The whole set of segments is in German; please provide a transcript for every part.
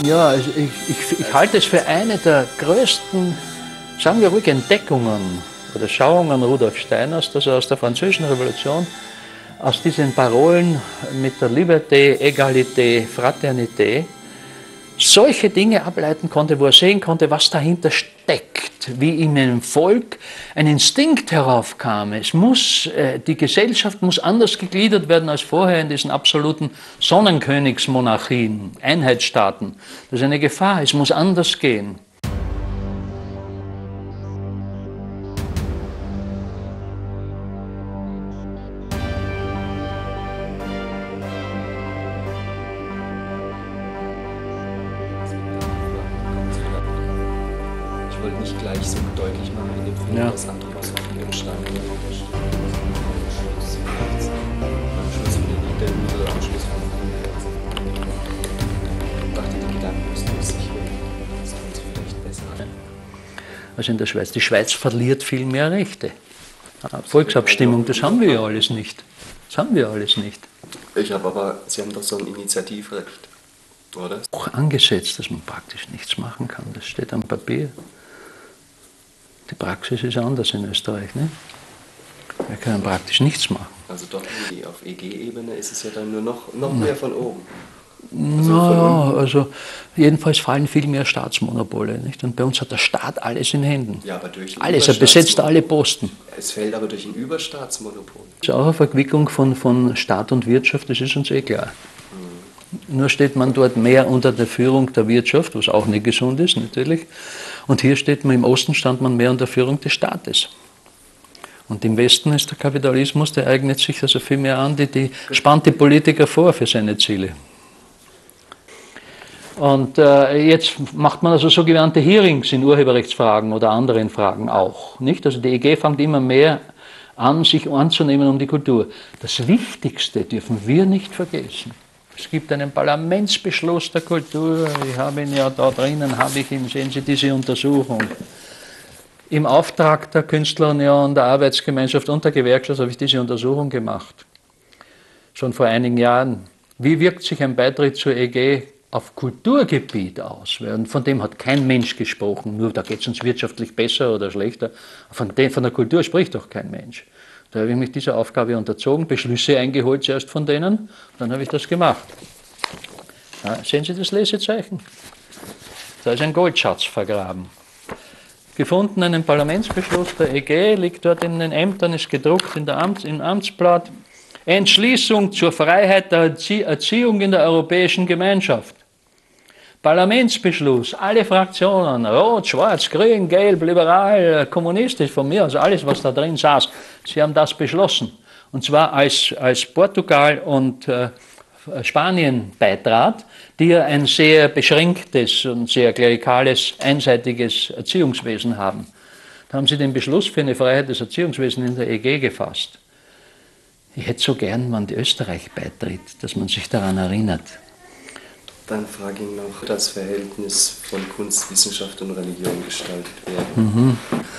Ja, also ich halte es für eine der größten, sagen wir ruhig, Entdeckungen oder Schauungen Rudolf Steiners, dass er aus der Französischen Revolution, aus diesen Parolen mit der Liberté, Egalité, Fraternité, solche Dinge ableiten konnte, wo er sehen konnte, was dahinter steckt, wie in einem Volk ein Instinkt heraufkam. Die Gesellschaft muss anders gegliedert werden als vorher in diesen absoluten Sonnenkönigsmonarchien, Einheitsstaaten. Das ist eine Gefahr, es muss anders gehen. Ich wollte nicht gleich so deutlich machen in dem Film, dass Anthroposophie entstanden ist. Am Schluss von den Liedern oder am Schluss von ich dachte, die Gedanken müssen aus sich holen. Das tut sie vielleicht besser. Also in der Schweiz. Die Schweiz verliert viel mehr Rechte. Volksabstimmung, das haben wir ja alles nicht. Das haben wir alles nicht. Sie haben doch so ein Initiativrecht, oder? Auch angesetzt, dass man praktisch nichts machen kann. Das steht am Papier. Die Praxis ist anders in Österreich. Ne? Wir können praktisch nichts machen. Also dort auf EG-Ebene ist es ja dann nur noch mehr von oben. Also jedenfalls fallen viel mehr Staatsmonopole. Nicht? Und bei uns hat der Staat alles in Händen. Ja, aber durch alles, er besetzt alle Posten. Es fällt aber durch ein Überstaatsmonopol. Das ist auch eine Verquickung von Staat und Wirtschaft, das ist uns eh klar. Nur steht man dort mehr unter der Führung der Wirtschaft, was auch nicht gesund ist, natürlich. Und hier steht man, im Osten stand man mehr unter Führung des Staates. Und im Westen ist der Kapitalismus, der eignet sich also viel mehr an, die spannt die Politiker vor für seine Ziele. Und jetzt macht man also sogenannte Hearings in Urheberrechtsfragen oder anderen Fragen auch. Nicht? Also die EG fängt immer mehr an, sich anzunehmen um die Kultur. Das Wichtigste dürfen wir nicht vergessen. Es gibt einen Parlamentsbeschluss der Kultur, ich habe ihn ja da drinnen, sehen Sie diese Untersuchung. Im Auftrag der Künstlerunion, der Arbeitsgemeinschaft und der Gewerkschaft habe ich diese Untersuchung gemacht. Schon vor einigen Jahren. Wie wirkt sich ein Beitritt zur EG auf Kulturgebiet aus? Von dem hat kein Mensch gesprochen, nur da geht es uns wirtschaftlich besser oder schlechter. Von der Kultur spricht doch kein Mensch. Da habe ich mich dieser Aufgabe unterzogen, Beschlüsse eingeholt zuerst von denen, dann habe ich das gemacht. Ja, sehen Sie das Lesezeichen? Da ist ein Goldschatz vergraben. Gefunden einen Parlamentsbeschluss der EG, liegt dort in den Ämtern, ist gedruckt im Amtsblatt. Entschließung zur Freiheit der Erziehung in der Europäischen Gemeinschaft. Parlamentsbeschluss, alle Fraktionen, Rot, Schwarz, Grün, Gelb, Liberal, Kommunistisch, von mir, also alles, was da drin saß, sie haben das beschlossen. Und zwar als Portugal und Spanien beitrat, die ja ein sehr beschränktes und sehr klerikales, einseitiges Erziehungswesen haben. Da haben sie den Beschluss für eine Freiheit des Erziehungswesens in der EG gefasst. Ich hätte so gern, wenn die Österreich beitritt, dass man sich daran erinnert. Dann frage ich noch, das Verhältnis von Kunst, Wissenschaft und Religion gestaltet werden.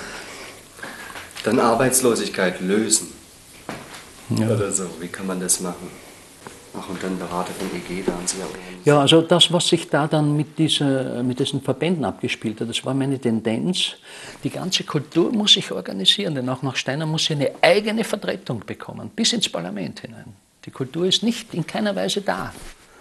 Dann Arbeitslosigkeit lösen. Ja. Oder so, wie kann man das machen? Ach, und dann Berater von EG, da haben Sie ja auch... Ja, also das, was sich da dann mit diesen Verbänden abgespielt hat, das war meine Tendenz. Die ganze Kultur muss sich organisieren, denn auch nach Steiner muss sie eine eigene Vertretung bekommen, bis ins Parlament hinein. Die Kultur ist nicht in keiner Weise da.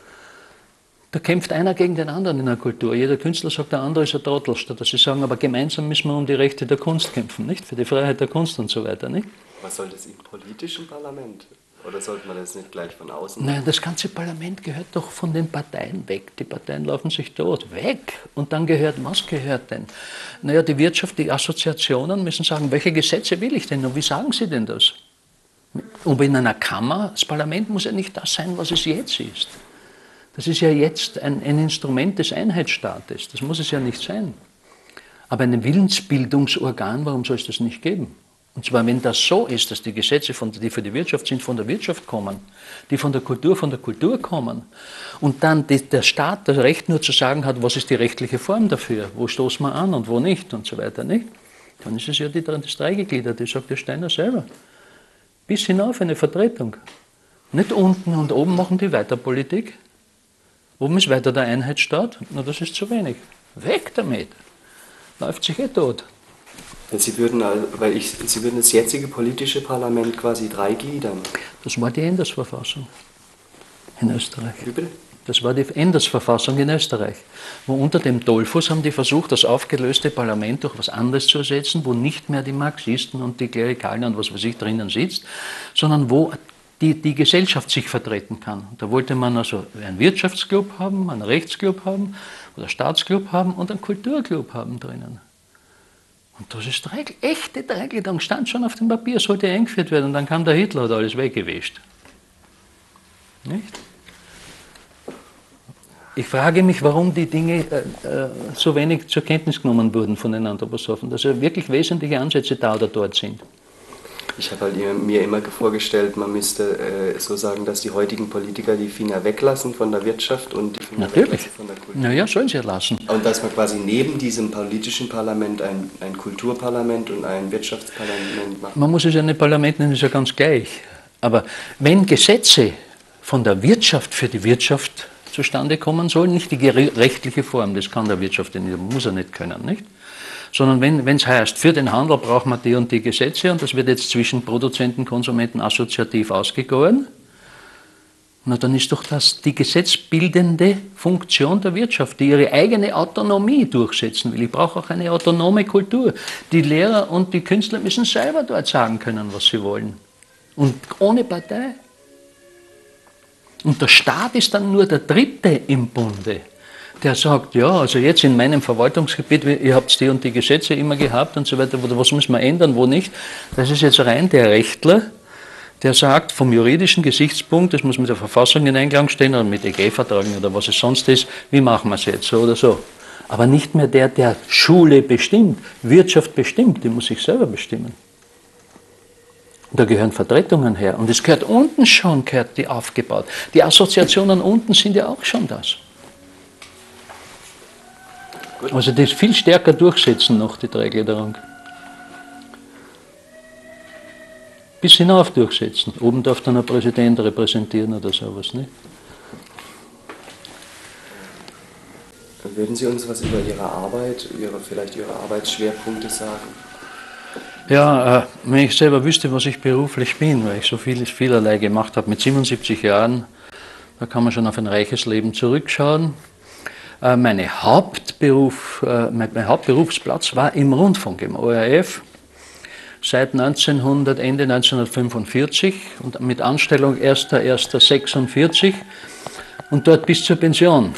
Da kämpft einer gegen den anderen in der Kultur. Jeder Künstler sagt, der andere ist ein Trottel, statt dass sie sagen, aber gemeinsam müssen wir um die Rechte der Kunst kämpfen, nicht? Für die Freiheit der Kunst und so weiter. Nicht? Was soll das im politischen Parlament? Oder sollte man das nicht gleich von außen? Nein, das ganze Parlament gehört doch von den Parteien weg. Die Parteien laufen sich tot. Weg! Und dann was gehört denn? Naja, die Wirtschaft, die Assoziationen müssen sagen, welche Gesetze will ich denn? Und wie sagen sie denn das? Und in einer Kammer, das Parlament muss ja nicht das sein, was es jetzt ist. Das ist ja jetzt ein Instrument des Einheitsstaates. Das muss es ja nicht sein. Aber ein Willensbildungsorgan, warum soll es das nicht geben? Und zwar, wenn das so ist, dass die Gesetze, die für die Wirtschaft sind, von der Wirtschaft kommen, die von der Kultur kommen, und dann der Staat das Recht nur zu sagen hat, was ist die rechtliche Form dafür, wo stoßen wir an und wo nicht und so weiter, nicht? Dann ist es ja das Dreigegliederte, sagt der Steiner selber. Bis hinauf eine Vertretung. Nicht unten und oben machen die weiter Politik. Oben ist weiter der Einheitsstaat, na das ist zu wenig. Weg damit. Läuft sich tot. Sie würden das jetzige politische Parlament quasi dreigliedern. Das war die Endersverfassung in Österreich. Wie bitte? Das war die Endersverfassung in Österreich. Wo unter dem Dollfuß haben die versucht, das aufgelöste Parlament durch was anderes zu ersetzen, wo nicht mehr die Marxisten und die Klerikalen und was weiß ich drinnen sitzt, sondern wo die Gesellschaft sich vertreten kann. Da wollte man also einen Wirtschaftsclub haben, einen Rechtsclub haben oder Staatsclub haben und einen Kulturclub haben drinnen. Und das ist echte Dreigliederung, stand schon auf dem Papier, sollte eingeführt werden und dann kam der Hitler, hat alles weggewischt. Nicht? Ich frage mich, warum die Dinge so wenig zur Kenntnis genommen wurden von den Anthroposophen, dass ja wirklich wesentliche Ansätze da oder dort sind. Ich habe halt mir immer vorgestellt, man müsste so sagen, dass die heutigen Politiker die Finger weglassen von der Wirtschaft und die Finger weglassen von der Kultur. Naja, sollen sie ja lassen. Und dass man quasi neben diesem politischen Parlament ein Kulturparlament und ein Wirtschaftsparlament macht. Man muss es ja nicht Parlament nennen, ist ja ganz gleich. Aber wenn Gesetze von der Wirtschaft für die Wirtschaft zustande kommen sollen, nicht die rechtliche Form, das kann der Wirtschaft nicht, muss er nicht können, nicht? Sondern wenn es heißt, für den Handel braucht man die und die Gesetze und das wird jetzt zwischen Produzenten und Konsumenten assoziativ ausgegoren, na dann ist doch das die gesetzbildende Funktion der Wirtschaft, die ihre eigene Autonomie durchsetzen will. Ich brauche auch eine autonome Kultur. Die Lehrer und die Künstler müssen selber dort sagen können, was sie wollen. Und ohne Partei. Und der Staat ist dann nur der Dritte im Bunde, der sagt, ja, also jetzt in meinem Verwaltungsgebiet, ihr habt die und die Gesetze immer gehabt und so weiter, was müssen wir ändern, wo nicht. Das ist jetzt rein der Rechtler, der sagt, vom juridischen Gesichtspunkt, das muss mit der Verfassung in Einklang stehen oder mit EG-Verträgen oder was es sonst ist, wie machen wir es jetzt, so oder so. Aber nicht mehr der Schule bestimmt, Wirtschaft bestimmt, die muss sich selber bestimmen. Und da gehören Vertretungen her. Und es gehört unten schon, gehört die aufgebaut. Die Assoziationen unten sind ja auch schon das. Gut. Also das viel stärker durchsetzen noch, die Dreigliederung. Bis hinauf durchsetzen. Oben darf dann ein Präsident repräsentieren oder sowas, nicht? Würden Sie uns was über Ihre Arbeit, vielleicht Ihre Arbeitsschwerpunkte sagen? Ja, wenn ich selber wüsste, was ich beruflich bin, weil ich so vielerlei gemacht habe, mit 77 Jahren, da kann man schon auf ein reiches Leben zurückschauen. Mein Hauptberufsplatz war im Rundfunk, im ORF, seit Ende 1945 und mit Anstellung 1.1.46 und dort bis zur Pension.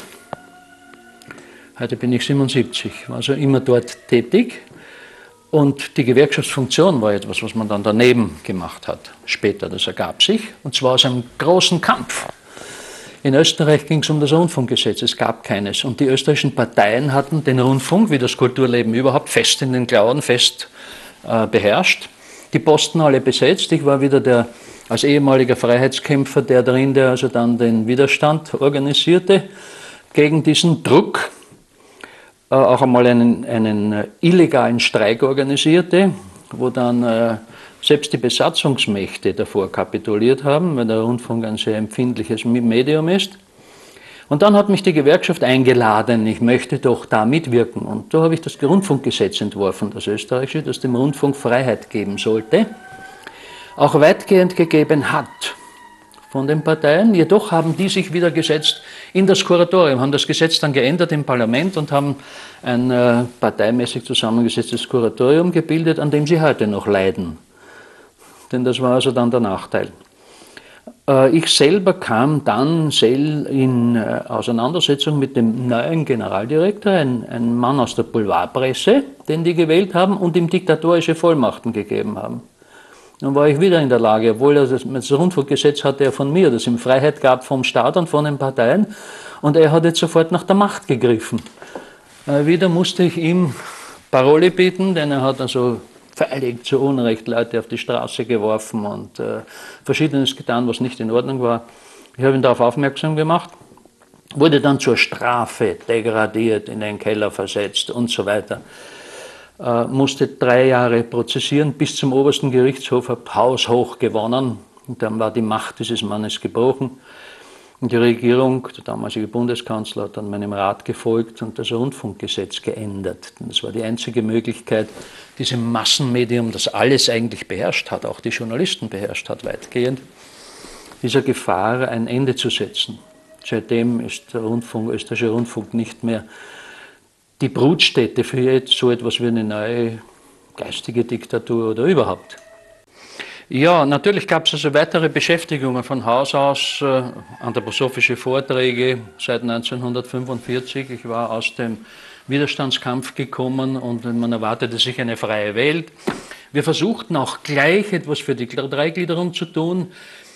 Heute bin ich 77, war also immer dort tätig. Und die Gewerkschaftsfunktion war etwas, was man dann daneben gemacht hat, später. Das ergab sich, und zwar aus einem großen Kampf. In Österreich ging es um das Rundfunkgesetz, es gab keines. Und die österreichischen Parteien hatten den Rundfunk, wie das Kulturleben überhaupt, fest in den Klauen, fest beherrscht. Die Posten alle besetzt. Ich war wieder als ehemaliger Freiheitskämpfer der also dann den Widerstand organisierte gegen diesen Druck. Auch einmal einen illegalen Streik organisierte, wo dann selbst die Besatzungsmächte davor kapituliert haben, weil der Rundfunk ein sehr empfindliches Medium ist. Und dann hat mich die Gewerkschaft eingeladen, ich möchte doch da mitwirken. Und da habe ich das Rundfunkgesetz entworfen, das österreichische, das dem Rundfunk Freiheit geben sollte, auch weitgehend gegeben hat von den Parteien. Jedoch haben die sich wieder gesetzt in das Kuratorium, haben das Gesetz dann geändert im Parlament und haben ein parteimäßig zusammengesetztes Kuratorium gebildet, an dem sie heute noch leiden. Denn das war also dann der Nachteil. Ich selber kam dann in Auseinandersetzung mit dem neuen Generaldirektor, ein Mann aus der Boulevardpresse, den die gewählt haben und ihm diktatorische Vollmachten gegeben haben. Dann war ich wieder in der Lage, obwohl das Rundfunkgesetz hatte er von mir, das ihm Freiheit gab vom Staat und von den Parteien, und er hat jetzt sofort nach der Macht gegriffen. Wieder musste ich ihm Parole bieten, denn er hat also völlig zu Unrecht Leute auf die Straße geworfen und Verschiedenes getan, was nicht in Ordnung war. Ich habe ihn darauf aufmerksam gemacht, wurde dann zur Strafe degradiert, in den Keller versetzt und so weiter. Musste 3 Jahre prozessieren, bis zum obersten Gerichtshof, habe haushoch gewonnen und dann war die Macht dieses Mannes gebrochen. Und die Regierung, der damalige Bundeskanzler, hat dann meinem Rat gefolgt und das Rundfunkgesetz geändert. Denn das war die einzige Möglichkeit, diesem Massenmedium, das alles eigentlich beherrscht hat, auch die Journalisten beherrscht hat weitgehend, dieser Gefahr ein Ende zu setzen. Seitdem ist der österreichische Rundfunk nicht mehr die Brutstätte für so etwas wie eine neue geistige Diktatur oder überhaupt. Ja, natürlich gab es also weitere Beschäftigungen von Haus aus, anthroposophische Vorträge seit 1945. Ich war aus dem Widerstandskampf gekommen und man erwartete sich eine freie Welt. Wir versuchten auch gleich etwas für die Dreigliederung zu tun.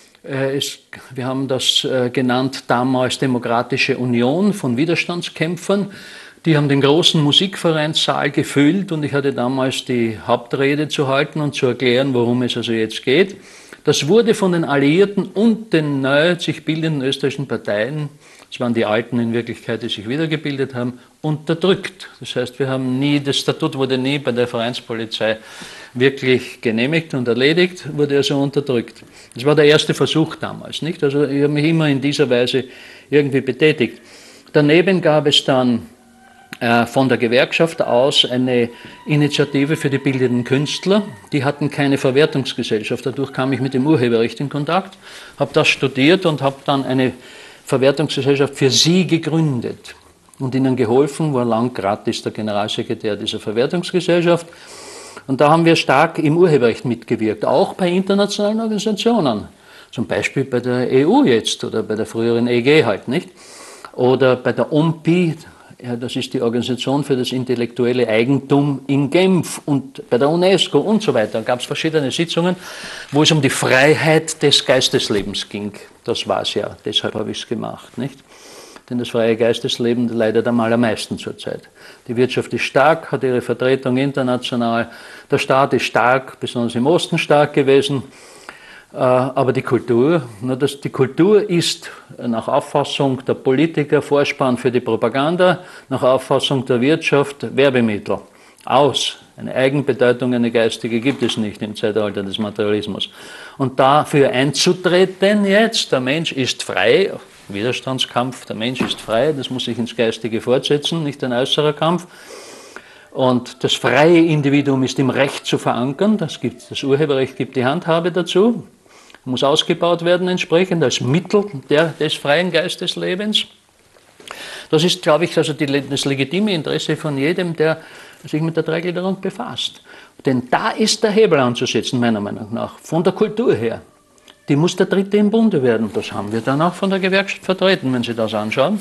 Wir haben das genannt damals Demokratische Union von Widerstandskämpfern. Die haben den großen Musikvereinssaal gefüllt und ich hatte damals die Hauptrede zu halten und zu erklären, worum es also jetzt geht. Das wurde von den Alliierten und den neu sich bildenden österreichischen Parteien, das waren die Alten in Wirklichkeit, die sich wiedergebildet haben, unterdrückt. Das heißt, das Statut wurde nie bei der Vereinspolizei wirklich genehmigt und erledigt, wurde also unterdrückt. Das war der erste Versuch damals, nicht? Also ich habe mich immer in dieser Weise irgendwie betätigt. Daneben gab es dann von der Gewerkschaft aus eine Initiative für die bildenden Künstler. Die hatten keine Verwertungsgesellschaft. Dadurch kam ich mit dem Urheberrecht in Kontakt, habe das studiert und habe dann eine Verwertungsgesellschaft für sie gegründet und ihnen geholfen, war lang gratis der Generalsekretär dieser Verwertungsgesellschaft. Und da haben wir stark im Urheberrecht mitgewirkt, auch bei internationalen Organisationen. Zum Beispiel bei der EU jetzt oder bei der früheren EG halt, nicht? Oder bei der OMPI. Ja, das ist die Organisation für das intellektuelle Eigentum in Genf und bei der UNESCO und so weiter. Da gab es verschiedene Sitzungen, wo es um die Freiheit des Geisteslebens ging. Das war es ja, deshalb habe ich es gemacht, nicht? Denn das freie Geistesleben leidet am allermeisten zurzeit. Die Wirtschaft ist stark, hat ihre Vertretung international. Der Staat ist stark, besonders im Osten stark gewesen. Aber die Kultur ist nach Auffassung der Politiker Vorspann für die Propaganda, nach Auffassung der Wirtschaft Werbemittel. Eine Eigenbedeutung, eine geistige gibt es nicht im Zeitalter des Materialismus. Und dafür einzutreten jetzt, der Mensch ist frei, Widerstandskampf, der Mensch ist frei, das muss sich ins Geistige fortsetzen, nicht ein äußerer Kampf. Und das freie Individuum ist im Recht zu verankern, das Urheberrecht gibt die Handhabe dazu, muss ausgebaut werden entsprechend als Mittel des freien Geisteslebens. Das ist, glaube ich, also das legitime Interesse von jedem, der sich mit der Dreigliederung befasst. Denn da ist der Hebel anzusetzen, meiner Meinung nach, von der Kultur her. Die muss der Dritte im Bunde werden. Das haben wir dann auch von der Gewerkschaft vertreten, wenn Sie das anschauen.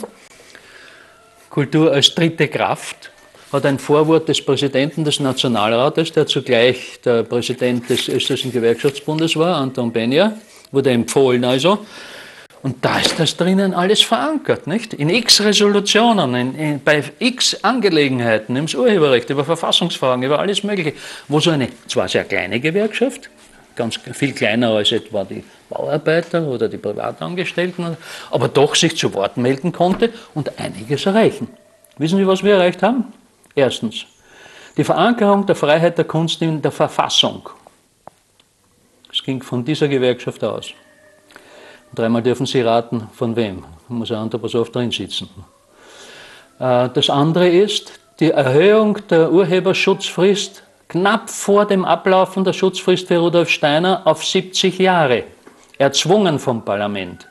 Kultur als dritte Kraft hat ein Vorwort des Präsidenten des Nationalrates, der zugleich der Präsident des österreichischen Gewerkschaftsbundes war, Anton Benja, wurde empfohlen also. Und da ist das drinnen alles verankert, nicht? In x Resolutionen, bei x Angelegenheiten, im Urheberrecht, über Verfassungsfragen, über alles Mögliche, wo so eine zwar sehr kleine Gewerkschaft, ganz viel kleiner als etwa die Bauarbeiter oder die Privatangestellten, aber doch sich zu Wort melden konnte und einiges erreichen. Wissen Sie, was wir erreicht haben? Erstens, die Verankerung der Freiheit der Kunst in der Verfassung. Es ging von dieser Gewerkschaft aus. Dreimal dürfen Sie raten, von wem. Da muss ein Anthroposoph drin sitzen. Das andere ist die Erhöhung der Urheberschutzfrist knapp vor dem Ablaufen der Schutzfrist für Rudolf Steiner auf 70 Jahre. Erzwungen vom Parlament.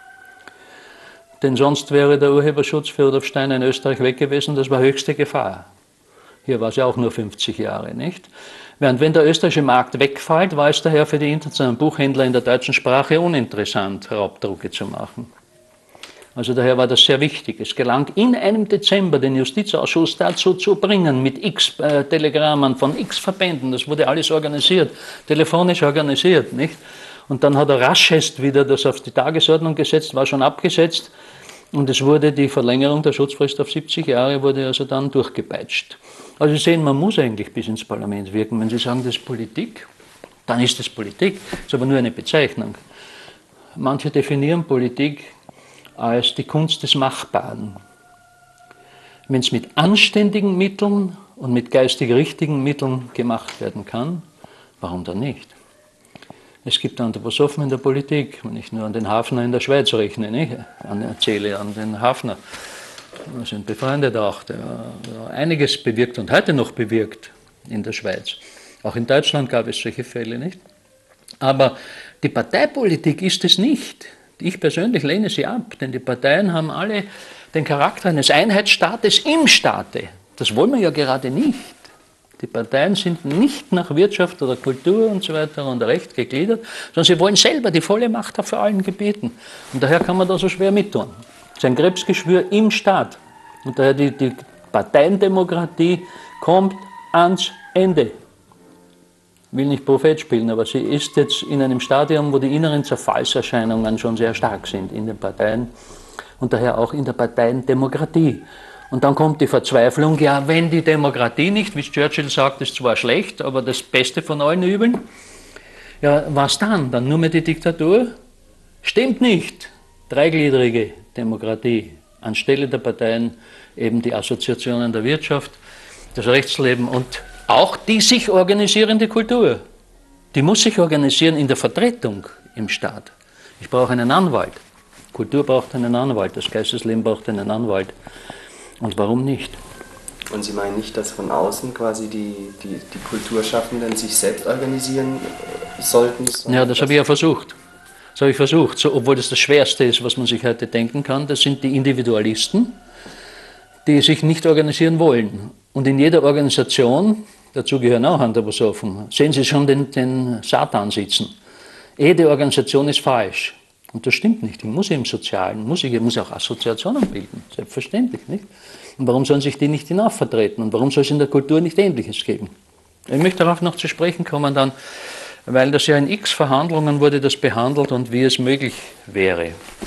Denn sonst wäre der Urheberschutz für Rudolf Steiner in Österreich weg gewesen, das war höchste Gefahr. Hier war es ja auch nur 50 Jahre, nicht? Während wenn der österreichische Markt wegfällt, war es daher für die internationalen Buchhändler in der deutschen Sprache uninteressant, Raubdrucke zu machen. Also daher war das sehr wichtig. Es gelang in einem Dezember den Justizausschuss dazu zu bringen, mit x Telegrammen von x Verbänden, das wurde alles organisiert, telefonisch organisiert, nicht? Und dann hat er raschest wieder das auf die Tagesordnung gesetzt, war schon abgesetzt und es wurde die Verlängerung der Schutzfrist auf 70 Jahre, wurde also dann durchgepeitscht. Also Sie sehen, man muss eigentlich bis ins Parlament wirken. Wenn Sie sagen, das ist Politik, dann ist das Politik, das ist aber nur eine Bezeichnung. Manche definieren Politik als die Kunst des Machbaren. Wenn es mit anständigen Mitteln und mit geistig richtigen Mitteln gemacht werden kann, warum dann nicht? Es gibt Anthroposophen in der Politik, wenn ich nur an den Hafner in der Schweiz rechne, nicht? Erzähle an den Hafner. Wir sind befreundet auch, der einiges bewirkt und heute noch bewirkt in der Schweiz. Auch in Deutschland gab es solche Fälle, nicht? Aber die Parteipolitik ist es nicht. Ich persönlich lehne sie ab, denn die Parteien haben alle den Charakter eines Einheitsstaates im Staate. Das wollen wir ja gerade nicht. Die Parteien sind nicht nach Wirtschaft oder Kultur und so weiter und Recht gegliedert, sondern sie wollen selber die volle Macht auf allen Gebieten. Und daher kann man da so schwer mittun. Das ist ein Krebsgeschwür im Staat. Und daher die Parteiendemokratie kommt ans Ende. Ich will nicht Prophet spielen, aber sie ist jetzt in einem Stadium, wo die inneren Zerfallserscheinungen schon sehr stark sind in den Parteien und daher auch in der Parteiendemokratie. Und dann kommt die Verzweiflung, ja, wenn die Demokratie nicht, wie Churchill sagt, ist zwar schlecht, aber das Beste von allen Übeln, ja, was dann? Dann nur mehr die Diktatur? Stimmt nicht. Dreigliedrige Demokratie. Anstelle der Parteien eben die Assoziationen der Wirtschaft, das Rechtsleben und auch die sich organisierende Kultur. Die muss sich organisieren in der Vertretung im Staat. Ich brauche einen Anwalt. Kultur braucht einen Anwalt, das Geistesleben braucht einen Anwalt. Und warum nicht? Und Sie meinen nicht, dass von außen quasi die Kulturschaffenden sich selbst organisieren sollten? Ja, das habe ich ja versucht. Das habe ich versucht, so, obwohl das Schwerste ist, was man sich heute denken kann. Das sind die Individualisten, die sich nicht organisieren wollen. Und in jeder Organisation, dazu gehören auch Anthroposophen, sehen Sie schon den Satan sitzen. Jede Organisation ist falsch. Und das stimmt nicht. Ich muss im Sozialen, ich muss auch Assoziationen bilden, selbstverständlich, nicht? Und warum sollen sich die nicht hinauf vertreten? Und warum soll es in der Kultur nicht Ähnliches geben? Ich möchte darauf noch zu sprechen kommen dann, weil das ja in x Verhandlungen wurde das behandelt und wie es möglich wäre.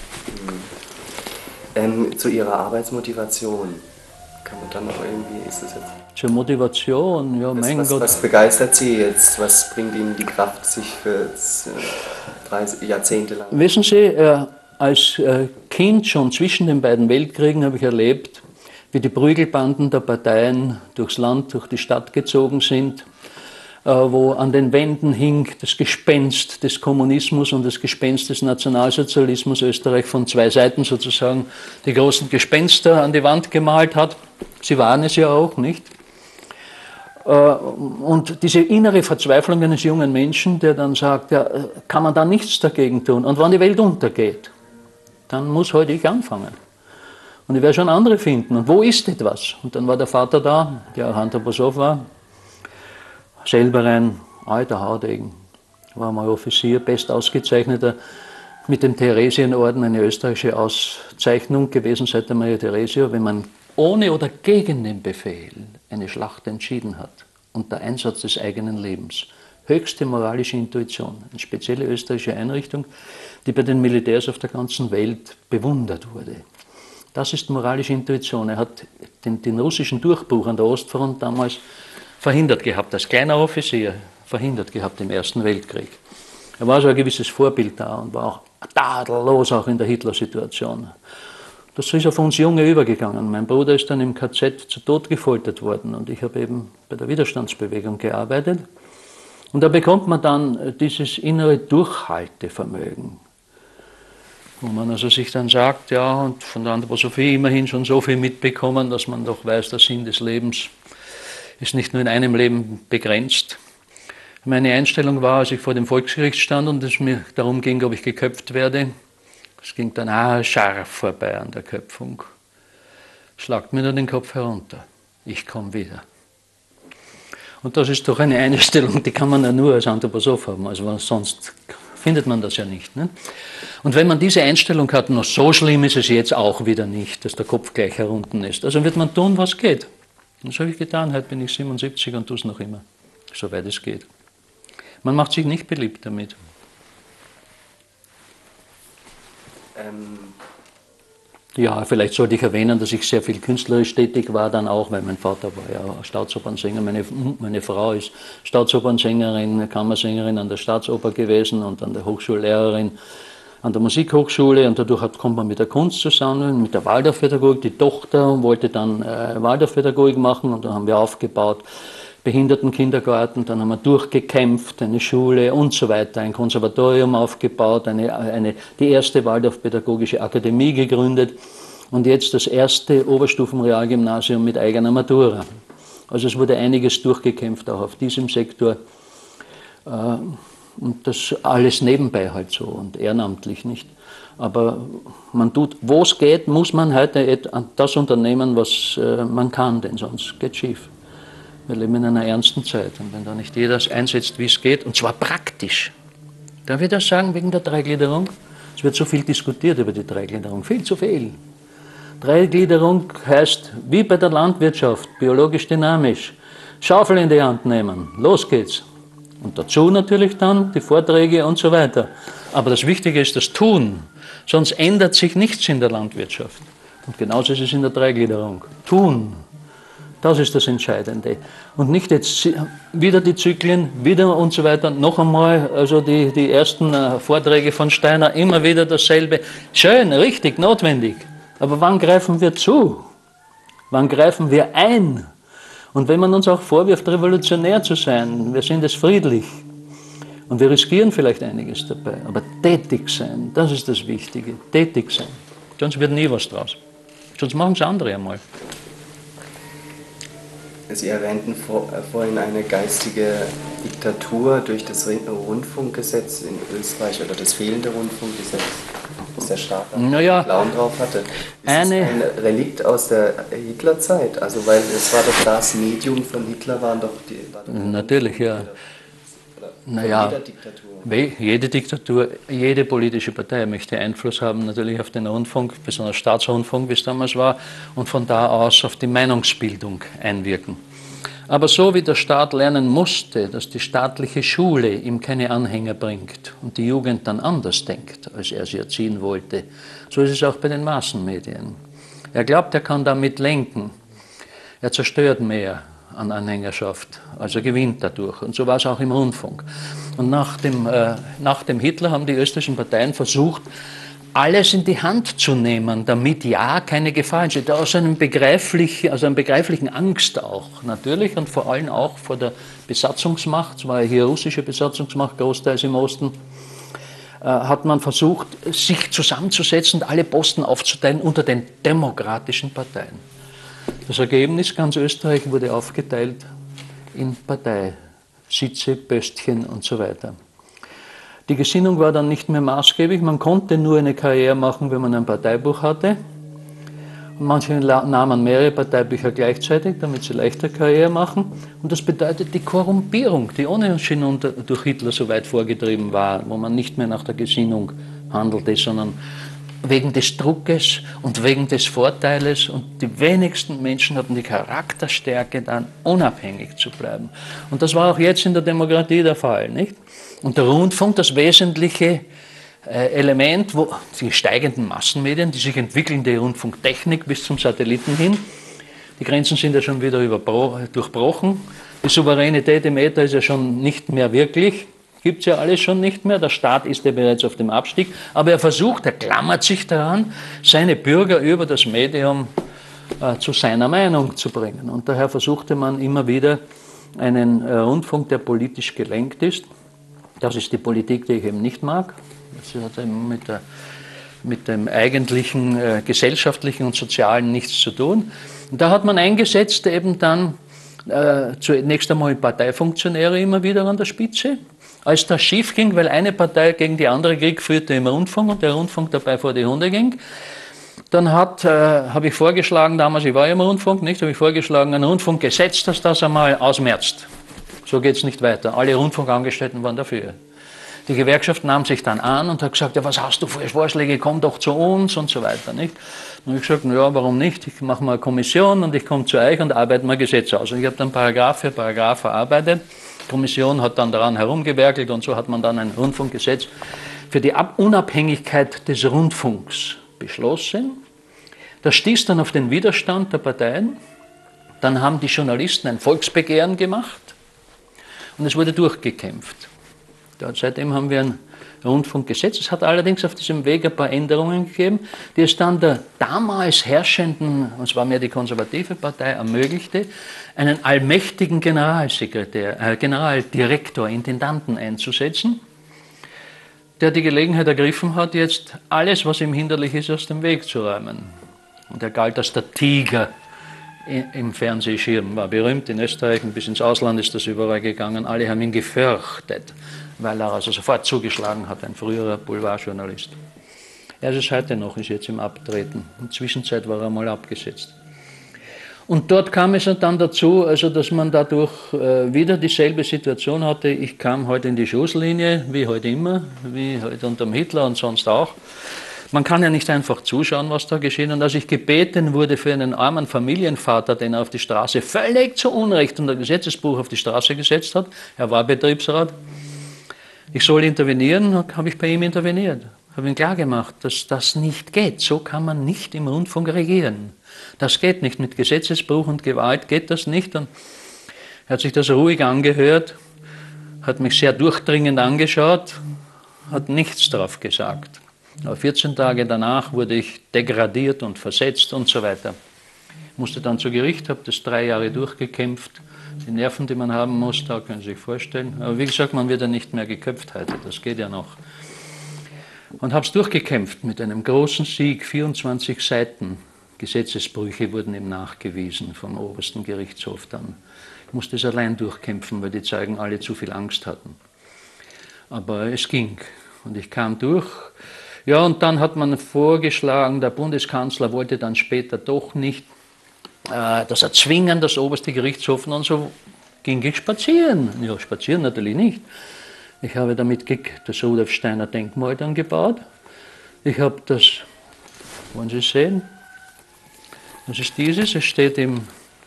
Zu Ihrer Arbeitsmotivation, kann man dann auch irgendwie, ist das jetzt... Zur Motivation, ja, mein Gott. Was begeistert Sie jetzt? Was bringt Ihnen die Kraft, sich für 30 Jahrzehnte lang... Wissen Sie, als Kind schon zwischen den beiden Weltkriegen habe ich erlebt, wie die Prügelbanden der Parteien durchs Land, durch die Stadt gezogen sind, wo an den Wänden hing das Gespenst des Kommunismus und das Gespenst des Nationalsozialismus. Österreich von zwei Seiten sozusagen die großen Gespenster an die Wand gemalt hat. Sie waren es ja auch, nicht? Und diese innere Verzweiflung eines jungen Menschen, der dann sagt, ja, kann man da nichts dagegen tun? Und wenn die Welt untergeht, dann muss heute ich anfangen. Und ich werde schon andere finden. Und wo ist etwas? Und dann war der Vater da, der auch Anthroposoph war, selber ein alter Haudegen, war mal Offizier, bestausgezeichneter, mit dem Theresienorden, eine österreichische Auszeichnung gewesen seit der Maria Theresia, wenn man ohne oder gegen den Befehl eine Schlacht entschieden hat, unter Einsatz des eigenen Lebens. Höchste moralische Intuition, eine spezielle österreichische Einrichtung, die bei den Militärs auf der ganzen Welt bewundert wurde. Das ist moralische Intuition. Er hat den russischen Durchbruch an der Ostfront damals verhindert gehabt, als kleiner Offizier verhindert gehabt im Ersten Weltkrieg. Er war so ein gewisses Vorbild da und war auch tadellos auch in der Hitler-Situation. Das ist auf uns Junge übergegangen. Mein Bruder ist dann im KZ zu Tod gefoltert worden und ich habe eben bei der Widerstandsbewegung gearbeitet. Und da bekommt man dann dieses innere Durchhaltevermögen, wo man also sich dann sagt, ja, und von der Anthroposophie immerhin schon so viel mitbekommen, dass man doch weiß, der Sinn des Lebens ist nicht nur in einem Leben begrenzt. Meine Einstellung war, als ich vor dem Volksgericht stand und es mir darum ging, ob ich geköpft werde, es ging dann scharf vorbei an der Köpfung. Schlagt mir nur den Kopf herunter. Ich komme wieder. Und das ist doch eine Einstellung, die kann man ja nur als Anthroposoph haben, also sonst findet man das ja nicht. Ne? Und wenn man diese Einstellung hat, noch so schlimm ist es jetzt auch wieder nicht, dass der Kopf gleich herunten ist. Also wird man tun, was geht. Und das habe ich getan, heute bin ich 77 und tue es noch immer, soweit es geht. Man macht sich nicht beliebt damit. Ja, vielleicht sollte ich erwähnen, dass ich sehr viel künstlerisch tätig war, dann auch, weil mein Vater war ja Staatsopernsänger, meine Frau ist Staatsopernsängerin, Kammersängerin an der Staatsoper gewesen und an der Hochschullehrerin an der Musikhochschule und dadurch kommt man mit der Kunst zusammen, mit der Waldorfpädagogik. Die Tochter wollte dann Waldorfpädagogik machen und dann haben wir aufgebaut Behindertenkindergarten, dann haben wir durchgekämpft, eine Schule und so weiter, ein Konservatorium aufgebaut, die erste Waldorf-Pädagogische Akademie gegründet und jetzt das erste Oberstufenrealgymnasium mit eigener Matura. Also es wurde einiges durchgekämpft, auch auf diesem Sektor. Und das alles nebenbei halt so und ehrenamtlich nicht. Aber man tut, wo es geht, muss man heute das unternehmen, was man kann, denn sonst geht es schief. Wir leben in einer ernsten Zeit und wenn da nicht jeder einsetzt, wie es geht, und zwar praktisch. Darf ich das sagen wegen der Dreigliederung? Es wird so viel diskutiert über die Dreigliederung, viel zu viel. Dreigliederung heißt, wie bei der Landwirtschaft, biologisch dynamisch, Schaufel in die Hand nehmen, los geht's. Und dazu natürlich dann die Vorträge und so weiter. Aber das Wichtige ist das Tun, sonst ändert sich nichts in der Landwirtschaft. Und genauso ist es in der Dreigliederung. Tun, das ist das Entscheidende. Und nicht jetzt wieder die Zyklen, wieder und so weiter, noch einmal, also die ersten Vorträge von Steiner, immer wieder dasselbe. Schön, richtig, notwendig. Aber wann greifen wir zu? Wann greifen wir ein? Und wenn man uns auch vorwirft, revolutionär zu sein, wir sind es friedlich. Und wir riskieren vielleicht einiges dabei. Aber tätig sein, das ist das Wichtige. Tätig sein. Sonst wird nie was draus. Sonst machen es andere einmal. Sie erwähnten vorhin eine geistige Diktatur durch das Rundfunkgesetz in Österreich oder das fehlende Rundfunkgesetz, das der Staat Clown drauf hatte. Ist es ein Relikt aus der Hitlerzeit? Also weil es war doch das Medium von Hitler, war doch natürlich, ja. Naja, jede Diktatur, jede politische Partei möchte Einfluss haben natürlich auf den Rundfunk, besonders Staatsrundfunk, wie es damals war, und von da aus auf die Meinungsbildung einwirken. Aber so wie der Staat lernen musste, dass die staatliche Schule ihm keine Anhänger bringt und die Jugend dann anders denkt, als er sie erziehen wollte, so ist es auch bei den Massenmedien. Er glaubt, er kann damit lenken. Er zerstört mehr an Anhängerschaft, also gewinnt dadurch. Und so war es auch im Rundfunk. Und nach dem Hitler haben die österreichischen Parteien versucht, alles in die Hand zu nehmen, damit ja keine Gefahr entsteht. Aus einer begreiflichen Angst auch natürlich und vor allem auch vor der Besatzungsmacht, es war ja hier russische Besatzungsmacht, großteils im Osten, hat man versucht, sich zusammenzusetzen und alle Posten aufzuteilen unter den demokratischen Parteien. Das Ergebnis, ganz Österreich wurde aufgeteilt in Parteisitze, Pöstchen und so weiter. Die Gesinnung war dann nicht mehr maßgeblich, man konnte nur eine Karriere machen, wenn man ein Parteibuch hatte. Und manche nahmen mehrere Parteibücher gleichzeitig, damit sie leichter Karriere machen. Und das bedeutet die Korrumpierung, die ohnehin schon durch Hitler so weit vorgetrieben war, wo man nicht mehr nach der Gesinnung handelte, sondern wegen des Druckes und wegen des Vorteiles, und die wenigsten Menschen hatten die Charakterstärke, dann unabhängig zu bleiben. Und das war auch jetzt in der Demokratie der Fall, nicht? Und der Rundfunk, das wesentliche Element, wo die steigenden Massenmedien, die sich entwickeln, die Rundfunktechnik bis zum Satelliten hin, die Grenzen sind ja schon wieder durchbrochen, die Souveränität im Äther ist ja schon nicht mehr wirklich, gibt es ja alles schon nicht mehr, der Staat ist ja bereits auf dem Abstieg, aber er klammert sich daran, seine Bürger über das Medium zu seiner Meinung zu bringen. Und daher versuchte man immer wieder einen Rundfunk, der politisch gelenkt ist. Das ist die Politik, die ich eben nicht mag. Das hat eben mit dem eigentlichen gesellschaftlichen und sozialen nichts zu tun. Und da hat man eingesetzt eben dann zunächst einmal Parteifunktionäre immer wieder an der Spitze. Als das schief ging, weil eine Partei gegen die andere Krieg führte im Rundfunk und der Rundfunk dabei vor die Hunde ging, dann habe ich vorgeschlagen, damals, ich war ja im Rundfunk, habe ich vorgeschlagen, ein Rundfunkgesetz, das einmal ausmerzt. So geht es nicht weiter. Alle Rundfunkangestellten waren dafür. Die Gewerkschaft nahm sich dann an und hat gesagt, ja, was hast du für Vorschläge, komm doch zu uns und so weiter. Nicht? Und ich gesagt, ja, warum nicht? Ich mache mal eine Kommission und ich komme zu euch und arbeite mal Gesetz aus. Und ich habe dann Paragraph für Paragraph verarbeitet. Die Kommission hat dann daran herumgewerkelt und so hat man dann ein Rundfunkgesetz für die Unabhängigkeit des Rundfunks beschlossen. Das stieß dann auf den Widerstand der Parteien. Dann haben die Journalisten ein Volksbegehren gemacht und es wurde durchgekämpft. Seitdem haben wir ein Rundfunkgesetz. Es hat allerdings auf diesem Weg ein paar Änderungen gegeben, die es dann der damals herrschenden, und zwar mehr die konservative Partei, ermöglichte, einen allmächtigen Generaldirektor, Intendanten einzusetzen, der die Gelegenheit ergriffen hat, jetzt alles, was ihm hinderlich ist, aus dem Weg zu räumen. Und er galt als der Tiger im Fernsehschirm, war berühmt in Österreich und bis ins Ausland ist das überall gegangen. Alle haben ihn gefürchtet, weil er also sofort zugeschlagen hat, ein früherer Boulevardjournalist. Er ist es heute noch, ist jetzt im Abtreten. In der Zwischenzeit war er mal abgesetzt. Und dort kam es dann dazu, also dass man dadurch wieder dieselbe Situation hatte. Ich kam heute in die Schusslinie, wie heute immer, wie heute unter dem Hitler und sonst auch. Man kann ja nicht einfach zuschauen, was da geschieht. Und als ich gebeten wurde für einen armen Familienvater, den er auf die Straße völlig zu Unrecht unter Gesetzesbruch auf die Straße gesetzt hat, er war Betriebsrat, ich soll intervenieren, habe ich bei ihm interveniert. Habe ihm klargemacht, dass das nicht geht. So kann man nicht im Rundfunk regieren. Das geht nicht. Mit Gesetzesbruch und Gewalt geht das nicht. Und er hat sich das ruhig angehört, hat mich sehr durchdringend angeschaut, hat nichts darauf gesagt. Aber 14 Tage danach wurde ich degradiert und versetzt und so weiter. Ich musste dann zu Gericht, habe das 3 Jahre durchgekämpft. Die Nerven, die man haben muss, da können Sie sich vorstellen. Aber wie gesagt, man wird ja nicht mehr geköpft heute, das geht ja noch. Und habe es durchgekämpft mit einem großen Sieg, 24 Seiten. Gesetzesbrüche wurden ihm nachgewiesen vom obersten Gerichtshof dann. Ich musste es allein durchkämpfen, weil die Zeugen alle zu viel Angst hatten. Aber es ging und ich kam durch. Ja, und dann hat man vorgeschlagen, der Bundeskanzler wollte dann später doch nicht, das erzwingen, das oberste Gerichtshof, und so ging ich spazieren. Ja, spazieren natürlich nicht. Ich habe damit das Rudolf Steiner Denkmal dann gebaut. Ich habe das, wollen Sie sehen, das ist dieses, es steht im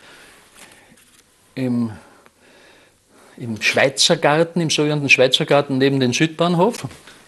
Schweizer Garten, im sogenannten Schweizer Garten neben dem Südbahnhof.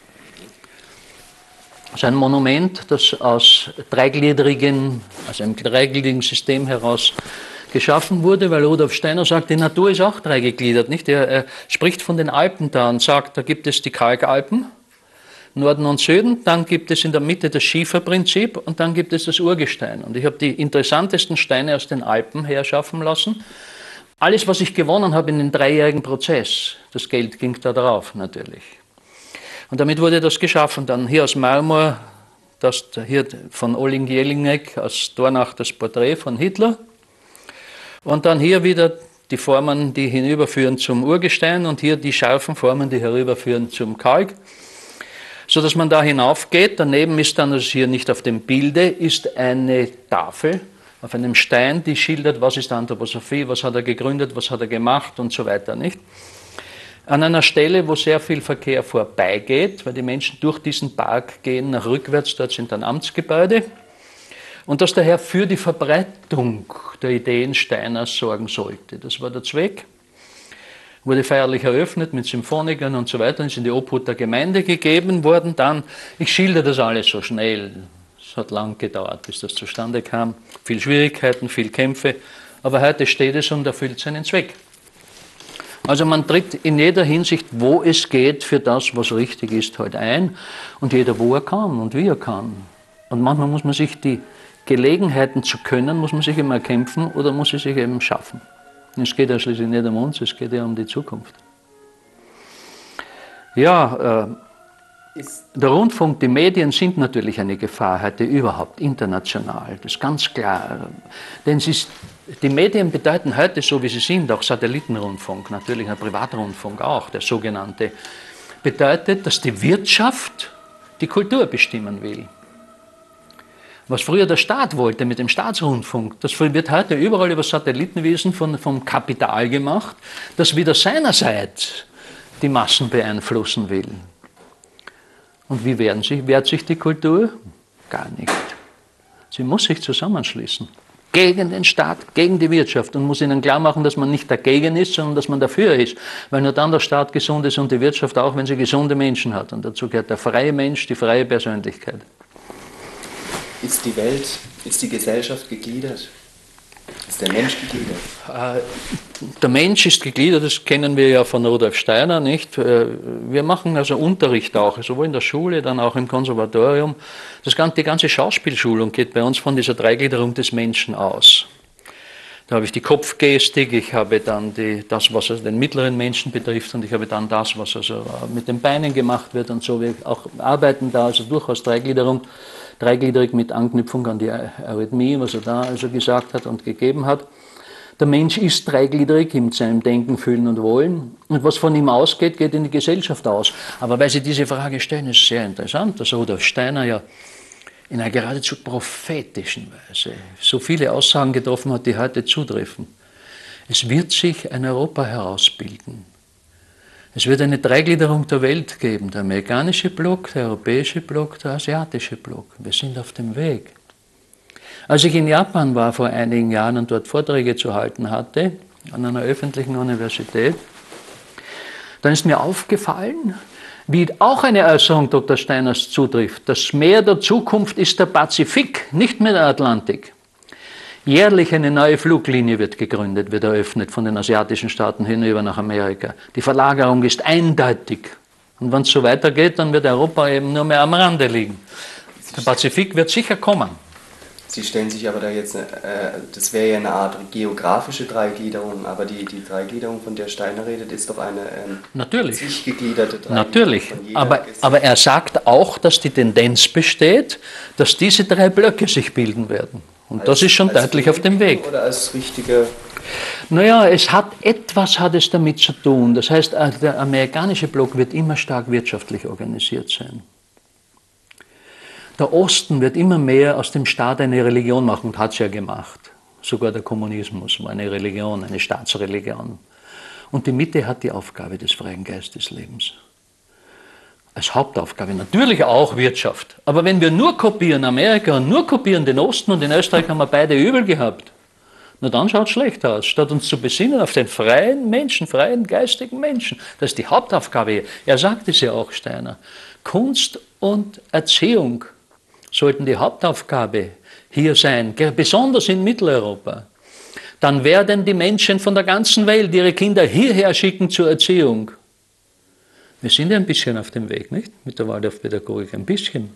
Das ist ein Monument, das aus einem dreigliedrigen System heraus geschaffen wurde, weil Rudolf Steiner sagt, die Natur ist auch dreigegliedert. Nicht? Er spricht von den Alpen da und sagt, da gibt es die Kalkalpen, Norden und Süden, dann gibt es in der Mitte das Schieferprinzip und dann gibt es das Urgestein. Und ich habe die interessantesten Steine aus den Alpen herschaffen lassen. Alles, was ich gewonnen habe in den 3-jährigen Prozess, das Geld ging da drauf natürlich. Und damit wurde das geschaffen. Dann hier aus Marmor, das hier von Oleg Jelinek aus Dornach das Porträt von Hitler. Und dann hier wieder die Formen, die hinüberführen zum Urgestein und hier die scharfen Formen, die herüberführen zum Kalk. So dass man da hinaufgeht. Daneben ist dann, also hier nicht auf dem Bilde, ist eine Tafel auf einem Stein, die schildert, was ist Anthroposophie, was hat er gegründet, was hat er gemacht und so weiter, nicht? An einer Stelle, wo sehr viel Verkehr vorbeigeht, weil die Menschen durch diesen Park gehen nach rückwärts, dort sind dann Amtsgebäude. Und das daher für die Verbreitung der Ideen Steiners sorgen sollte. Das war der Zweck. Wurde feierlich eröffnet mit Symphonikern und so weiter, ist in die Obhut der Gemeinde gegeben worden. Dann, ich schildere das alles so schnell, es hat lang gedauert, bis das zustande kam. Viel Schwierigkeiten, viel Kämpfe, aber heute steht es und erfüllt seinen Zweck. Also man tritt in jeder Hinsicht, wo es geht, für das, was richtig ist, halt ein und jeder, wo er kann und wie er kann. Und manchmal muss man sich die Gelegenheiten zu können, muss man sich immer erkämpfen oder muss sie sich eben schaffen. Es geht ja schließlich nicht um uns, es geht ja um die Zukunft. Ja, der Rundfunk, die Medien sind natürlich eine Gefahr heute überhaupt, international, das ist ganz klar. Denn die Medien bedeuten heute, so wie sie sind, auch Satellitenrundfunk, natürlich ein Privatrundfunk auch, der sogenannte, bedeutet, dass die Wirtschaft die Kultur bestimmen will. Was früher der Staat wollte mit dem Staatsrundfunk, das wird heute überall über Satellitenwesen vom Kapital gemacht, das wieder seinerseits die Massen beeinflussen will. Und wie wehrt sich die Kultur? Gar nicht. Sie muss sich zusammenschließen. Gegen den Staat, gegen die Wirtschaft und muss ihnen klar machen, dass man nicht dagegen ist, sondern dass man dafür ist. Weil nur dann der Staat gesund ist und die Wirtschaft auch, wenn sie gesunde Menschen hat. Und dazu gehört der freie Mensch, die freie Persönlichkeit. Ist die Welt, ist die Gesellschaft gegliedert? Ist der Mensch gegliedert? Der Mensch ist gegliedert, das kennen wir ja von Rudolf Steiner, nicht? Wir machen also Unterricht auch, sowohl in der Schule, dann auch im Konservatorium. Die ganze Schauspielschulung geht bei uns von dieser Dreigliederung des Menschen aus. Da habe ich die Kopfgestik, ich habe dann das, was also den mittleren Menschen betrifft, und ich habe dann das, was also mit den Beinen gemacht wird und so. Wir auch arbeiten da also durchaus dreigliedrig mit Anknüpfung an die Arrhythmie, was er da also gesagt hat und gegeben hat. Der Mensch ist dreigliedrig in seinem Denken, Fühlen und Wollen. Und was von ihm ausgeht, geht in die Gesellschaft aus. Aber weil Sie diese Frage stellen, ist sehr interessant, dass Rudolf Steiner ja in einer geradezu prophetischen Weise so viele Aussagen getroffen hat, die heute zutreffen. Es wird sich ein Europa herausbilden. Es wird eine Dreigliederung der Welt geben, der amerikanische Block, der europäische Block, der asiatische Block. Wir sind auf dem Weg. Als ich in Japan war vor einigen Jahren und dort Vorträge zu halten hatte, an einer öffentlichen Universität, dann ist mir aufgefallen, wie auch eine Äußerung Dr. Steiners zutrifft. Das Meer der Zukunft ist der Pazifik, nicht mehr der Atlantik. Jährlich eine neue Fluglinie wird gegründet, wird eröffnet von den asiatischen Staaten hinüber nach Amerika. Die Verlagerung ist eindeutig. Und wenn es so weitergeht, dann wird Europa eben nur mehr am Rande liegen. Der Pazifik wird sicher kommen. Sie stellen sich aber da jetzt, das wäre ja eine Art geografische Dreigliederung, aber die Dreigliederung, von der Steiner redet, ist doch eine sich gegliederte Dreigliederung. Natürlich, aber er sagt auch, dass die Tendenz besteht, dass diese drei Blöcke sich bilden werden. Und das ist schon deutlich auf dem Weg. Oder als richtige... Naja, etwas hat es damit zu tun. Das heißt, der amerikanische Block wird immer stark wirtschaftlich organisiert sein. Der Osten wird immer mehr aus dem Staat eine Religion machen und hat es ja gemacht. Sogar der Kommunismus war eine Religion, eine Staatsreligion. Und die Mitte hat die Aufgabe des freien Geisteslebens. Als Hauptaufgabe natürlich auch Wirtschaft. Aber wenn wir nur kopieren Amerika und nur kopieren den Osten, und in Österreich haben wir beide übel gehabt, na dann schaut es schlecht aus. Statt uns zu besinnen auf den freien Menschen, freien geistigen Menschen. Das ist die Hauptaufgabe. Er sagt es ja auch, Steiner. Kunst und Erziehung sollten die Hauptaufgabe hier sein, besonders in Mitteleuropa. Dann werden die Menschen von der ganzen Welt ihre Kinder hierher schicken zur Erziehung. Wir sind ja ein bisschen auf dem Weg, nicht? Mit der Waldorfpädagogik, ein bisschen.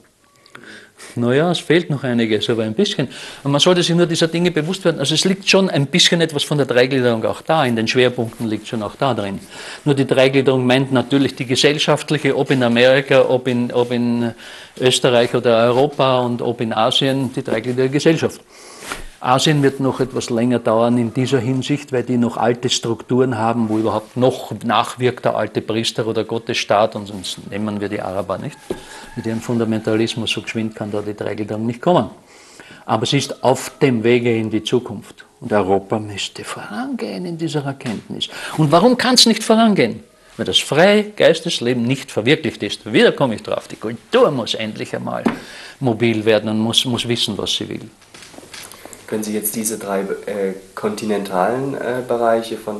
Naja, es fehlt noch einiges, aber ein bisschen. Und man sollte sich nur dieser Dinge bewusst werden. Also es liegt schon ein bisschen etwas von der Dreigliederung auch da, in den Schwerpunkten liegt schon auch da drin. Nur die Dreigliederung meint natürlich die gesellschaftliche, ob in Amerika, ob in Österreich oder Europa und ob in Asien, die dreigliedrige Gesellschaft. Asien wird noch etwas länger dauern in dieser Hinsicht, weil die noch alte Strukturen haben, wo überhaupt noch nachwirkt der alte Priester oder Gottesstaat, und sonst nehmen wir die Araber nicht. Mit ihrem Fundamentalismus so geschwind kann da die Dreigliederung nicht kommen. Aber sie ist auf dem Wege in die Zukunft. Und Europa müsste vorangehen in dieser Erkenntnis. Und warum kann es nicht vorangehen? Weil das freie Geistesleben nicht verwirklicht ist. Wieder komme ich drauf, die Kultur muss endlich einmal mobil werden und muss wissen, was sie will. Können Sie jetzt diese drei kontinentalen Bereiche von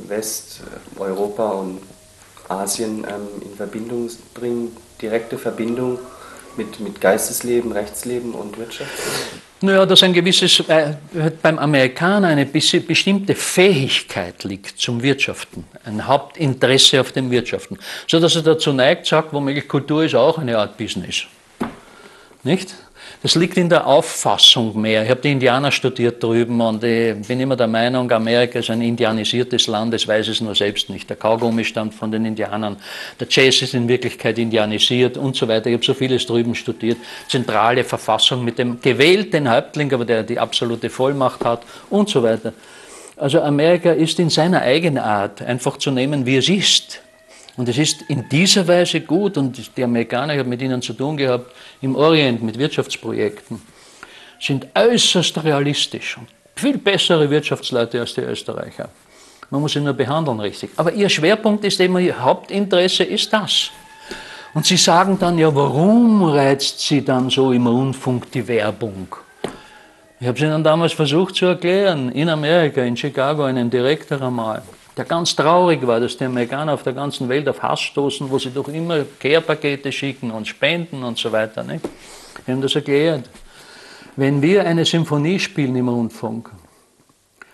Westeuropa und Asien in Verbindung bringen, direkte Verbindung mit Geistesleben, Rechtsleben und Wirtschaft? Naja, dass ein gewisses, beim Amerikaner eine bestimmte Fähigkeit liegt zum Wirtschaften, ein Hauptinteresse auf dem Wirtschaften, so dass er dazu neigt, sagt, womöglich Kultur ist auch eine Art Business. Nicht? Das liegt in der Auffassung mehr. Ich habe die Indianer studiert drüben und ich bin immer der Meinung, Amerika ist ein indianisiertes Land, es weiß es nur selbst nicht. Der Kaugummi stammt von den Indianern, der Jazz ist in Wirklichkeit indianisiert und so weiter. Ich habe so vieles drüben studiert. Zentrale Verfassung mit dem gewählten Häuptling, aber der die absolute Vollmacht hat und so weiter. Also Amerika ist in seiner eigenen Art einfach zu nehmen, wie es ist. Und es ist in dieser Weise gut, und die Amerikaner, ich habe mit ihnen zu tun gehabt, im Orient mit Wirtschaftsprojekten, sind äußerst realistisch und viel bessere Wirtschaftsleute als die Österreicher. Man muss sie nur behandeln richtig. Aber ihr Schwerpunkt ist immer, ihr Hauptinteresse ist das. Und sie sagen dann, ja, warum reizt sie dann so im Rundfunk die Werbung? Ich habe es ihnen damals versucht zu erklären, in Amerika, in Chicago, einen Direktor einmal, der ganz traurig war, dass die Amerikaner auf der ganzen Welt auf Hass stoßen, wo sie doch immer Care-Pakete schicken und spenden und so weiter. Nicht? Wir haben das erklärt. Wenn wir eine Symphonie spielen im Rundfunk,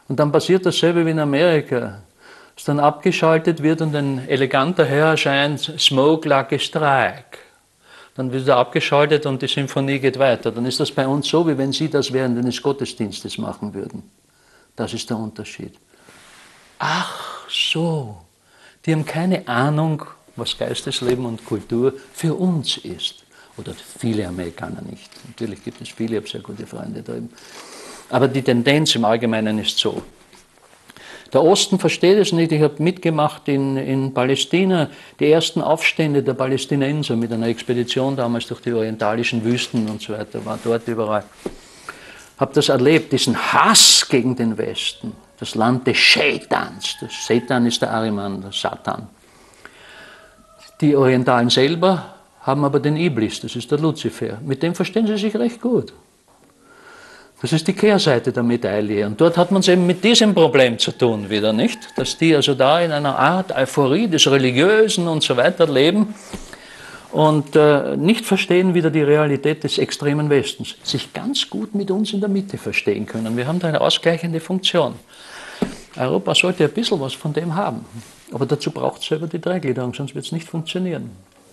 Und dann passiert dasselbe wie in Amerika, dass dann abgeschaltet wird und ein eleganter Herr erscheint, Smoke like a strike. Dann wird er abgeschaltet und die Symphonie geht weiter. Dann ist das bei uns so, wie wenn Sie das während eines Gottesdienstes machen würden. Das ist der Unterschied. Ach so, die haben keine Ahnung, was Geistesleben und Kultur für uns ist. Oder viele Amerikaner nicht. Natürlich gibt es viele, ich habe sehr gute Freunde drüben. Aber die Tendenz im Allgemeinen ist so. Der Osten versteht es nicht. Ich habe mitgemacht in Palästina, die ersten Aufstände der Palästinenser mit einer Expedition damals durch die orientalischen Wüsten und so weiter, war dort überall. Habe das erlebt, diesen Hass gegen den Westen, das Land des Shaitans. Das Satan ist der Ahriman, der Satan. Die Orientalen selber haben aber den Iblis, das ist der Luzifer. Mit dem verstehen sie sich recht gut. Das ist die Kehrseite der Medaille. Und dort hat man es eben mit diesem Problem zu tun wieder, nicht? Dass die also da in einer Art Euphorie des Religiösen und so weiter leben und nicht verstehen wieder die Realität des extremen Westens. Sich ganz gut mit uns in der Mitte verstehen können. Wir haben da eine ausgleichende Funktion. Europa sollte ein bisschen was von dem haben. Aber dazu braucht es selber die Dreigliederung, sonst wird es nicht funktionieren.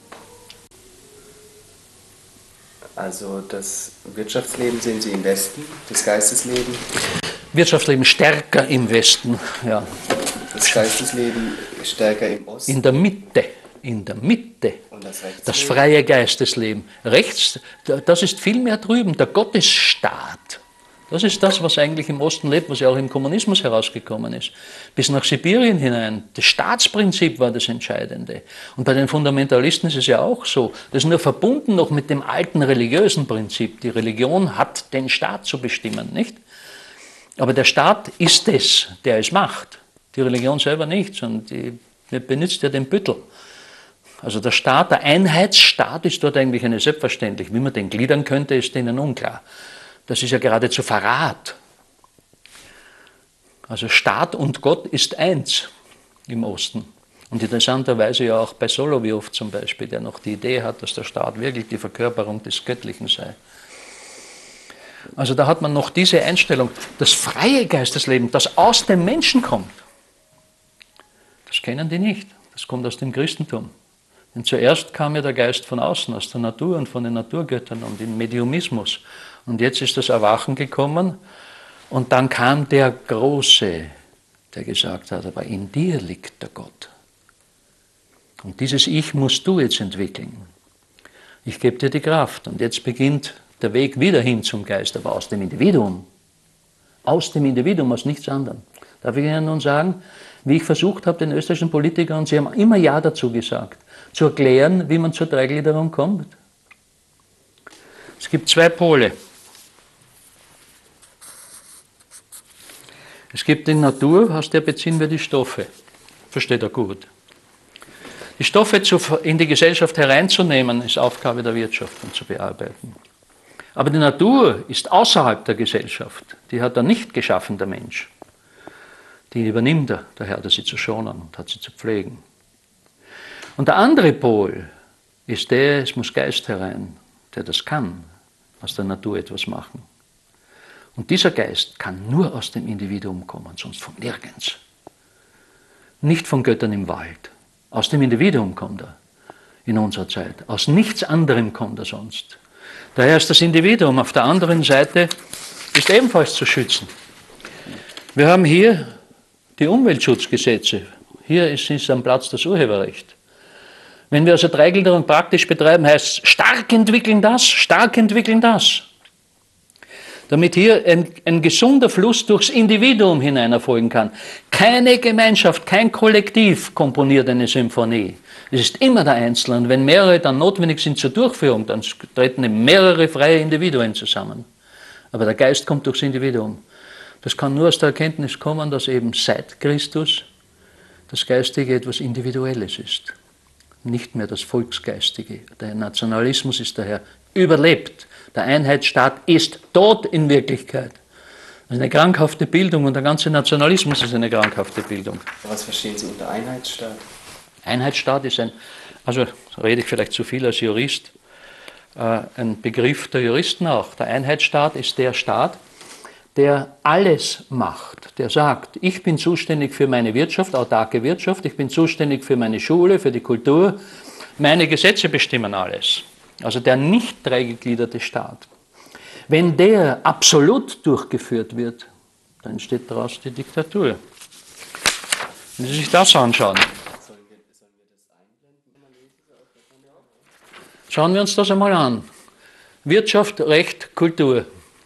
Also das Wirtschaftsleben sehen Sie im Westen, das Geistesleben? Wirtschaftsleben stärker im Westen, ja. Das Geistesleben stärker im Osten? In der Mitte. In der Mitte. Und das Rechtsleben? Das freie Geistesleben. Rechts, das ist viel mehr drüben, der Gottesstaat. Das ist das, was eigentlich im Osten lebt, was ja auch im Kommunismus herausgekommen ist. Bis nach Sibirien hinein. Das Staatsprinzip war das Entscheidende. Und bei den Fundamentalisten ist es ja auch so. Das ist nur verbunden noch mit dem alten religiösen Prinzip. Die Religion hat den Staat zu bestimmen, nicht? Aber der Staat ist es, der es macht. Die Religion selber nicht, sondern die benutzt ja den Büttel. Also der Staat, der Einheitsstaat ist dort eigentlich eine Selbstverständlichkeit. Wie man den gliedern könnte, ist denen unklar. Das ist ja geradezu Verrat. Also Staat und Gott ist eins im Osten. Und interessanterweise ja auch bei Solovyov zum Beispiel, der noch die Idee hat, dass der Staat wirklich die Verkörperung des Göttlichen sei. Also da hat man noch diese Einstellung, das freie Geistesleben, das aus dem Menschen kommt. Das kennen die nicht. Das kommt aus dem Christentum. Denn zuerst kam ja der Geist von außen, aus der Natur und von den Naturgöttern und im Mediumismus. Und jetzt ist das Erwachen gekommen und dann kam der Große, der gesagt hat, aber in dir liegt der Gott. Und dieses Ich musst du jetzt entwickeln. Ich gebe dir die Kraft und jetzt beginnt der Weg wieder hin zum Geist, aber aus dem Individuum. Aus dem Individuum, aus nichts anderem. Darf ich Ihnen nun sagen, wie ich versucht habe, den österreichischen Politikern, und sie haben immer Ja dazu gesagt, zu erklären, wie man zur Dreigliederung kommt. Es gibt zwei Pole. Es gibt die Natur, aus der beziehen wir die Stoffe. Versteht er gut. Die Stoffe in die Gesellschaft hereinzunehmen, ist Aufgabe der Wirtschaft und zu bearbeiten. Aber die Natur ist außerhalb der Gesellschaft. Die hat er nicht geschaffen, der Mensch. Die übernimmt er, der Herr hat sie zu schonen und hat sie zu pflegen. Und der andere Pol ist der, es muss Geist herein, der das kann, aus der Natur etwas machen. Und dieser Geist kann nur aus dem Individuum kommen, sonst von nirgends. Nicht von Göttern im Wald. Aus dem Individuum kommt er in unserer Zeit. Aus nichts anderem kommt er sonst. Daher ist das Individuum auf der anderen Seite ist ebenfalls zu schützen. Wir haben hier die Umweltschutzgesetze. Hier ist am Platz das Urheberrecht. Wenn wir also Dreigliederung praktisch betreiben, heißt es stark entwickeln das. Damit hier ein gesunder Fluss durchs Individuum hinein erfolgen kann. Keine Gemeinschaft, kein Kollektiv komponiert eine Symphonie. Es ist immer der Einzelne. Und wenn mehrere dann notwendig sind zur Durchführung, dann treten eben mehrere freie Individuen zusammen. Aber der Geist kommt durchs Individuum. Das kann nur aus der Erkenntnis kommen, dass eben seit Christus das Geistige etwas Individuelles ist. Nicht mehr das Volksgeistige. Der Nationalismus ist daher überlebt. Der Einheitsstaat ist tot in Wirklichkeit. Das ist eine krankhafte Bildung und der ganze Nationalismus ist eine krankhafte Bildung. Was verstehen Sie unter Einheitsstaat? Einheitsstaat ist also rede ich vielleicht zu viel als Jurist, ein Begriff der Juristen auch. Der Einheitsstaat ist der Staat, der alles macht, der sagt, ich bin zuständig für meine Wirtschaft, autarke Wirtschaft, ich bin zuständig für meine Schule, für die Kultur, meine Gesetze bestimmen alles. Also der nicht dreigegliederte Staat. Wenn der absolut durchgeführt wird, dann entsteht daraus die Diktatur. Wenn Sie sich das anschauen. Schauen wir uns das einmal an. Wirtschaft, Recht, Kultur.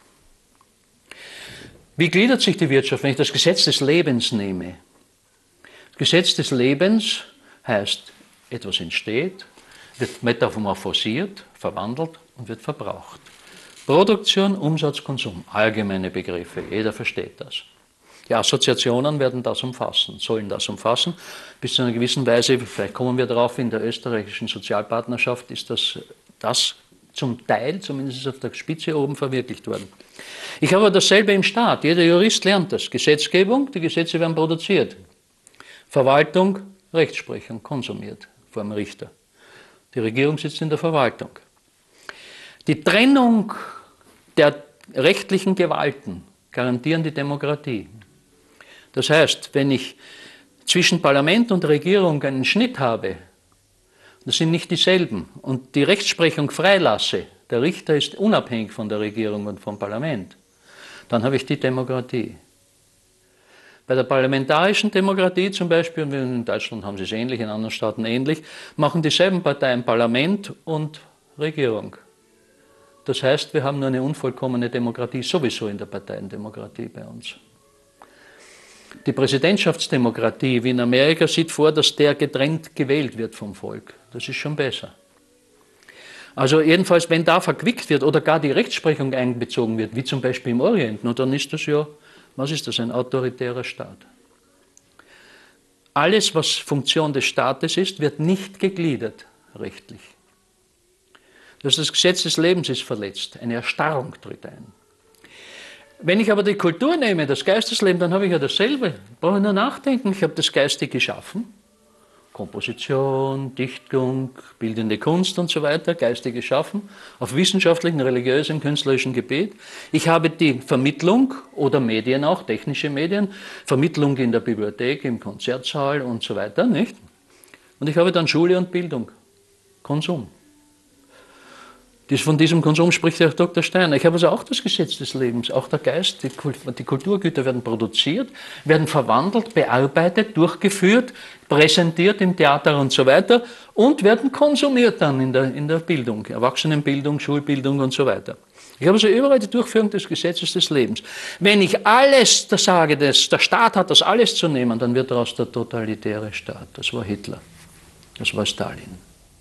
Wie gliedert sich die Wirtschaft, wenn ich das Gesetz des Lebens nehme? Das Gesetz des Lebens heißt, etwas entsteht, wird metamorphosiert, verwandelt und wird verbraucht. Produktion, Umsatz, Konsum, allgemeine Begriffe, jeder versteht das. Die Assoziationen werden das umfassen, sollen das umfassen, bis zu einer gewissen Weise, vielleicht kommen wir darauf, in der österreichischen Sozialpartnerschaft ist das zum Teil, zumindest auf der Spitze oben, verwirklicht worden. Ich habe dasselbe im Staat, jeder Jurist lernt das. Gesetzgebung, die Gesetze werden produziert. Verwaltung, Rechtsprechung, konsumiert vor dem Richter. Die Regierung sitzt in der Verwaltung. Die Trennung der rechtlichen Gewalten garantieren die Demokratie. Das heißt, wenn ich zwischen Parlament und Regierung einen Schnitt habe, das sind nicht dieselben, und die Rechtsprechung freilasse, der Richter ist unabhängig von der Regierung und vom Parlament, dann habe ich die Demokratie. Bei der parlamentarischen Demokratie zum Beispiel, und in Deutschland haben sie es ähnlich, in anderen Staaten ähnlich, machen dieselben Parteien Parlament und Regierung. Das heißt, wir haben nur eine unvollkommene Demokratie sowieso in der Parteiendemokratie bei uns. Die Präsidentschaftsdemokratie wie in Amerika sieht vor, dass der getrennt gewählt wird vom Volk. Das ist schon besser. Also jedenfalls, wenn da verquickt wird oder gar die Rechtsprechung einbezogen wird, wie zum Beispiel im Orient, dann ist das ja, was ist das, ein autoritärer Staat. Alles, was Funktion des Staates ist, wird nicht gegliedert rechtlich. Das Gesetz des Lebens ist verletzt, eine Erstarrung tritt ein. Wenn ich aber die Kultur nehme, das Geistesleben, dann habe ich ja dasselbe. Ich brauche nur nachdenken, ich habe das Geistig geschaffen. Komposition, Dichtung, bildende Kunst und so weiter, geistig geschaffen, auf wissenschaftlichen, religiösen, künstlerischen Gebiet. Ich habe die Vermittlung oder Medien auch, technische Medien, Vermittlung in der Bibliothek, im Konzertsaal und so weiter, nicht? Und ich habe dann Schule und Bildung, Konsum. Von diesem Konsum spricht ja auch Dr. Steiner. Ich habe also auch das Gesetz des Lebens, auch der Geist, die Kulturgüter werden produziert, werden verwandelt, bearbeitet, durchgeführt, präsentiert im Theater und so weiter und werden konsumiert dann in der Bildung, Erwachsenenbildung, Schulbildung und so weiter. Ich habe also überall die Durchführung des Gesetzes des Lebens. Wenn ich alles sage, der Staat hat das alles zu nehmen, dann wird daraus der totalitäre Staat. Das war Hitler, das war Stalin.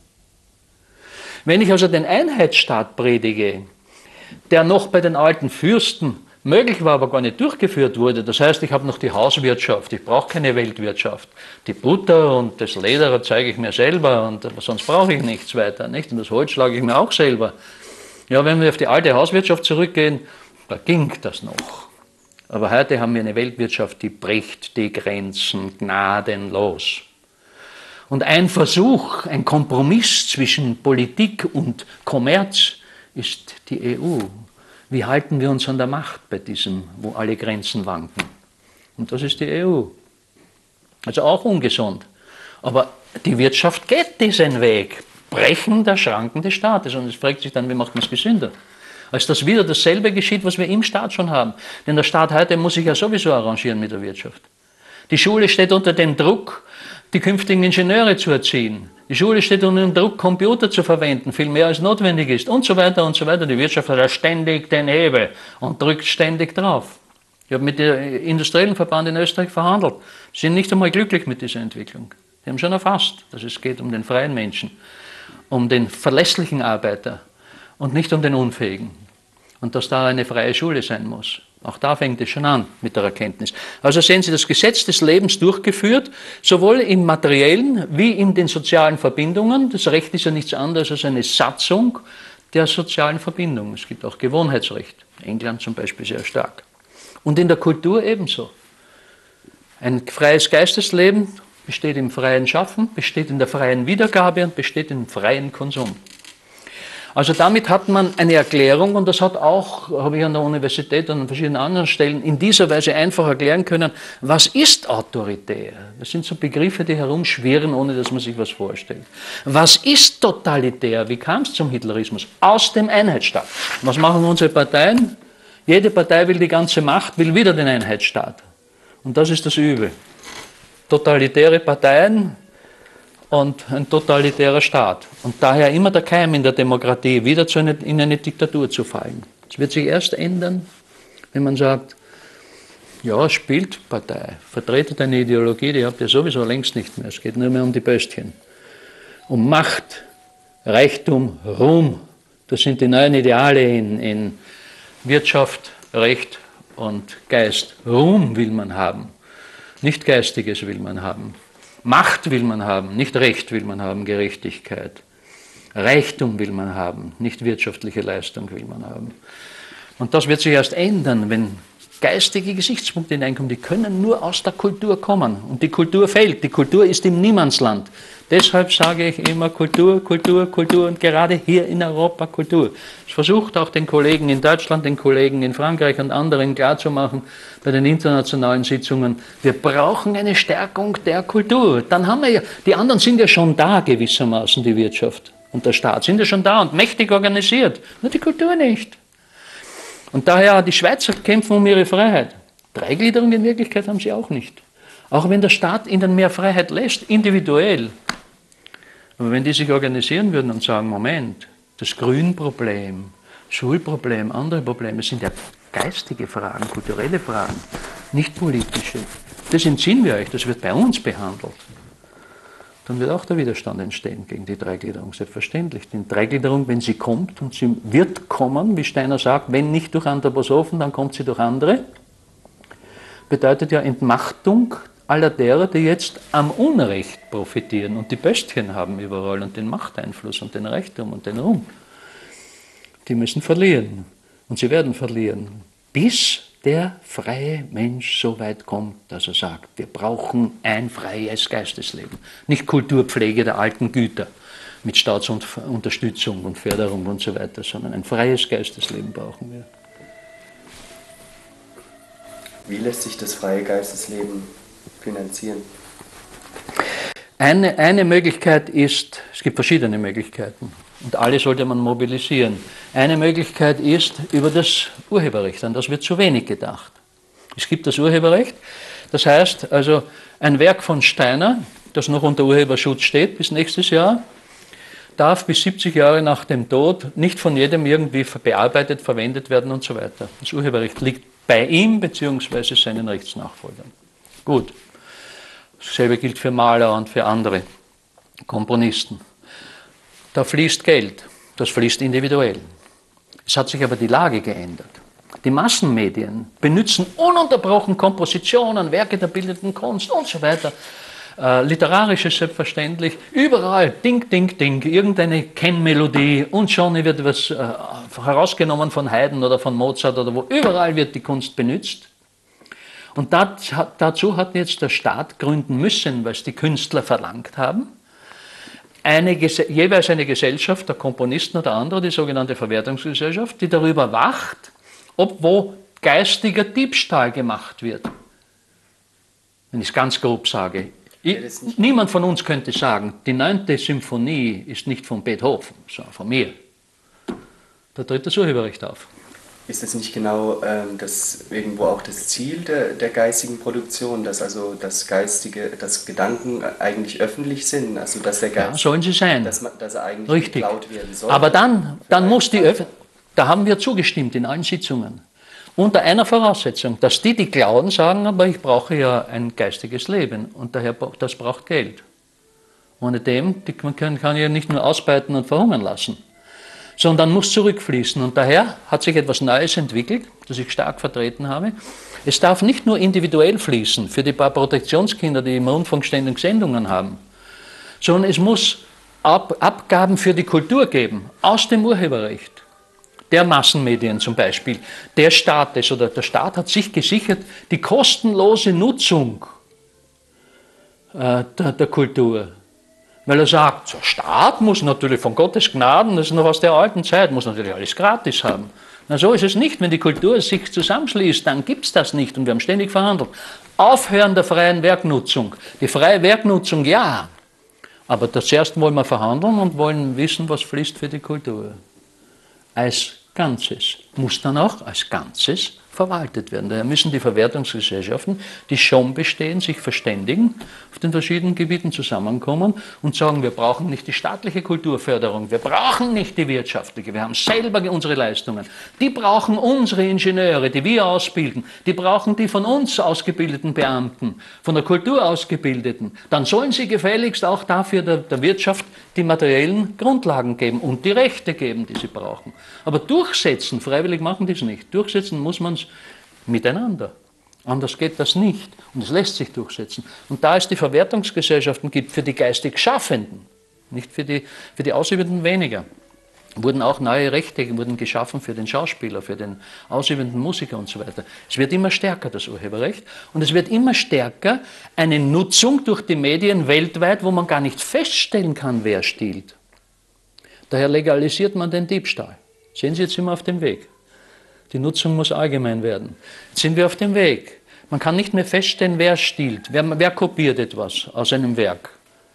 Wenn ich also den Einheitsstaat predige, der noch bei den alten Fürsten möglich war, aber gar nicht durchgeführt wurde, das heißt, ich habe noch die Hauswirtschaft, ich brauche keine Weltwirtschaft. Die Butter und das Leder erzeuge ich mir selber und sonst brauche ich nichts weiter. Nicht? Und das Holz schlage ich mir auch selber. Ja, wenn wir auf die alte Hauswirtschaft zurückgehen, da ging das noch. Aber heute haben wir eine Weltwirtschaft, die bricht die Grenzen gnadenlos. Und ein Versuch, ein Kompromiss zwischen Politik und Kommerz ist die EU. Wie halten wir uns an der Macht bei diesem, wo alle Grenzen wanken? Und das ist die EU. Also auch ungesund. Aber die Wirtschaft geht diesen Weg. Brechen der Schranken des Staates. Und es fragt sich dann, wie macht man es gesünder? Als dass wieder dasselbe geschieht, was wir im Staat schon haben. Denn der Staat heute muss sich ja sowieso arrangieren mit der Wirtschaft. Die Schule steht unter dem Druck, die künftigen Ingenieure zu erziehen. Die Schule steht unter dem Druck, Computer zu verwenden, viel mehr als notwendig ist und so weiter und so weiter. Die Wirtschaft hat ja ständig den Hebel und drückt ständig drauf. Ich habe mit dem industriellen Verband in Österreich verhandelt. Sie sind nicht einmal glücklich mit dieser Entwicklung. Sie haben schon erfasst, dass es geht um den freien Menschen, um den verlässlichen Arbeiter und nicht um den Unfähigen. Und dass da eine freie Schule sein muss. Auch da fängt es schon an mit der Erkenntnis. Also sehen Sie, das Gesetz des Lebens durchgeführt, sowohl im materiellen wie in den sozialen Verbindungen. Das Recht ist ja nichts anderes als eine Satzung der sozialen Verbindungen. Es gibt auch Gewohnheitsrecht. England zum Beispiel sehr stark. Und in der Kultur ebenso. Ein freies Geistesleben besteht im freien Schaffen, besteht in der freien Wiedergabe und besteht im freien Konsum. Also damit hat man eine Erklärung, und das hat auch, habe ich an der Universität und an verschiedenen anderen Stellen in dieser Weise einfach erklären können, was ist autoritär? Das sind so Begriffe, die herumschwirren, ohne dass man sich was vorstellt. Was ist totalitär? Wie kam es zum Hitlerismus? Aus dem Einheitsstaat. Was machen unsere Parteien? Jede Partei will die ganze Macht, will wieder den Einheitsstaat. Und das ist das Übel. Totalitäre Parteien und ein totalitärer Staat. Und daher immer der Keim in der Demokratie, wieder in eine Diktatur zu fallen. Es wird sich erst ändern, wenn man sagt, ja, spielt Partei, vertretet eine Ideologie, die habt ihr sowieso längst nicht mehr. Es geht nur mehr um die Böstchen. Um Macht, Reichtum, Ruhm. Das sind die neuen Ideale in Wirtschaft, Recht und Geist. Ruhm will man haben, nicht Geistiges will man haben. Macht will man haben, nicht Recht will man haben, Gerechtigkeit. Reichtum will man haben, nicht wirtschaftliche Leistung will man haben. Und das wird sich erst ändern, wenn geistige Gesichtspunkte hineinkommen. Die können nur aus der Kultur kommen. Und die Kultur fehlt. Die Kultur ist im Niemandsland. Deshalb sage ich immer Kultur, Kultur, Kultur und gerade hier in Europa Kultur. Ich versuche auch den Kollegen in Deutschland, den Kollegen in Frankreich und anderen klarzumachen bei den internationalen Sitzungen, wir brauchen eine Stärkung der Kultur. Dann haben wir ja, die anderen sind ja schon da gewissermaßen, die Wirtschaft und der Staat sind ja schon da und mächtig organisiert, nur die Kultur nicht. Und daher, die Schweizer kämpfen um ihre Freiheit. Dreigliederung in Wirklichkeit haben sie auch nicht. Auch wenn der Staat ihnen mehr Freiheit lässt, individuell. Aber wenn die sich organisieren würden und sagen, Moment, das Grünproblem, Schulproblem, andere Probleme sind ja geistige Fragen, kulturelle Fragen, nicht politische. Das entziehen wir euch, das wird bei uns behandelt. Dann wird auch der Widerstand entstehen gegen die Dreigliederung, selbstverständlich. Die Dreigliederung, wenn sie kommt, und sie wird kommen, wie Steiner sagt, wenn nicht durch Anthroposophen, dann kommt sie durch andere, bedeutet ja Entmachtung aller derer, die jetzt am Unrecht profitieren und die Böstchen haben überall und den Machteinfluss und den Reichtum und den Ruhm. Die müssen verlieren und sie werden verlieren, bis der freie Mensch so weit kommt, dass er sagt, wir brauchen ein freies Geistesleben. Nicht Kulturpflege der alten Güter mit Staatsunterstützung und Förderung und so weiter, sondern ein freies Geistesleben brauchen wir. Wie lässt sich das freie Geistesleben finanzieren? Eine Möglichkeit ist, es gibt verschiedene Möglichkeiten und alle sollte man mobilisieren. Eine Möglichkeit ist über das Urheberrecht, an das wird zu wenig gedacht. Es gibt das Urheberrecht, das heißt also ein Werk von Steiner, das noch unter Urheberschutz steht bis nächstes Jahr, darf bis 70 Jahre nach dem Tod nicht von jedem irgendwie bearbeitet, verwendet werden und so weiter. Das Urheberrecht liegt bei ihm bzw. seinen Rechtsnachfolgern. Gut. Dasselbe gilt für Maler und für andere Komponisten. Da fließt Geld, das fließt individuell. Es hat sich aber die Lage geändert. Die Massenmedien benutzen ununterbrochen Kompositionen, Werke der bildenden Kunst und so weiter, literarisches selbstverständlich, überall ding, ding, ding, irgendeine Kennmelodie und schon wird etwas herausgenommen von Haydn oder von Mozart oder wo, überall wird die Kunst benutzt. Und dazu hat jetzt der Staat gründen müssen, weil es die Künstler verlangt haben, jeweils eine Gesellschaft, der Komponisten oder andere, die sogenannte Verwertungsgesellschaft, die darüber wacht, ob wo geistiger Diebstahl gemacht wird. Wenn ich es ganz grob sage. Niemand von uns könnte sagen, die 9. Symphonie ist nicht von Beethoven, sondern von mir. Da tritt das Urheberrecht auf. Ist es nicht genau das irgendwo auch das Ziel der geistigen Produktion, dass also dass Gedanken eigentlich öffentlich sind, also dass der Geist, ja, sollen sie sein, dass er eigentlich richtig geklaut werden soll? Aber dann muss die Öffentlichkeit, da haben wir zugestimmt in allen Sitzungen, unter einer Voraussetzung, dass die klauen, sagen, aber ich brauche ja ein geistiges Leben und daher das braucht Geld. Ohne dem, man kann ja nicht nur ausbeuten und verhungern lassen, sondern muss zurückfließen. Und daher hat sich etwas Neues entwickelt, das ich stark vertreten habe. Es darf nicht nur individuell fließen, für die paar Protektionskinder, die im Rundfunk ständig Sendungen haben, sondern es muss Abgaben für die Kultur geben, aus dem Urheberrecht, der Massenmedien zum Beispiel, der Staates oder der Staat hat sich gesichert, die kostenlose Nutzung der Kultur. Weil er sagt, der Staat muss natürlich von Gottes Gnaden, das ist noch aus der alten Zeit, muss natürlich alles gratis haben. Na, so ist es nicht. Wenn die Kultur sich zusammenschließt, dann gibt es das nicht und wir haben ständig verhandelt. Aufhören der freien Werknutzung. Die freie Werknutzung, ja. Aber zuerst wollen wir verhandeln und wollen wissen, was fließt für die Kultur. Als Ganzes. Muss dann auch als Ganzes verwaltet werden. Daher müssen die Verwertungsgesellschaften, die schon bestehen, sich verständigen, auf den verschiedenen Gebieten zusammenkommen und sagen, wir brauchen nicht die staatliche Kulturförderung, wir brauchen nicht die wirtschaftliche, wir haben selber unsere Leistungen. Die brauchen unsere Ingenieure, die wir ausbilden, die brauchen die von uns ausgebildeten Beamten, von der Kultur ausgebildeten. Dann sollen sie gefälligst auch dafür der Wirtschaft die materiellen Grundlagen geben und die Rechte geben, die sie brauchen. Aber durchsetzen, freiwillig machen die es nicht, durchsetzen muss man es miteinander. Anders geht das nicht und es lässt sich durchsetzen. Und da es die Verwertungsgesellschaften gibt für die geistig Schaffenden, nicht für die Ausübenden weniger, wurden auch neue Rechte geschaffen für den Schauspieler, für den ausübenden Musiker und so weiter. Es wird immer stärker, das Urheberrecht, und es wird immer stärker eine Nutzung durch die Medien weltweit, wo man gar nicht feststellen kann, wer stiehlt. Daher legalisiert man den Diebstahl. Sehen Sie, jetzt sind wir auf dem Weg. Die Nutzung muss allgemein werden. Jetzt sind wir auf dem Weg. Man kann nicht mehr feststellen, wer stiehlt, wer kopiert etwas aus einem Werk.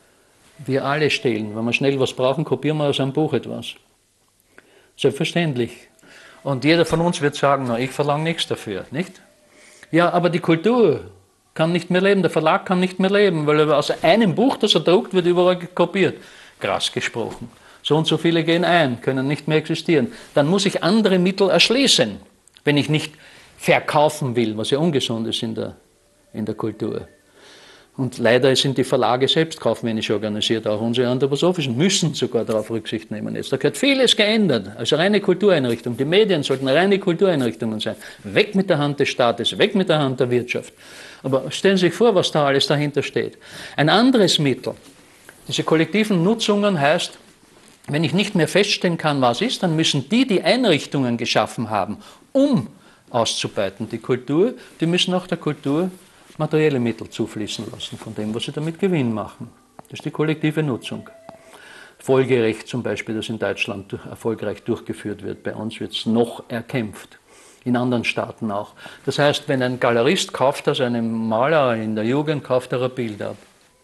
Wir alle stehlen. Wenn wir schnell was brauchen, kopieren wir aus einem Buch etwas. Selbstverständlich. Und jeder von uns wird sagen, na, ich verlange nichts dafür, nicht? Ja, aber die Kultur kann nicht mehr leben, der Verlag kann nicht mehr leben, weil aus einem Buch, das er druckt, wird überall kopiert. Krass gesprochen. So und so viele gehen ein, können nicht mehr existieren. Dann muss ich andere Mittel erschließen, wenn ich nicht verkaufen will, was ja ungesund ist in der Kultur. Und leider sind die Verlage selbst kaufmännisch organisiert, auch unsere anthroposophischen, müssen sogar darauf Rücksicht nehmen jetzt. Da gehört vieles geändert, also reine Kultureinrichtungen. Die Medien sollten reine Kultureinrichtungen sein. Weg mit der Hand des Staates, weg mit der Hand der Wirtschaft. Aber stellen Sie sich vor, was da alles dahinter steht. Ein anderes Mittel, diese kollektiven Nutzungen heißt, wenn ich nicht mehr feststellen kann, was ist, dann müssen die Einrichtungen geschaffen haben, um auszubeuten, die Kultur, die müssen auch der Kultur materielle Mittel zufließen lassen, von dem, was sie damit Gewinn machen. Das ist die kollektive Nutzung. Folgerecht zum Beispiel, das in Deutschland erfolgreich durchgeführt wird, bei uns wird es noch erkämpft, in anderen Staaten auch. Das heißt, wenn ein Galerist kauft aus einem Maler in der Jugend, kauft er ein Bild ab,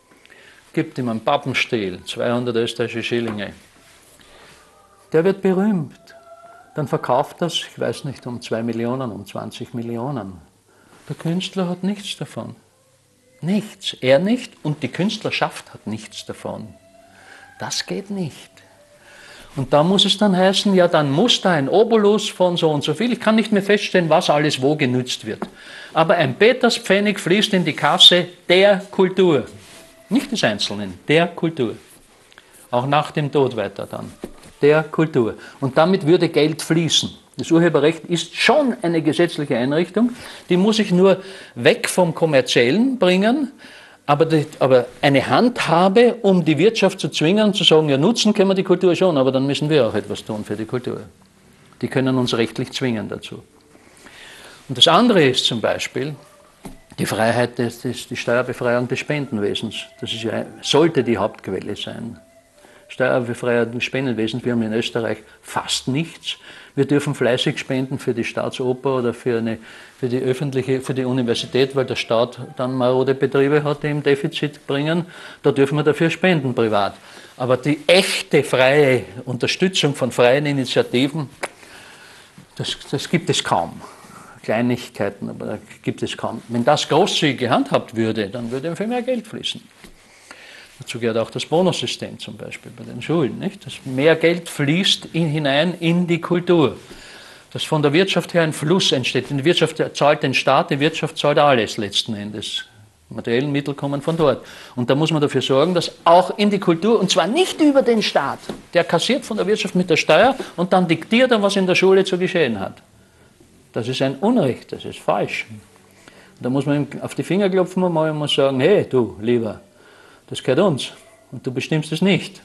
gibt ihm einen Pappenstiel, 200 österreichische Schillinge. Der wird berühmt. Dann verkauft das, ich weiß nicht, um 2 Millionen, um 20 Millionen. Der Künstler hat nichts davon. Nichts. Er nicht und die Künstlerschaft hat nichts davon. Das geht nicht. Und da muss es dann heißen, ja, dann muss da ein Obolus von so und so viel. Ich kann nicht mehr feststellen, was alles wo genützt wird. Aber ein Peterspfennig fließt in die Kasse der Kultur. Nicht des Einzelnen, der Kultur. Auch nach dem Tod weiter dann. Der Kultur. Und damit würde Geld fließen. Das Urheberrecht ist schon eine gesetzliche Einrichtung, die muss ich nur weg vom Kommerziellen bringen, aber eine Handhabe, um die Wirtschaft zu zwingen, zu sagen, ja, nutzen können wir die Kultur schon, aber dann müssen wir auch etwas tun für die Kultur. Die können uns rechtlich zwingen dazu. Und das andere ist zum Beispiel die Freiheit, die Steuerbefreiung des Spendenwesens. Das ist ja, sollte die Hauptquelle sein. Steuerbefreiung des Spendenwesens, wir haben in Österreich fast nichts. Wir dürfen fleißig spenden für die Staatsoper oder für die Universität, weil der Staat dann marode Betriebe hat, die im Defizit bringen. Da dürfen wir dafür spenden privat. Aber die echte freie Unterstützung von freien Initiativen, das gibt es kaum. Kleinigkeiten, aber da gibt es kaum. Wenn das großzügig gehandhabt würde, dann würde viel mehr Geld fließen. Dazu gehört auch das Bonussystem zum Beispiel bei den Schulen, nicht? Dass mehr Geld fließt hinein in die Kultur. Dass von der Wirtschaft her ein Fluss entsteht. Die Wirtschaft zahlt den Staat, die Wirtschaft zahlt alles letzten Endes. Die materiellen Mittel kommen von dort. Und da muss man dafür sorgen, dass auch in die Kultur, und zwar nicht über den Staat, der kassiert von der Wirtschaft mit der Steuer und dann diktiert er, was in der Schule zu geschehen hat. Das ist ein Unrecht, das ist falsch. Da muss man ihm auf die Finger klopfen und muss sagen, hey, du, Lieber, das gehört uns und du bestimmst es nicht.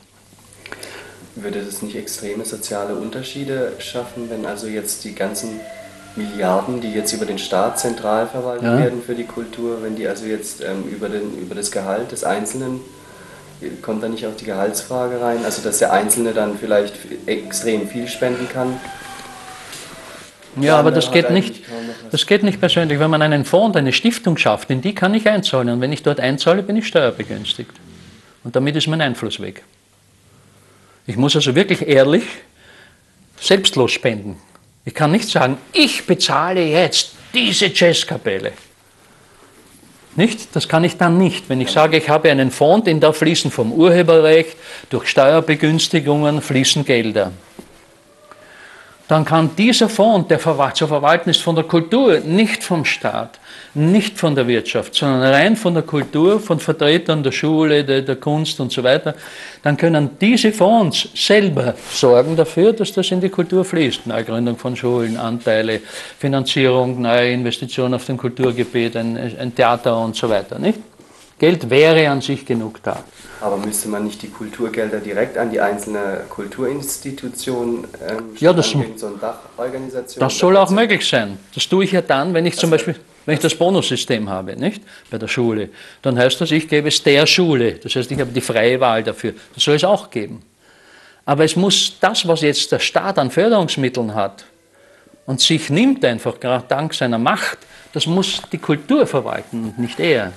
Würde das nicht extreme soziale Unterschiede schaffen, wenn also jetzt die ganzen Milliarden, die jetzt über den Staat zentral verwaltet werden für die Kultur, wenn die also jetzt über das Gehalt des Einzelnen kommt da nicht auch die Gehaltsfrage rein? Also dass der Einzelne dann vielleicht extrem viel spenden kann? Ja, aber das geht nicht persönlich. Wenn man einen Fonds, eine Stiftung schafft, in die kann ich einzahlen. Und wenn ich dort einzahle, bin ich steuerbegünstigt. Und damit ist mein Einfluss weg. Ich muss also wirklich ehrlich, selbstlos spenden. Ich kann nicht sagen, ich bezahle jetzt diese Jazzkapelle. Nicht? Das kann ich dann nicht. Wenn ich sage, ich habe einen Fonds, in da fließen vom Urheberrecht, durch Steuerbegünstigungen fließen Gelder. Dann kann dieser Fonds, der zu verwalten ist von der Kultur, nicht vom Staat, nicht von der Wirtschaft, sondern rein von der Kultur, von Vertretern der Schule, der Kunst und so weiter, dann können diese Fonds selber sorgen dafür, dass das in die Kultur fließt. Neugründung von Schulen, Anteile, Finanzierung, neue Investitionen auf dem Kulturgebiet, ein Theater und so weiter. Nicht? Geld wäre an sich genug da. Aber müsste man nicht die Kulturgelder direkt an die einzelne Kulturinstitution ja, das, so eine Dachorganisation? Das soll auch möglich sein. Das tue ich ja dann, wenn ich zum Beispiel, wenn ich das Bonussystem habe, nicht? Bei der Schule. Dann heißt das, ich gebe es der Schule. Das heißt, ich habe die freie Wahl dafür. Das soll es auch geben. Aber es muss das, was jetzt der Staat an Förderungsmitteln hat und sich nimmt einfach, gerade dank seiner Macht, das muss die Kultur verwalten und nicht er.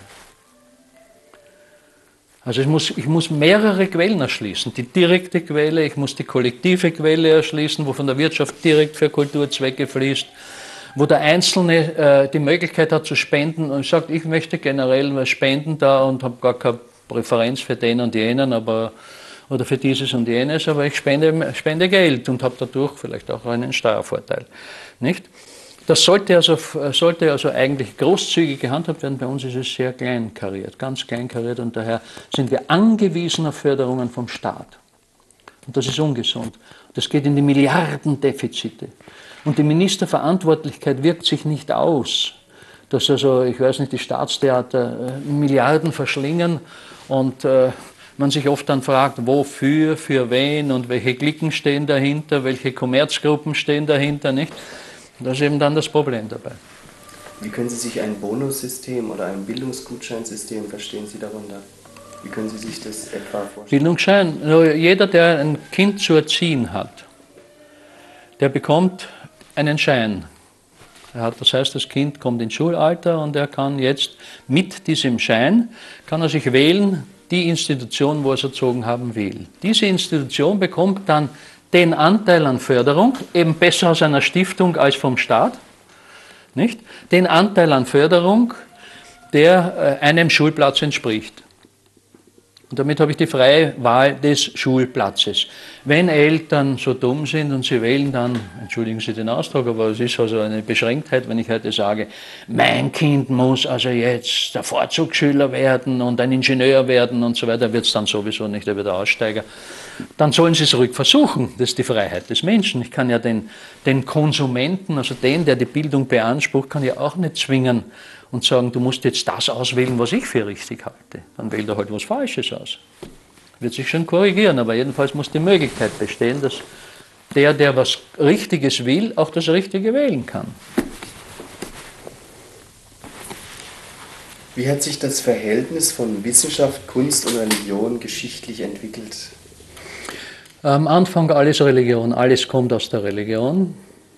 Also ich muss mehrere Quellen erschließen. Die direkte Quelle, ich muss die kollektive Quelle erschließen, wo von der Wirtschaft direkt für Kulturzwecke fließt, wo der Einzelne die Möglichkeit hat zu spenden und sagt, ich möchte generell was spenden da und habe gar keine Präferenz für den und jenen, oder für dieses und jenes, aber ich spende Geld und habe dadurch vielleicht auch einen Steuervorteil. Nicht? Das sollte also eigentlich großzügig gehandhabt werden. Bei uns ist es sehr kleinkariert, ganz kleinkariert, und daher sind wir angewiesen auf Förderungen vom Staat. Und das ist ungesund. Das geht in die Milliardendefizite. Und die Ministerverantwortlichkeit wirkt sich nicht aus, dass also, ich weiß nicht, die Staatstheater Milliarden verschlingen und man sich oft dann fragt, wofür, für wen und welche Cliquen stehen dahinter, welche Kommerzgruppen stehen dahinter, nicht? Das ist eben dann das Problem dabei. Wie können Sie sich ein Bonussystem oder ein Bildungsgutscheinsystem, verstehen Sie darunter? Wie können Sie sich das etwa vorstellen? Bildungsschein, jeder, der ein Kind zu erziehen hat, der bekommt einen Schein. Das heißt, das Kind kommt ins Schulalter und er kann jetzt mit diesem Schein, kann er sich wählen, die Institution, wo er es erzogen haben will. Diese Institution bekommt dann den Anteil an Förderung, eben besser aus einer Stiftung als vom Staat, nicht? Den Anteil an Förderung, der einem Schulplatz entspricht. Und damit habe ich die freie Wahl des Schulplatzes. Wenn Eltern so dumm sind und sie wählen dann, entschuldigen Sie den Ausdruck, aber es ist also eine Beschränktheit, wenn ich heute sage, mein Kind muss also jetzt der Vorzugsschüler werden und ein Ingenieur werden und so weiter, wird es dann sowieso nicht, er wird Aussteiger. Dann sollen sie es ruhig versuchen, das ist die Freiheit des Menschen. Ich kann ja den Konsumenten, also den, der die Bildung beansprucht, kann ja auch nicht zwingen und sagen, du musst jetzt das auswählen, was ich für richtig halte. Dann wählt er halt was Falsches aus. Wird sich schon korrigieren, aber jedenfalls muss die Möglichkeit bestehen, dass der was Richtiges will, auch das Richtige wählen kann. Wie hat sich das Verhältnis von Wissenschaft, Kunst und Religion geschichtlich entwickelt? Am Anfang alles Religion, alles kommt aus der Religion.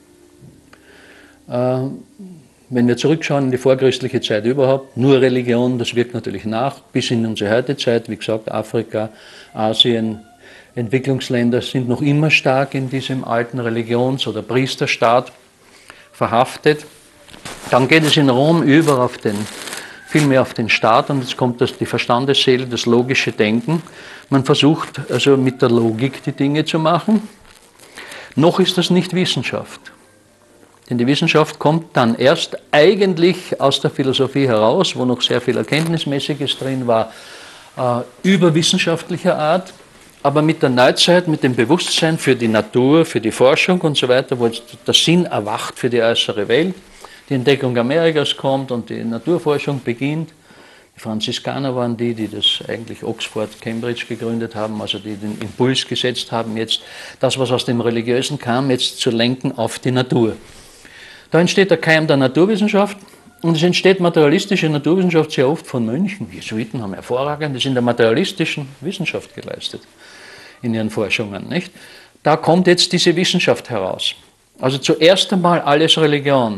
Wenn wir zurückschauen in die vorchristliche Zeit überhaupt, nur Religion, das wirkt natürlich nach, bis in unsere heutige Zeit, wie gesagt, Afrika, Asien, Entwicklungsländer sind noch immer stark in diesem alten Religions- oder Priesterstaat verhaftet. Dann geht es in Rom über vielmehr auf den Staat, und jetzt kommt die Verstandesseele, das logische Denken. Man versucht also mit der Logik die Dinge zu machen. Noch ist das nicht Wissenschaft. Denn die Wissenschaft kommt dann erst eigentlich aus der Philosophie heraus, wo noch sehr viel Erkenntnismäßiges drin war, überwissenschaftlicher Art, aber mit der Neuzeit, mit dem Bewusstsein für die Natur, für die Forschung und so weiter, wo jetzt der Sinn erwacht für die äußere Welt, die Entdeckung Amerikas kommt und die Naturforschung beginnt. Die Franziskaner waren die das eigentlich Oxford, Cambridge gegründet haben, also die den Impuls gesetzt haben, jetzt das, was aus dem Religiösen kam, jetzt zu lenken auf die Natur. Da entsteht der Keim der Naturwissenschaft, Und es entsteht materialistische Naturwissenschaft sehr oft von Mönchen. Die Jesuiten haben hervorragendes in der materialistischen Wissenschaft geleistet, in ihren Forschungen. Nicht? Da kommt jetzt diese Wissenschaft heraus. Also zuerst einmal alles Religion.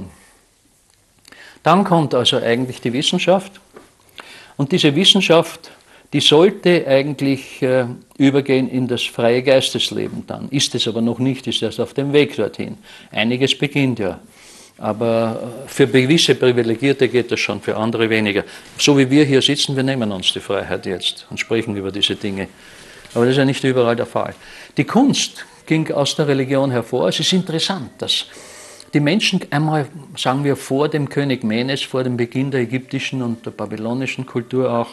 Dann kommt also eigentlich die Wissenschaft. Und diese Wissenschaft, die sollte eigentlich übergehen in das freie Geistesleben dann. Ist es aber noch nicht, ist erst auf dem Weg dorthin. Einiges beginnt ja. Aber für gewisse Privilegierte geht das schon, für andere weniger. So wie wir hier sitzen, wir nehmen uns die Freiheit jetzt und sprechen über diese Dinge. Aber das ist ja nicht überall der Fall. Die Kunst ging aus der Religion hervor. Es ist interessant, dass die Menschen einmal, sagen wir, vor dem König Menes, vor dem Beginn der ägyptischen und der babylonischen Kultur auch,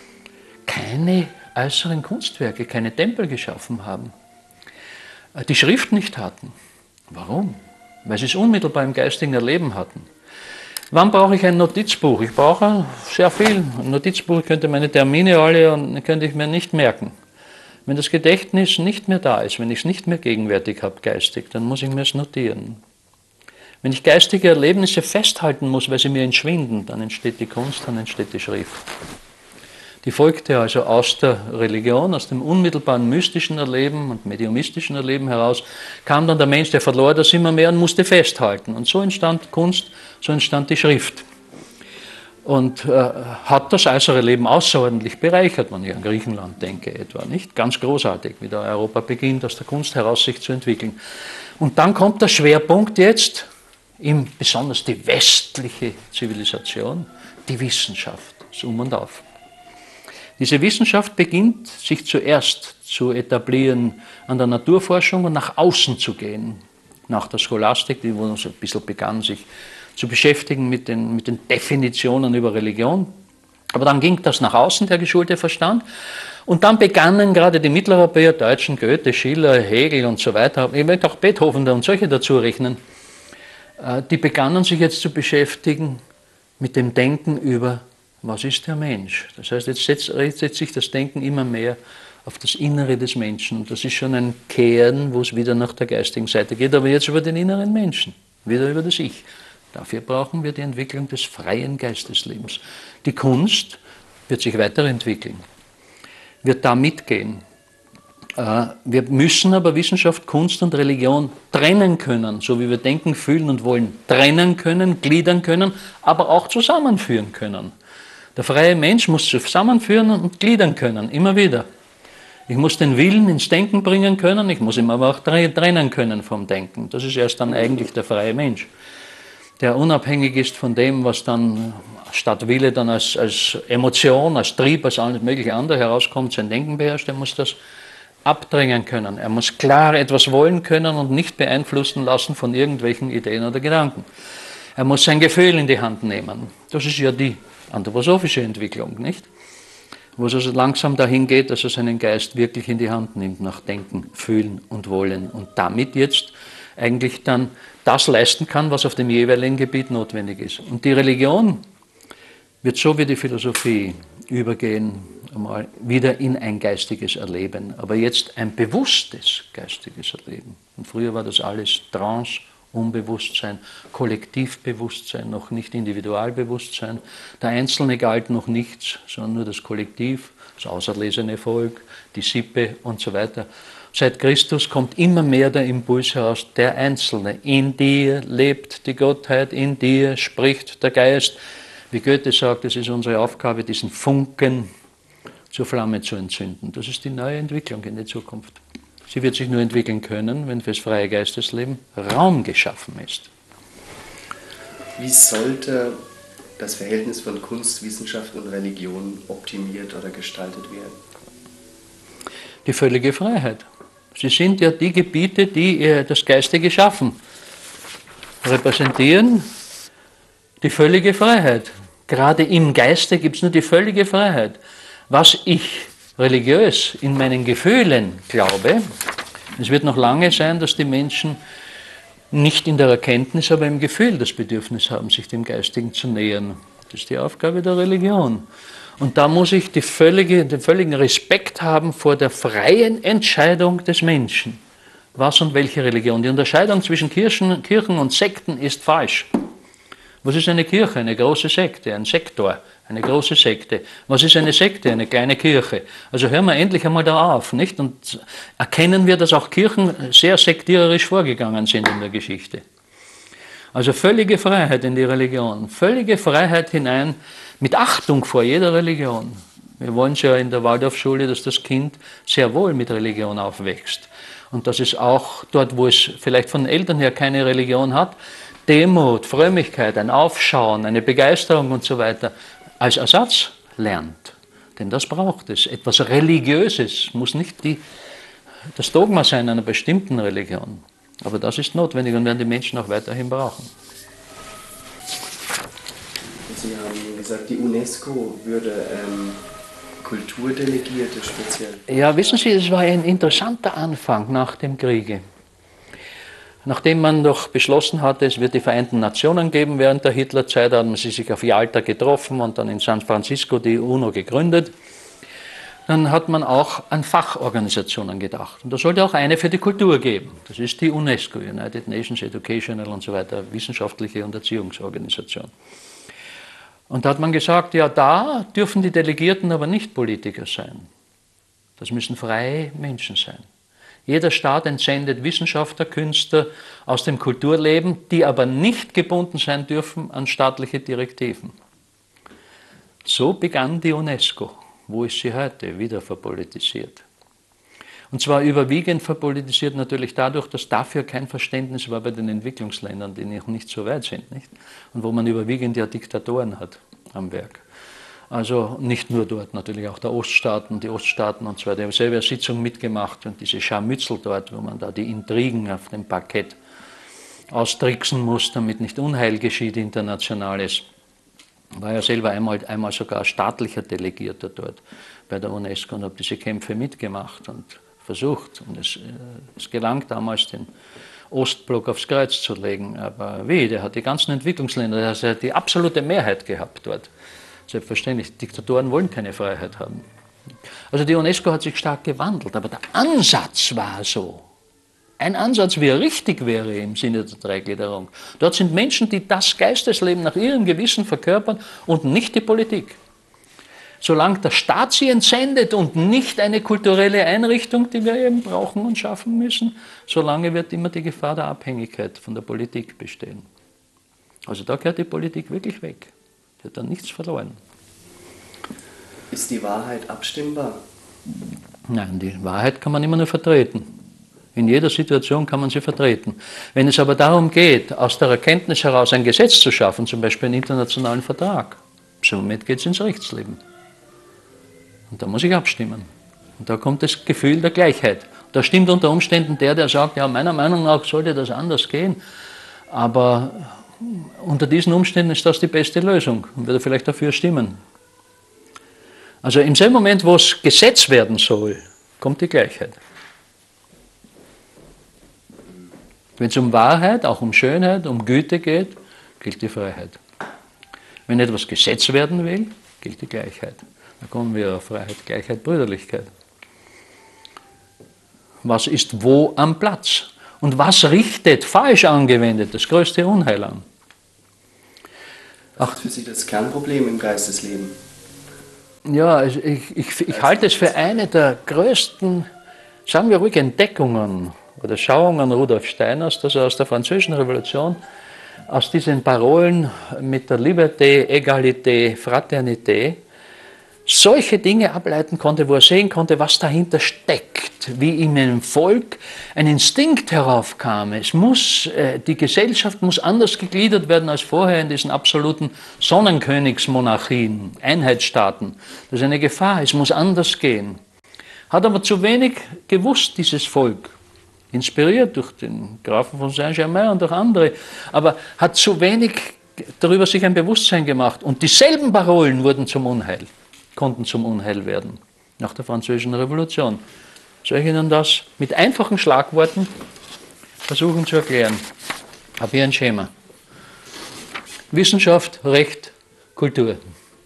keine äußeren Kunstwerke, keine Tempel geschaffen haben. Die Schrift nicht hatten. Warum? Weil sie es unmittelbar im geistigen Erleben hatten. Wann brauche ich ein Notizbuch? Ich brauche sehr viel. Ein Notizbuch könnte meine Termine alle und könnte ich mir nicht merken. Wenn das Gedächtnis nicht mehr da ist, wenn ich es nicht mehr gegenwärtig habe geistig, dann muss ich mir es notieren. Wenn ich geistige Erlebnisse festhalten muss, weil sie mir entschwinden, dann entsteht die Kunst, dann entsteht die Schrift. Die folgte also aus der Religion, aus dem unmittelbaren mystischen Erleben und mediumistischen Erleben heraus, kam dann der Mensch, der verlor das immer mehr und musste festhalten. Und so entstand Kunst, so entstand die Schrift. Und hat das äußere Leben außerordentlich bereichert, wenn ich an Griechenland denke etwa, nicht? Ganz großartig, wie da Europa beginnt, aus der Kunst heraus sich zu entwickeln. Und dann kommt der Schwerpunkt jetzt, besonders die westliche Zivilisation, die Wissenschaft, das Um und Auf. Diese Wissenschaft beginnt sich zuerst zu etablieren an der Naturforschung und nach außen zu gehen. Nach der Scholastik, die wo so ein bisschen begann, sich zu beschäftigen mit den Definitionen über Religion. Aber dann ging das nach außen, der geschulte Verstand. Und dann begannen gerade die Mitteleuropäer, Deutschen, Goethe, Schiller, Hegel und so weiter, ich möchte auch Beethoven und solche dazu rechnen, die begannen sich jetzt zu beschäftigen mit dem Denken über, was ist der Mensch? Das heißt, jetzt setzt sich das Denken immer mehr auf das Innere des Menschen. Und das ist schon ein Kehren, wo es wieder nach der geistigen Seite geht, aber jetzt über den inneren Menschen, wieder über das Ich. Dafür brauchen wir die Entwicklung des freien Geisteslebens. Die Kunst wird sich weiterentwickeln, wird da mitgehen. Wir müssen aber Wissenschaft, Kunst und Religion trennen können, so wie wir denken, fühlen und wollen, trennen können, gliedern können, aber auch zusammenführen können. Der freie Mensch muss zusammenführen und gliedern können, immer wieder. Ich muss den Willen ins Denken bringen können, ich muss ihn aber auch trennen können vom Denken. Das ist erst dann eigentlich der freie Mensch, der unabhängig ist von dem, was dann statt Wille dann als Emotion, als Trieb, als alles mögliche andere herauskommt, sein Denken beherrscht, der muss das abdrängen können. Er muss klar etwas wollen können und nicht beeinflussen lassen von irgendwelchen Ideen oder Gedanken. Er muss sein Gefühl in die Hand nehmen. Das ist ja die anthroposophische Entwicklung, nicht? Wo es also langsam dahin geht, dass er seinen Geist wirklich in die Hand nimmt, nach Denken, Fühlen und Wollen und damit jetzt eigentlich dann das leisten kann, was auf dem jeweiligen Gebiet notwendig ist. Und die Religion wird so wie die Philosophie übergehen, einmal wieder in ein geistiges Erleben, aber jetzt ein bewusstes geistiges Erleben. Und früher war das alles Trance, Unbewusstsein, Kollektivbewusstsein, noch nicht Individualbewusstsein. Der Einzelne galt noch nichts, sondern nur das Kollektiv, das auserlesene Volk, die Sippe und so weiter. Seit Christus kommt immer mehr der Impuls heraus, der Einzelne. In dir lebt die Gottheit, in dir spricht der Geist. Wie Goethe sagt, es ist unsere Aufgabe, diesen Funken zur Flamme zu entzünden. Das ist die neue Entwicklung in der Zukunft. Sie wird sich nur entwickeln können, wenn für das freie Geistesleben Raum geschaffen ist. Wie sollte das Verhältnis von Kunst, Wissenschaft und Religion optimiert oder gestaltet werden? Die völlige Freiheit. Sie sind ja die Gebiete, die das Geistige schaffen, repräsentieren die völlige Freiheit. Gerade im Geiste gibt es nur die völlige Freiheit. Was ich religiös in meinen Gefühlen glaube, es wird noch lange sein, dass die Menschen nicht in der Erkenntnis, aber im Gefühl das Bedürfnis haben, sich dem Geistigen zu nähern. Das ist die Aufgabe der Religion. Und da muss ich den völligen Respekt haben vor der freien Entscheidung des Menschen. Was und welche Religion. Die Unterscheidung zwischen Kirchen und Sekten ist falsch. Was ist eine Kirche? Eine große Sekte, ein Sektor, eine große Sekte. Was ist eine Sekte? Eine kleine Kirche. Also hören wir endlich einmal da auf, nicht? Und erkennen wir, dass auch Kirchen sehr sektiererisch vorgegangen sind in der Geschichte. Also völlige Freiheit in die Religion, völlige Freiheit hinein, mit Achtung vor jeder Religion. Wir wollen ja in der Waldorfschule, dass das Kind sehr wohl mit Religion aufwächst. Und dass es auch dort, wo es vielleicht von den Eltern her keine Religion hat, Demut, Frömmigkeit, ein Aufschauen, eine Begeisterung und so weiter als Ersatz lernt. Denn das braucht es. Etwas Religiöses muss nicht das Dogma sein einer bestimmten Religion. Aber das ist notwendig und werden die Menschen auch weiterhin brauchen. Sie haben gesagt, die UNESCO würde Kulturdelegierte speziell. Ja, wissen Sie, es war ein interessanter Anfang nach dem Kriege. Nachdem man doch beschlossen hatte, es wird die Vereinten Nationen geben während der Hitlerzeit, haben sie sich auf Jalta getroffen und dann in San Francisco die UNO gegründet. Dann hat man auch an Fachorganisationen gedacht. Und da sollte auch eine für die Kultur geben. Das ist die UNESCO, United Nations Educational und so weiter, wissenschaftliche und Erziehungsorganisation. Und da hat man gesagt, ja, da dürfen die Delegierten aber nicht Politiker sein. Das müssen freie Menschen sein. Jeder Staat entsendet Wissenschaftler, Künstler aus dem Kulturleben, die aber nicht gebunden sein dürfen an staatliche Direktiven. So begann die UNESCO. Wo ist sie heute? Wieder verpolitisiert. Und zwar überwiegend verpolitisiert natürlich dadurch, dass dafür kein Verständnis war bei den Entwicklungsländern, die noch nicht so weit sind, nicht? Und wo man überwiegend ja Diktatoren hat am Werk. Also nicht nur dort, natürlich auch die Oststaaten und so weiter. Ich habe selber eine Sitzung mitgemacht und diese Scharmützel dort, wo man da die Intrigen auf dem Parkett austricksen muss, damit nicht Unheil geschieht, internationales. Ich war ja selber einmal sogar staatlicher Delegierter dort bei der UNESCO und habe diese Kämpfe mitgemacht und versucht. Und es gelang damals, den Ostblock aufs Kreuz zu legen. Aber der hat die ganzen Entwicklungsländer, der hat die absolute Mehrheit gehabt dort. Selbstverständlich, Diktatoren wollen keine Freiheit haben. Also die UNESCO hat sich stark gewandelt, aber der Ansatz war so. Ein Ansatz, wie er richtig wäre im Sinne der Dreigliederung. Dort sind Menschen, die das Geistesleben nach ihrem Gewissen verkörpern und nicht die Politik. Solange der Staat sie entsendet und nicht eine kulturelle Einrichtung, die wir eben brauchen und schaffen müssen, solange wird immer die Gefahr der Abhängigkeit von der Politik bestehen. Also da gehört die Politik wirklich weg. Die hat dann nichts verloren. Ist die Wahrheit abstimmbar? Nein, die Wahrheit kann man immer nur vertreten. In jeder Situation kann man sie vertreten. Wenn es aber darum geht, aus der Erkenntnis heraus ein Gesetz zu schaffen, zum Beispiel einen internationalen Vertrag, somit geht es ins Rechtsleben. Und da muss ich abstimmen. Und da kommt das Gefühl der Gleichheit. Da stimmt unter Umständen der sagt, ja, meiner Meinung nach sollte das anders gehen, aber unter diesen Umständen ist das die beste Lösung und würde vielleicht dafür stimmen. Also im selben Moment, wo es Gesetz werden soll, kommt die Gleichheit. Wenn es um Wahrheit, auch um Schönheit, um Güte geht, gilt die Freiheit. Wenn etwas Gesetz werden will, gilt die Gleichheit. Da kommen wir auf Freiheit, Gleichheit, Brüderlichkeit. Was ist wo am Platz? Und was richtet, falsch angewendet, das größte Unheil an? Was ist für Sie das Kernproblem im Geistesleben? Ja, ich halte es für eine der größten, sagen wir ruhig, Entdeckungen oder Schauungen Rudolf Steiners, dass er aus der Französischen Revolution, aus diesen Parolen mit der Liberté, Egalité, Fraternité, solche Dinge ableiten konnte, wo er sehen konnte, was dahinter steckt, wie in einem Volk ein Instinkt heraufkam. Die Gesellschaft muss anders gegliedert werden als vorher in diesen absoluten Sonnenkönigsmonarchien, Einheitsstaaten. Das ist eine Gefahr, es muss anders gehen. Hat aber zu wenig gewusst, dieses Volk, inspiriert durch den Grafen von Saint-Germain und durch andere, aber hat zu wenig darüber sich ein Bewusstsein gemacht. Und dieselben Parolen konnten zum Unheil werden, nach der Französischen Revolution. Soll ich Ihnen das mit einfachen Schlagworten versuchen zu erklären? Ich habe hier ein Schema. Wissenschaft, Recht, Kultur.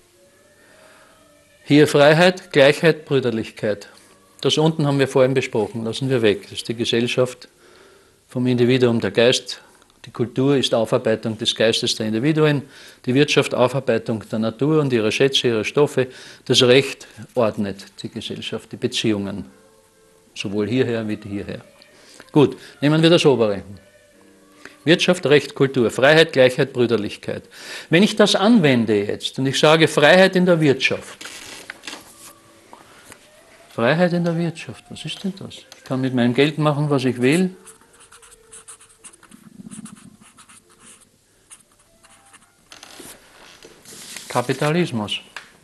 Hier Freiheit, Gleichheit, Brüderlichkeit. Das unten haben wir vorhin besprochen, lassen wir weg. Das ist die Gesellschaft vom Individuum, der Geist, Die Kultur ist Aufarbeitung des Geistes der Individuen, die Wirtschaft Aufarbeitung der Natur und ihrer Schätze, ihrer Stoffe. Das Recht ordnet die Gesellschaft, die Beziehungen, sowohl hierher wie hierher. Gut, nehmen wir das Obere. Wirtschaft, Recht, Kultur, Freiheit, Gleichheit, Brüderlichkeit. Wenn ich das anwende jetzt und ich sage Freiheit in der Wirtschaft, Freiheit in der Wirtschaft, was ist denn das? Ich kann mit meinem Geld machen, was ich will. Kapitalismus.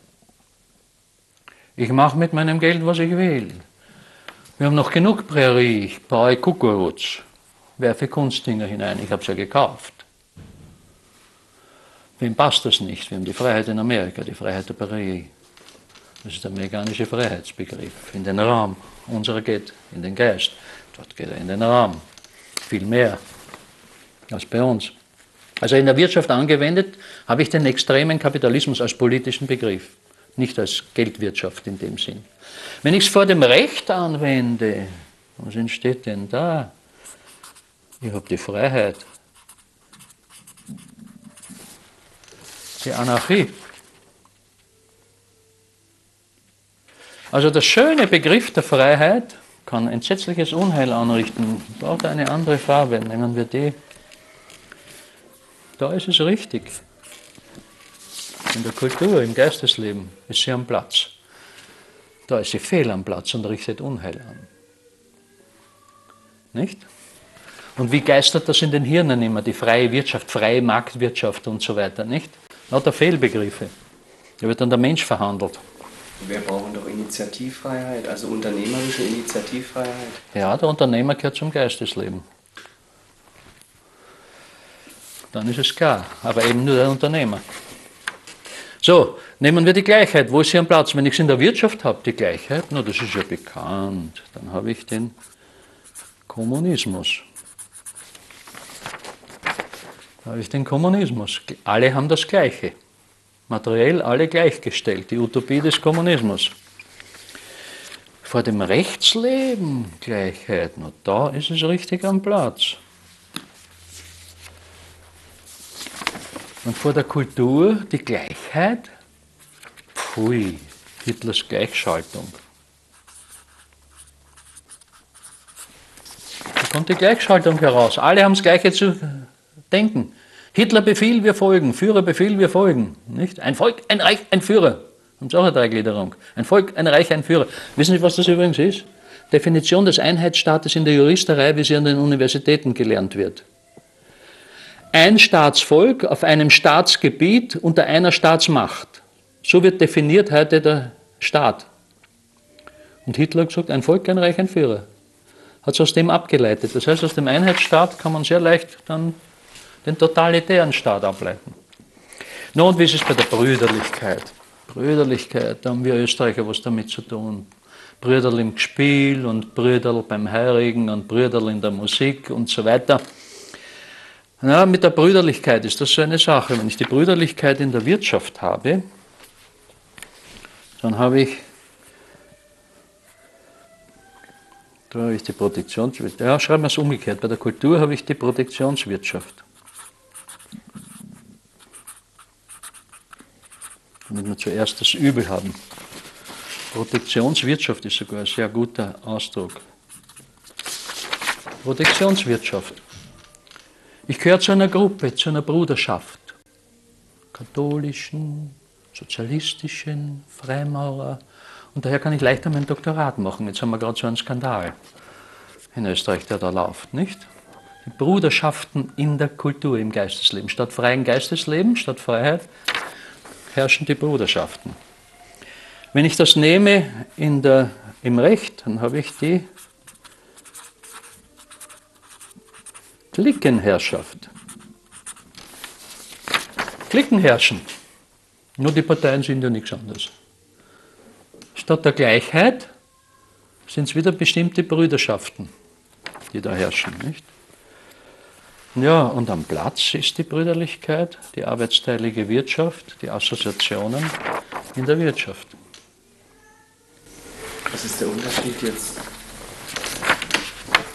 Ich mache mit meinem Geld, was ich will. Wir haben noch genug Prärie, ich baue Kuckucks, werfe Kunstdinger hinein, ich habe es ja gekauft. Wem passt das nicht? Wir haben die Freiheit in Amerika, die Freiheit der Prärie. Das ist der amerikanische Freiheitsbegriff. In den Raum. Unserer geht in den Geist. Dort geht er in den Raum. Viel mehr als bei uns. Also in der Wirtschaft angewendet habe ich den extremen Kapitalismus als politischen Begriff, nicht als Geldwirtschaft in dem Sinn. Wenn ich es vor dem Recht anwende, was entsteht denn da? Ich habe die Freiheit, die Anarchie. Also der schöne Begriff der Freiheit kann entsetzliches Unheil anrichten. Braucht eine andere Farbe, nehmen wir die. Da ist es richtig. In der Kultur, im Geistesleben ist sie am Platz. Da ist sie fehl am Platz und richtet Unheil an. Nicht? Und wie geistert das in den Hirnen immer? Die freie Wirtschaft, freie Marktwirtschaft und so weiter, nicht? Lauter Fehlbegriffe. Da wird dann der Mensch verhandelt. Wir brauchen doch Initiativfreiheit, also unternehmerische Initiativfreiheit. Ja, der Unternehmer gehört zum Geistesleben. Dann ist es klar, aber eben nur der Unternehmer. So, nehmen wir die Gleichheit. Wo ist sie am Platz? Wenn ich es in der Wirtschaft habe, die Gleichheit, na, das ist ja bekannt. Dann habe ich den Kommunismus. Da habe ich den Kommunismus. Alle haben das Gleiche. Materiell alle gleichgestellt, die Utopie des Kommunismus. Vor dem Rechtsleben Gleichheit, na, da ist es richtig am Platz. Und vor der Kultur die Gleichheit, pfui, Hitlers Gleichschaltung. Da kommt die Gleichschaltung heraus. Alle haben das Gleiche zu denken. Hitler Befehl, wir folgen. Führer Befehl, wir folgen. Nicht? Ein Volk, ein Reich, ein Führer. Haben Sie auch eine Dreigliederung. Ein Volk, ein Reich, ein Führer. Wissen Sie, was das übrigens ist? Definition des Einheitsstaates in der Juristerei, wie sie an den Universitäten gelernt wird. Ein Staatsvolk auf einem Staatsgebiet unter einer Staatsmacht. So wird definiert heute der Staat. Und Hitler hat gesagt, ein Volk, ein Reich, ein Führer. Hat es aus dem abgeleitet. Das heißt, aus dem Einheitsstaat kann man sehr leicht dann den totalitären Staat ableiten. Nun, und wie ist es bei der Brüderlichkeit? Brüderlichkeit, da haben wir Österreicher was damit zu tun. Brüderl im Gespiel und Brüderl beim Heirigen und Brüderl in der Musik und so weiter. Ja, mit der Brüderlichkeit ist das so eine Sache. Wenn ich die Brüderlichkeit in der Wirtschaft habe, dann habe ich, da habe ich die Protektionswirtschaft. Ja, schreiben wir es umgekehrt. Bei der Kultur habe ich die Protektionswirtschaft. Damit wir zuerst das Übel haben. Protektionswirtschaft ist sogar ein sehr guter Ausdruck. Protektionswirtschaft. Ich gehöre zu einer Gruppe, zu einer Bruderschaft. Katholischen, sozialistischen, Freimaurer. Und daher kann ich leichter mein Doktorat machen. Jetzt haben wir gerade so einen Skandal in Österreich, der da läuft, nicht? Die Bruderschaften in der Kultur, im Geistesleben. Statt freien Geistesleben, statt Freiheit, herrschen die Bruderschaften. Wenn ich das nehme im Recht, dann habe ich die Cliquenherrschaft. Cliquen herrschen. Nur die Parteien sind ja nichts anderes. Statt der Gleichheit sind es wieder bestimmte Brüderschaften, die da herrschen, nicht? Ja, und am Platz ist die Brüderlichkeit, die arbeitsteilige Wirtschaft, die Assoziationen in der Wirtschaft. Was ist der Unterschied jetzt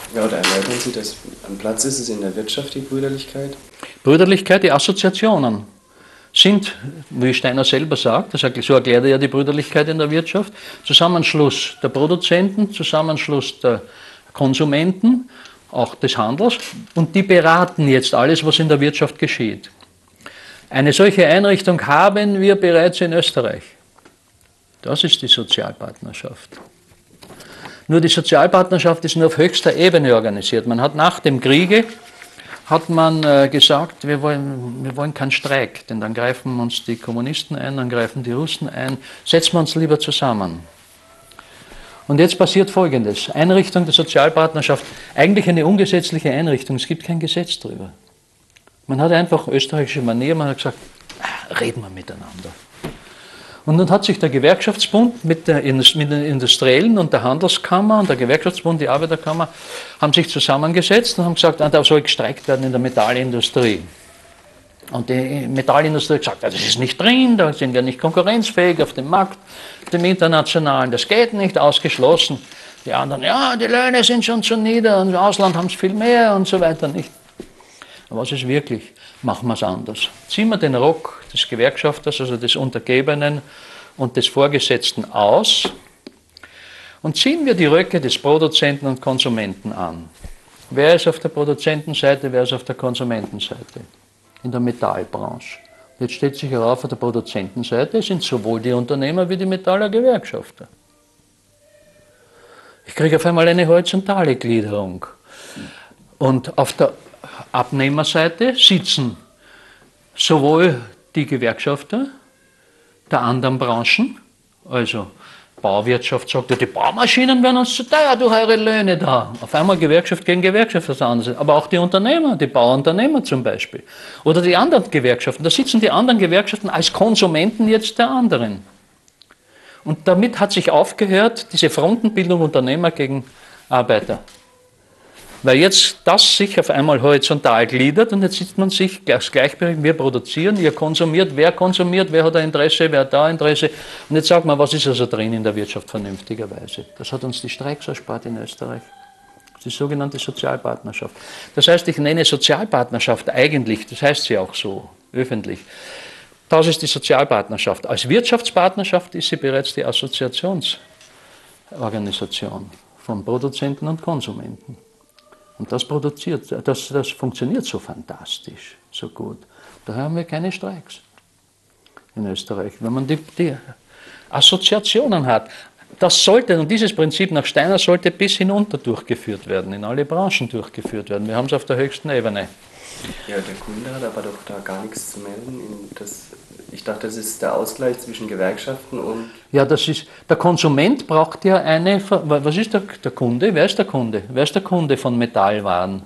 Ja, oder erläutern Sie das? Am Platz ist es in der Wirtschaft, die Brüderlichkeit? Brüderlichkeit, die Assoziationen sind, wie Steiner selber sagt, so erklärt er ja die Brüderlichkeit in der Wirtschaft, Zusammenschluss der Produzenten, Zusammenschluss der Konsumenten, auch des Handels, und die beraten jetzt alles, was in der Wirtschaft geschieht. Eine solche Einrichtung haben wir bereits in Österreich. Das ist die Sozialpartnerschaft. Nur die Sozialpartnerschaft ist nur auf höchster Ebene organisiert. Man hat nach dem Kriege gesagt, wir wollen keinen Streik, denn dann greifen uns die Kommunisten ein, dann greifen die Russen ein, setzen wir uns lieber zusammen. Und jetzt passiert Folgendes: Einrichtung der Sozialpartnerschaft, eigentlich eine ungesetzliche Einrichtung, es gibt kein Gesetz darüber. Man hat einfach österreichische Manier, man hat gesagt, reden wir miteinander. Und nun hat sich der Gewerkschaftsbund mit den Industriellen und der Handelskammer und der Gewerkschaftsbund, die Arbeiterkammer, haben sich zusammengesetzt und haben gesagt, da soll gestreikt werden in der Metallindustrie. Und die Metallindustrie hat gesagt, das ist nicht drin, da sind wir nicht konkurrenzfähig auf dem Markt, dem internationalen, das geht nicht, ausgeschlossen. Die anderen, ja, die Löhne sind schon zu nieder und im Ausland haben es viel mehr und so weiter nicht. Aber was ist wirklich? Machen wir es anders. Ziehen wir den Rock des Gewerkschafters, also des Untergebenen und des Vorgesetzten aus und ziehen wir die Röcke des Produzenten und Konsumenten an. Wer ist auf der Produzentenseite, wer ist auf der Konsumentenseite? In der Metallbranche. Jetzt steht sich heraus, auf der Produzentenseite sind sowohl die Unternehmer wie die Metaller Gewerkschafter. Ich kriege auf einmal eine horizontale Gliederung. Und auf der Abnehmerseite sitzen sowohl die Gewerkschafter der anderen Branchen, also Bauwirtschaft sagt, ja, die Baumaschinen werden uns zu teuer durch eure Löhne da. Auf einmal Gewerkschaft gegen Gewerkschaft, das andere. Aber auch die Unternehmer, die Bauunternehmer zum Beispiel. Oder die anderen Gewerkschaften. Da sitzen die anderen Gewerkschaften als Konsumenten jetzt der anderen. Und damit hat sich aufgehört, diese Frontenbildung Unternehmer gegen Arbeiter. Weil jetzt das sich auf einmal horizontal gliedert und jetzt sitzt man sich gleichberechtigt, wir produzieren, ihr konsumiert, wer hat ein Interesse, wer hat da Interesse. Und jetzt sagt man, was ist also drin in der Wirtschaft vernünftigerweise? Das hat uns die Streiks erspart in Österreich. Das ist die sogenannte Sozialpartnerschaft. Das heißt, ich nenne Sozialpartnerschaft eigentlich, das heißt sie auch so, öffentlich. Das ist die Sozialpartnerschaft. Als Wirtschaftspartnerschaft ist sie bereits die Assoziationsorganisation von Produzenten und Konsumenten. Und das funktioniert so fantastisch, so gut. Daher haben wir keine Streiks in Österreich. Wenn man die Assoziationen hat, das sollte, und dieses Prinzip nach Steiner sollte bis hinunter durchgeführt werden, in alle Branchen durchgeführt werden. Wir haben es auf der höchsten Ebene. Ja, der Kunde hat aber doch da gar nichts zu melden. Ich dachte, das ist der Ausgleich zwischen Gewerkschaften und... Ja, der Konsument braucht ja was ist der Kunde? Wer ist der Kunde? Wer ist der Kunde von Metallwaren?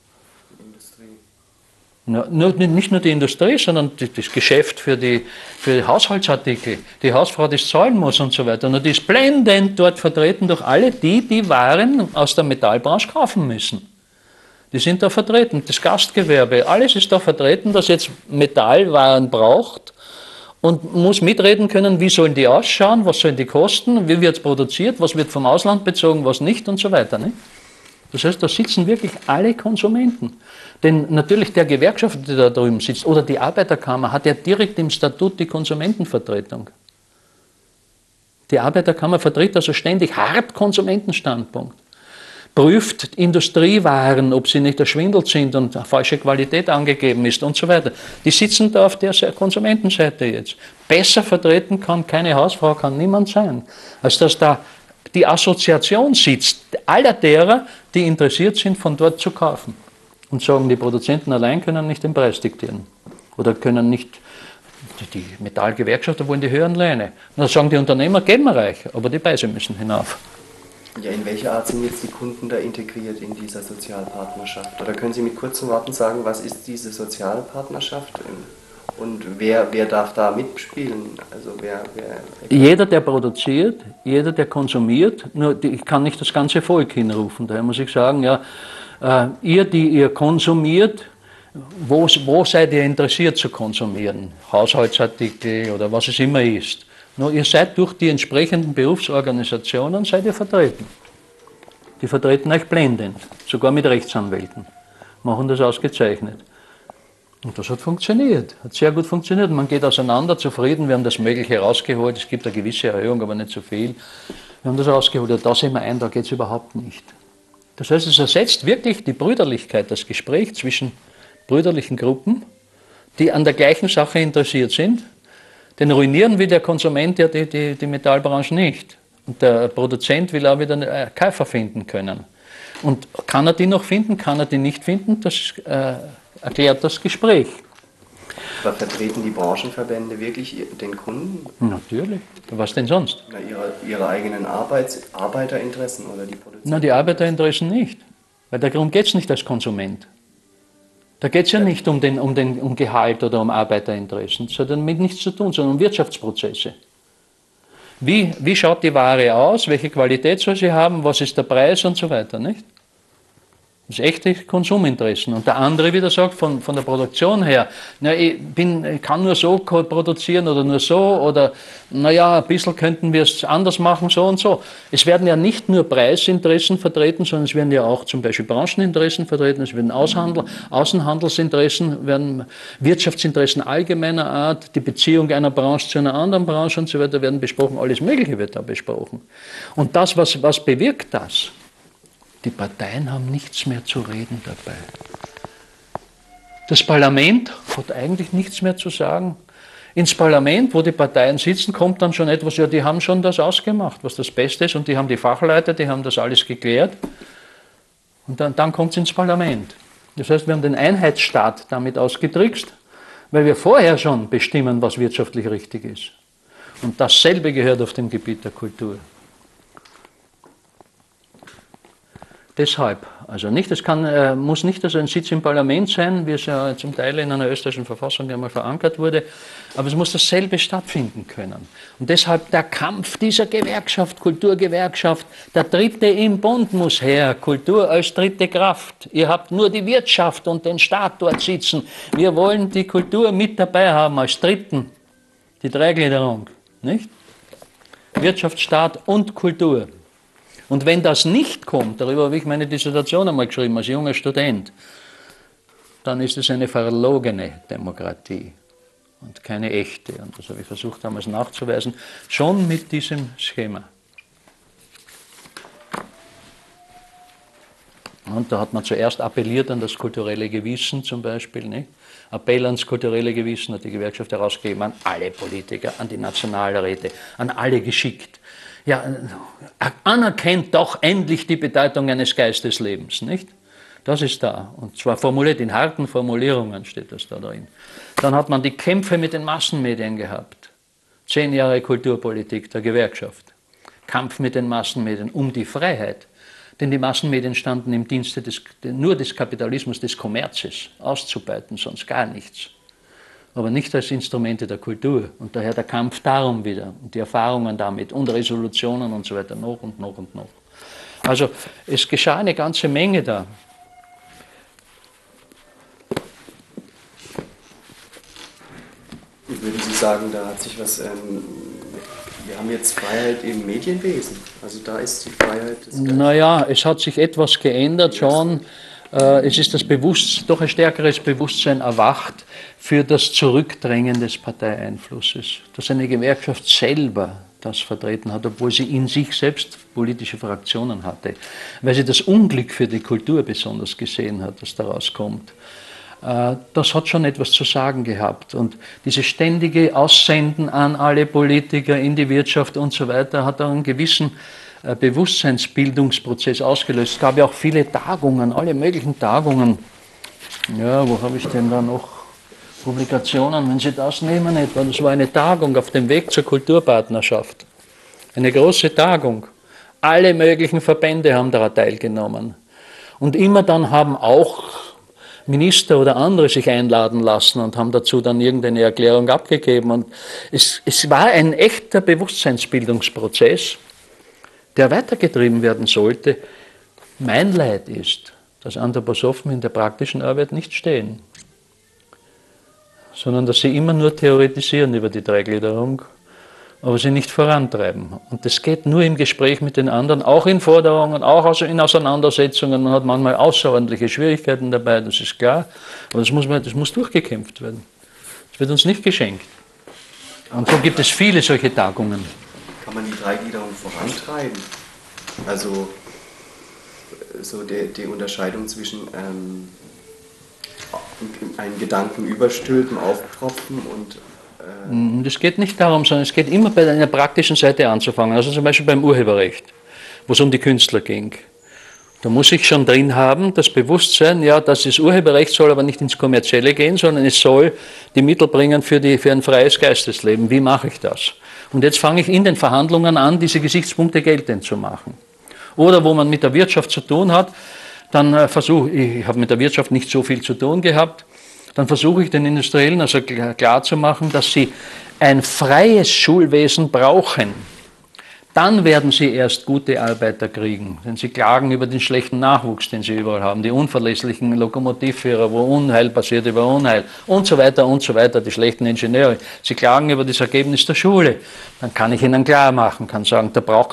Industrie. Nicht nur die Industrie, sondern das Geschäft für die Haushaltsartikel. Die Hausfrau, die es zahlen muss und so weiter. Und die ist blendend dort vertreten durch alle die Waren aus der Metallbranche kaufen müssen. Die sind da vertreten, das Gastgewerbe, alles ist da vertreten, das jetzt Metallwaren braucht und muss mitreden können, wie sollen die ausschauen, was sollen die kosten, wie wird es produziert, was wird vom Ausland bezogen, was nicht und so weiter. Nicht? Das heißt, da sitzen wirklich alle Konsumenten. Denn natürlich der Gewerkschafter, der da drüben sitzt, oder die Arbeiterkammer, hat ja direkt im Statut die Konsumentenvertretung. Die Arbeiterkammer vertritt also ständig hart Konsumentenstandpunkt. Prüft Industriewaren, ob sie nicht erschwindelt sind und falsche Qualität angegeben ist und so weiter. Die sitzen da auf der Konsumentenseite jetzt. Besser vertreten kann keine Hausfrau, kann niemand sein, als dass da die Assoziation sitzt, aller derer, die interessiert sind, von dort zu kaufen. Und sagen, die Produzenten allein können nicht den Preis diktieren. Oder können nicht, die Metallgewerkschafter wollen die höheren Löhne. Und dann sagen die Unternehmer, geben wir reich, aber die Preise müssen hinauf. Ja, in welcher Art sind jetzt die Kunden da integriert in dieser Sozialpartnerschaft? Oder können Sie mit kurzen Worten sagen, was ist diese Sozialpartnerschaft und wer darf da mitspielen? Also jeder, der produziert, jeder, der konsumiert, nur ich kann nicht das ganze Volk hinrufen. Daher muss ich sagen, ja, ihr, die ihr konsumiert, wo seid ihr interessiert zu konsumieren? Haushaltsartikel oder was es immer ist. Nur ihr seid durch die entsprechenden Berufsorganisationen seid ihr vertreten. Die vertreten euch blendend, sogar mit Rechtsanwälten. Machen das ausgezeichnet. Und das hat funktioniert, hat sehr gut funktioniert. Man geht auseinander, zufrieden, wir haben das Mögliche rausgeholt, es gibt eine gewisse Erhöhung, aber nicht so viel. Wir haben das rausgeholt, und da sehen wir ein, da geht es überhaupt nicht. Das heißt, es ersetzt wirklich die Brüderlichkeit, das Gespräch zwischen brüderlichen Gruppen, die an der gleichen Sache interessiert sind. Den ruinieren will der Konsument ja die Metallbranche nicht. Und der Produzent will auch wieder einen Käufer finden können. Und kann er die noch finden, kann er die nicht finden, das erklärt das Gespräch. Aber vertreten die Branchenverbände wirklich den Kunden? Natürlich. Was denn sonst? Na, ihre eigenen Arbeiterinteressen oder die Produzenten? Na, die Arbeiterinteressen nicht. Weil darum geht es nicht als Konsument. Da geht es ja nicht um Gehalt oder um Arbeiterinteressen. Das hat damit nichts zu tun, sondern um Wirtschaftsprozesse. Wie schaut die Ware aus? Welche Qualität soll sie haben? Was ist der Preis und so weiter, nicht? Das ist echte Konsuminteressen. Und der andere wieder sagt, von der Produktion her, na, ich kann nur so produzieren oder nur so, oder naja, ein bisschen könnten wir es anders machen, so und so. Es werden ja nicht nur Preisinteressen vertreten, sondern es werden ja auch zum Beispiel Brancheninteressen vertreten, es werden Außenhandelsinteressen, werden Wirtschaftsinteressen allgemeiner Art, die Beziehung einer Branche zu einer anderen Branche und so weiter werden besprochen, alles Mögliche wird da besprochen. Und das, was bewirkt das? Die Parteien haben nichts mehr zu reden dabei. Das Parlament hat eigentlich nichts mehr zu sagen. Ins Parlament, wo die Parteien sitzen, kommt dann schon etwas, ja, die haben schon das ausgemacht, was das Beste ist, und die haben die Fachleute, die haben das alles geklärt. Und dann kommt es ins Parlament. Das heißt, wir haben den Einheitsstaat damit ausgetrickst, weil wir vorher schon bestimmen, was wirtschaftlich richtig ist. Und dasselbe gehört auf dem Gebiet der Kultur. Deshalb, also nicht, es muss nicht also ein Sitz im Parlament sein, wie es ja zum Teil in einer österreichischen Verfassung einmal verankert wurde, aber es muss dasselbe stattfinden können. Und deshalb der Kampf dieser Gewerkschaft, Kulturgewerkschaft, der Dritte im Bund muss her, Kultur als dritte Kraft. Ihr habt nur die Wirtschaft und den Staat dort sitzen. Wir wollen die Kultur mit dabei haben als Dritten, die Dreigliederung, nicht? Wirtschaft, Staat und Kultur. Und wenn das nicht kommt, darüber habe ich meine Dissertation einmal geschrieben als junger Student, dann ist es eine verlogene Demokratie und keine echte. Und das habe ich versucht damals nachzuweisen, schon mit diesem Schema. Und da hat man zuerst appelliert an das kulturelle Gewissen zum Beispiel, nicht? Appell ans kulturelle Gewissen hat die Gewerkschaft herausgegeben an alle Politiker, an die Nationalräte, an alle geschickt. Ja, anerkennt doch endlich die Bedeutung eines Geisteslebens, nicht? Das ist da. Und zwar formuliert, in harten Formulierungen steht das da drin. Dann hat man die Kämpfe mit den Massenmedien gehabt. 10 Jahre Kulturpolitik der Gewerkschaft. Kampf mit den Massenmedien um die Freiheit. Denn die Massenmedien standen im Dienste nur des Kapitalismus, des Kommerzes, auszubeuten, sonst gar nichts. Aber nicht als Instrumente der Kultur. Und daher der Kampf darum wieder und die Erfahrungen damit und Resolutionen und so weiter, noch und noch und noch. Also es geschah eine ganze Menge da. Würden Sie sagen, da hat sich was, wir haben jetzt Freiheit im Medienwesen, also da ist die Freiheit... Naja, es hat sich etwas geändert schon. Es ist doch ein stärkeres Bewusstsein erwacht für das Zurückdrängen des Parteieinflusses, dass eine Gewerkschaft selber das vertreten hat, obwohl sie in sich selbst politische Fraktionen hatte, weil sie das Unglück für die Kultur besonders gesehen hat, das daraus kommt. Das hat schon etwas zu sagen gehabt. Und dieses ständige Aussenden an alle Politiker in die Wirtschaft und so weiter hat einen gewissen Bewusstseinsbildungsprozess ausgelöst. Es gab ja auch viele Tagungen, alle möglichen Tagungen. Ja, wo habe ich denn da noch Publikationen, wenn Sie das nehmen etwa? Das war eine Tagung auf dem Weg zur Kulturpartnerschaft. Eine große Tagung. Alle möglichen Verbände haben daran teilgenommen. Und immer dann haben auch Minister oder andere sich einladen lassen und haben dazu dann irgendeine Erklärung abgegeben. Und es war ein echter Bewusstseinsbildungsprozess, der weitergetrieben werden sollte. Mein Leid ist, dass Anthroposophen in der praktischen Arbeit nicht stehen, sondern dass sie immer nur theoretisieren über die Dreigliederung aber sie nicht vorantreiben. Und das geht nur im Gespräch mit den anderen, auch in Forderungen, auch in Auseinandersetzungen. Man hat manchmal außerordentliche Schwierigkeiten dabei, das ist klar, aber das muss durchgekämpft werden. Das wird uns nicht geschenkt. Und so gibt es viele solche Tagungen. Kann man die Dreigliederung vorantreiben? Also so die Unterscheidung zwischen einen Gedanken überstülpen, aufpropfen und... Es geht nicht darum, sondern es geht immer bei einer praktischen Seite anzufangen. Also zum Beispiel beim Urheberrecht, wo es um die Künstler ging. Da muss ich schon drin haben, das Bewusstsein, ja, das Urheberrecht soll aber nicht ins Kommerzielle gehen, sondern es soll die Mittel bringen für ein freies Geistesleben. Wie mache ich das? Und jetzt fange ich in den Verhandlungen an, diese Gesichtspunkte geltend zu machen. Oder wo man mit der Wirtschaft zu tun hat, dann ich habe mit der Wirtschaft nicht so viel zu tun gehabt, dann versuche ich den Industriellen also klarzumachen, dass sie ein freies Schulwesen brauchen. Dann werden sie erst gute Arbeiter kriegen, denn sie klagen über den schlechten Nachwuchs, den sie überall haben, die unverlässlichen Lokomotivführer, wo Unheil passiert über Unheil und so weiter, die schlechten Ingenieure. Sie klagen über das Ergebnis der Schule. Dann kann ich ihnen klar machen, kann sagen,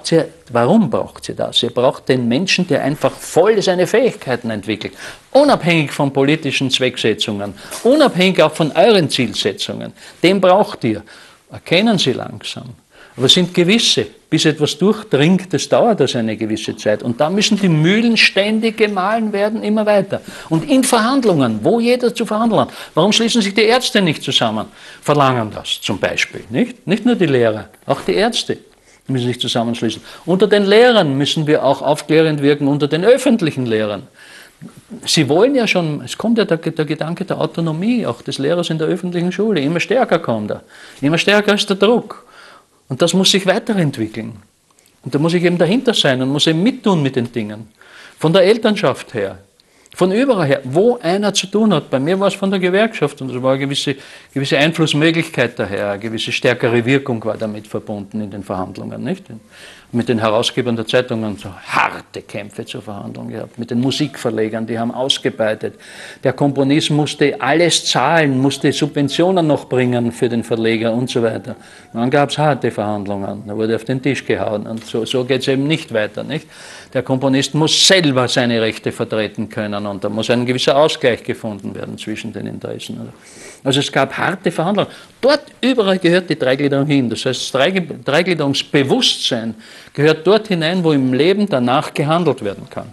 warum braucht sie das? Ihr braucht den Menschen, der einfach voll seine Fähigkeiten entwickelt, unabhängig von politischen Zwecksetzungen, unabhängig auch von euren Zielsetzungen. Den braucht ihr. Erkennen Sie langsam. Aber es sind gewisse, bis etwas durchdringt, das dauert also eine gewisse Zeit. Und da müssen die Mühlen ständig gemahlen werden, immer weiter. Und in Verhandlungen, wo jeder zu verhandeln hat. Warum schließen sich die Ärzte nicht zusammen? Verlangen das zum Beispiel. Nicht nur die Lehrer, auch die Ärzte müssen sich zusammenschließen. Unter den Lehrern müssen wir auch aufklärend wirken, unter den öffentlichen Lehrern. Sie wollen ja schon, es kommt ja der Gedanke der Autonomie, auch des Lehrers in der öffentlichen Schule. Immer stärker kommt er. Immer stärker ist der Druck. Und das muss sich weiterentwickeln. Und da muss ich eben dahinter sein und muss eben mittun mit den Dingen. Von der Elternschaft her, von überall her, wo einer zu tun hat. Bei mir war es von der Gewerkschaft und es war eine gewisse Einflussmöglichkeit daher, eine gewisse stärkere Wirkung war damit verbunden in den Verhandlungen. Nicht? Mit den Herausgebern der Zeitungen so harte Kämpfe zur Verhandlung gehabt, mit den Musikverlegern, die haben ausgebeutet. Der Komponist musste alles zahlen, musste Subventionen noch bringen für den Verleger und so weiter. Und dann gab es harte Verhandlungen, da wurde auf den Tisch gehauen und so geht es eben nicht weiter. Nicht? Der Komponist muss selber seine Rechte vertreten können und da muss ein gewisser Ausgleich gefunden werden zwischen den Interessen. Also es gab harte Verhandlungen. Dort überall gehört die Dreigliederung hin. Das heißt, das Dreigliederungsbewusstsein gehört dort hinein, wo im Leben danach gehandelt werden kann.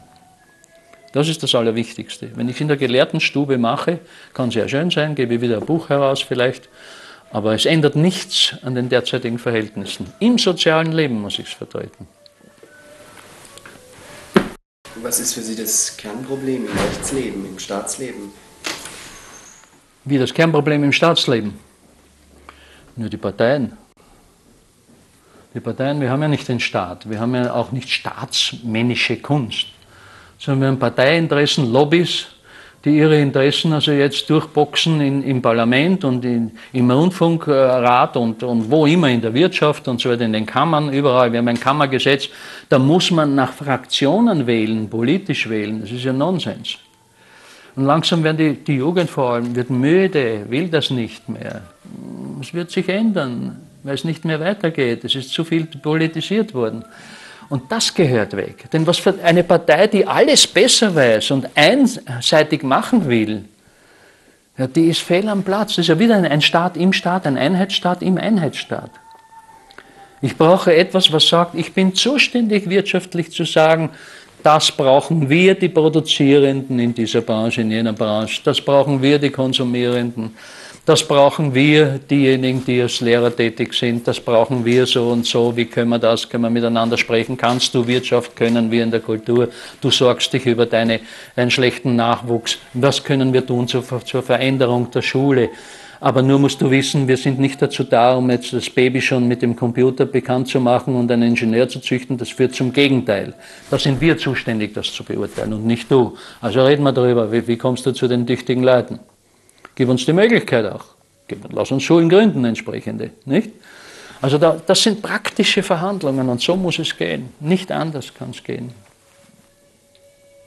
Das ist das Allerwichtigste. Wenn ich es in der Gelehrtenstube mache, kann sehr schön sein, gebe ich wieder ein Buch heraus vielleicht, aber es ändert nichts an den derzeitigen Verhältnissen. Im sozialen Leben muss ich es vertreten. Was ist für Sie das Kernproblem im Rechtsleben, im Staatsleben? Wie das Kernproblem im Staatsleben? Nur die Parteien. Die Parteien, wir haben ja nicht den Staat, wir haben ja auch nicht staatsmännische Kunst, sondern wir haben Parteiinteressen, Lobbys, die ihre Interessen also jetzt durchboxen im Parlament und im Rundfunkrat und wo immer, in der Wirtschaft und so weiter, in den Kammern, überall. Wir haben ein Kammergesetz, da muss man nach Fraktionen wählen, politisch wählen, das ist ja Nonsens. Und langsam werden die Jugend vor allem wird müde, will das nicht mehr. Es wird sich ändern, weil es nicht mehr weitergeht. Es ist zu viel politisiert worden. Und das gehört weg. Denn was für eine Partei, die alles besser weiß und einseitig machen will, ja, die ist fehl am Platz. Das ist ja wieder ein Staat im Staat, ein Einheitsstaat im Einheitsstaat. Ich brauche etwas, was sagt, ich bin zuständig, wirtschaftlich zu sagen, das brauchen wir, die Produzierenden in dieser Branche, in jener Branche. Das brauchen wir, die Konsumierenden. Das brauchen wir, diejenigen, die als Lehrer tätig sind. Das brauchen wir so und so. Wie können wir das? Können wir miteinander sprechen? Kannst du Wirtschaft? Können wir in der Kultur? Du sorgst dich über deinen schlechten Nachwuchs. Was können wir tun zur Veränderung der Schule? Aber nur musst du wissen, wir sind nicht dazu da, um jetzt das Baby schon mit dem Computer bekannt zu machen und einen Ingenieur zu züchten. Das führt zum Gegenteil. Da sind wir zuständig, das zu beurteilen und nicht du. Also reden wir darüber, wie kommst du zu den tüchtigen Leuten? Gib uns die Möglichkeit auch. Lass uns Schulen gründen, entsprechende. Nicht? Also das sind praktische Verhandlungen und so muss es gehen. Nicht anders kann es gehen.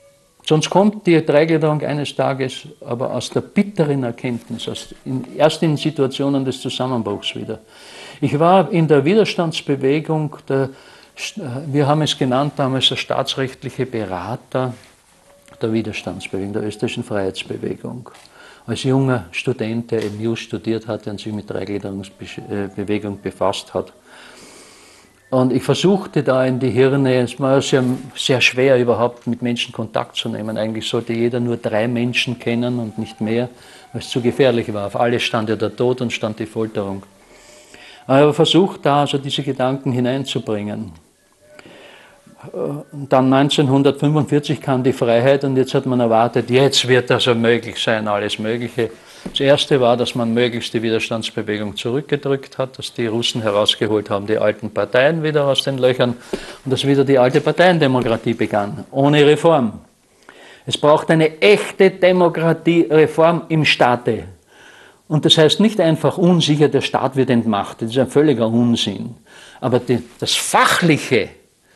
Sonst kommt die Dreigliederung eines Tages aber aus der bitteren Erkenntnis, erst in Situationen des Zusammenbruchs wieder. Ich war in der Widerstandsbewegung, wir haben es genannt damals der staatsrechtliche Berater der Widerstandsbewegung, der österreichischen Freiheitsbewegung. Als junger Student, der im Jus studiert hatte und sich mit Dreigliederungsbewegung befasst hat. Und ich versuchte da in die Hirne, es war sehr, sehr schwer überhaupt mit Menschen Kontakt zu nehmen. Eigentlich sollte jeder nur 3 Menschen kennen und nicht mehr, weil es zu gefährlich war. Auf alles stand ja der Tod und stand die Folterung. Aber ich habe versucht, da also diese Gedanken hineinzubringen. Dann 1945 kam die Freiheit und jetzt hat man erwartet, jetzt wird also möglich sein, alles Mögliche. Das Erste war, dass man möglichst die Widerstandsbewegung zurückgedrückt hat, dass die Russen herausgeholt haben, die alten Parteien wieder aus den Löchern und dass wieder die alte Parteiendemokratie begann, ohne Reform. Es braucht eine echte Demokratiereform im Staate. Und das heißt nicht einfach unsicher, der Staat wird entmachtet, das ist ein völliger Unsinn. Aber das Fachliche,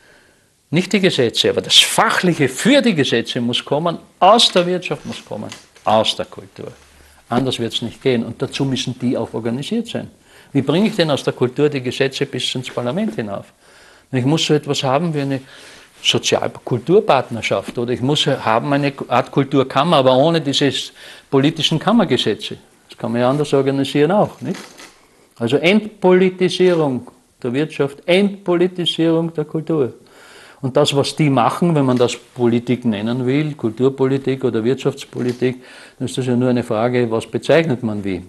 nicht die Gesetze, aber das Fachliche für die Gesetze muss kommen, aus der Wirtschaft muss kommen, aus der Kultur. Anders wird es nicht gehen und dazu müssen die auch organisiert sein. Wie bringe ich denn aus der Kultur die Gesetze bis ins Parlament hinauf? Ich muss so etwas haben wie eine Sozial-Kulturpartnerschaft oder ich muss haben eine Art Kulturkammer, aber ohne diese politischen Kammergesetze. Das kann man ja anders organisieren auch, nicht? Also Entpolitisierung der Wirtschaft, Entpolitisierung der Kultur. Und das, was die machen, wenn man das Politik nennen will, Kulturpolitik oder Wirtschaftspolitik, dann ist das ja nur eine Frage, was bezeichnet man wie.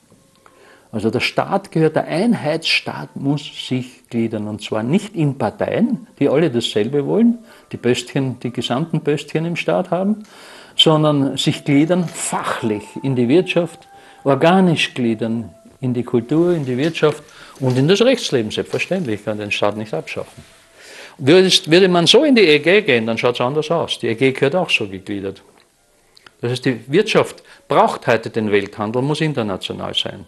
Also der Staat gehört, der Einheitsstaat muss sich gliedern und zwar nicht in Parteien, die alle dasselbe wollen, die Böstchen, die gesamten Böstchen im Staat haben, sondern sich gliedern fachlich in die Wirtschaft, organisch gliedern in die Kultur, in die Wirtschaft und in das Rechtsleben, selbstverständlich, kann den Staat nicht abschaffen. Würde man so in die EG gehen, dann schaut es anders aus. Die EG gehört auch so gegliedert. Das heißt, die Wirtschaft braucht heute den Welthandel, muss international sein.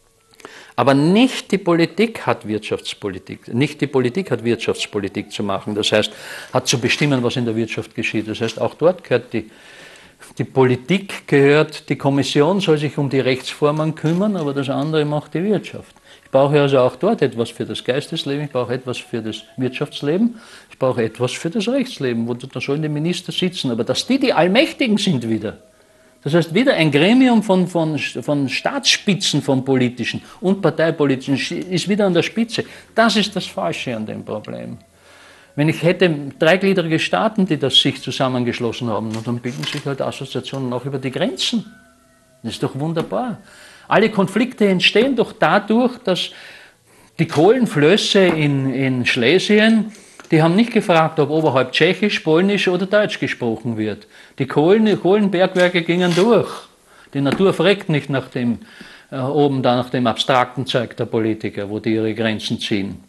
Aber nicht die Politik hat Wirtschaftspolitik, nicht die Politik hat Wirtschaftspolitik zu machen, das heißt, hat zu bestimmen, was in der Wirtschaft geschieht. Das heißt, auch dort gehört die Politik, die Kommission soll sich um die Rechtsformen kümmern, aber das andere macht die Wirtschaft. Ich brauche also auch dort etwas für das Geistesleben, ich brauche etwas für das Wirtschaftsleben, ich brauche etwas für das Rechtsleben, da sollen die Minister sitzen, aber dass die Allmächtigen sind wieder. Das heißt, wieder ein Gremium von Staatsspitzen, von politischen und parteipolitischen, ist wieder an der Spitze. Das ist das Falsche an dem Problem. Wenn ich hätte dreigliedrige Staaten, die das sich zusammengeschlossen haben, dann bilden sich halt Assoziationen auch über die Grenzen. Das ist doch wunderbar. Alle Konflikte entstehen doch dadurch, dass die Kohlenflösse in Schlesien, die haben nicht gefragt, ob oberhalb Tschechisch, Polnisch oder Deutsch gesprochen wird. Die Kohlenbergwerke gingen durch. Die Natur fragt nicht nach dem, oben da nach dem abstrakten Zeug der Politiker, wo die ihre Grenzen ziehen.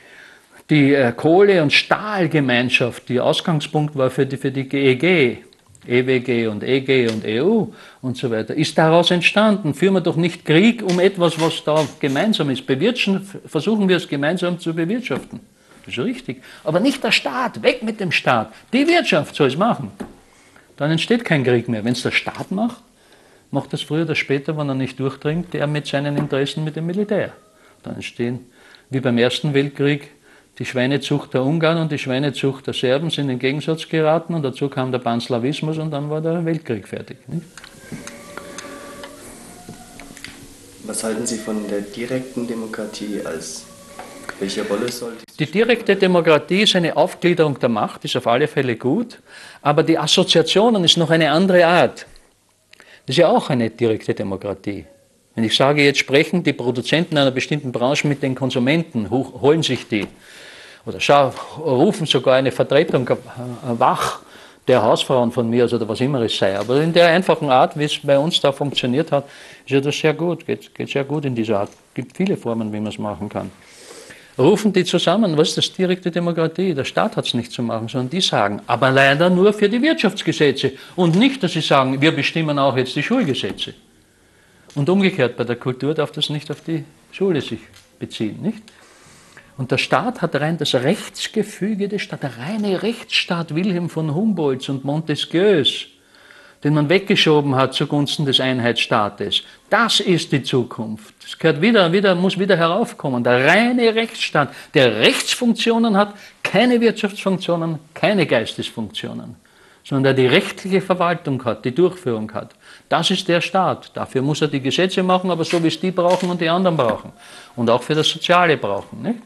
Die Kohle- und Stahlgemeinschaft, die Ausgangspunkt war für die GEG, EWG und EG und EU und so weiter, ist daraus entstanden. Führen wir doch nicht Krieg um etwas, was da gemeinsam ist. Versuchen wir es gemeinsam zu bewirtschaften. Das ist richtig. Aber nicht der Staat, weg mit dem Staat. Die Wirtschaft soll es machen. Dann entsteht kein Krieg mehr. Wenn es der Staat macht, macht das früher oder später, wenn er nicht durchdringt, er mit seinen Interessen mit dem Militär. Dann entstehen, wie beim Ersten Weltkrieg, die Schweinezucht der Ungarn und die Schweinezucht der Serben sind in den Gegensatz geraten und dazu kam der Panslawismus und dann war der Weltkrieg fertig. Nicht? Was halten Sie von der direkten Demokratie welche Rolle sollte sie Die direkte Demokratie ist eine Aufgliederung der Macht, ist auf alle Fälle gut, aber die Assoziationen ist noch eine andere Art. Das ist ja auch eine direkte Demokratie. Wenn ich sage, jetzt sprechen die Produzenten einer bestimmten Branche mit den Konsumenten, holen sich die, oder rufen sogar eine Vertretung wach der Hausfrauen von mir oder was immer es sei. Aber in der einfachen Art, wie es bei uns da funktioniert hat, ist ja das sehr gut, geht sehr gut in dieser Art. Es gibt viele Formen, wie man es machen kann. Rufen die zusammen, was ist das, direkte Demokratie? Der Staat hat es nicht zu machen, sondern die sagen, aber leider nur für die Wirtschaftsgesetze und nicht, dass sie sagen, wir bestimmen auch jetzt die Schulgesetze. Und umgekehrt, bei der Kultur darf das nicht auf die Schule sich beziehen, nicht? Und der Staat hat rein das Rechtsgefüge des Staates, der reine Rechtsstaat Wilhelm von Humboldts und Montesquieus, den man weggeschoben hat zugunsten des Einheitsstaates. Das ist die Zukunft. Das gehört muss wieder heraufkommen. Der reine Rechtsstaat, der Rechtsfunktionen hat, keine Wirtschaftsfunktionen, keine Geistesfunktionen, sondern der die rechtliche Verwaltung hat, die Durchführung hat. Das ist der Staat. Dafür muss er die Gesetze machen, aber so wie es die brauchen und die anderen brauchen. Und auch für das Soziale brauchen. Nicht?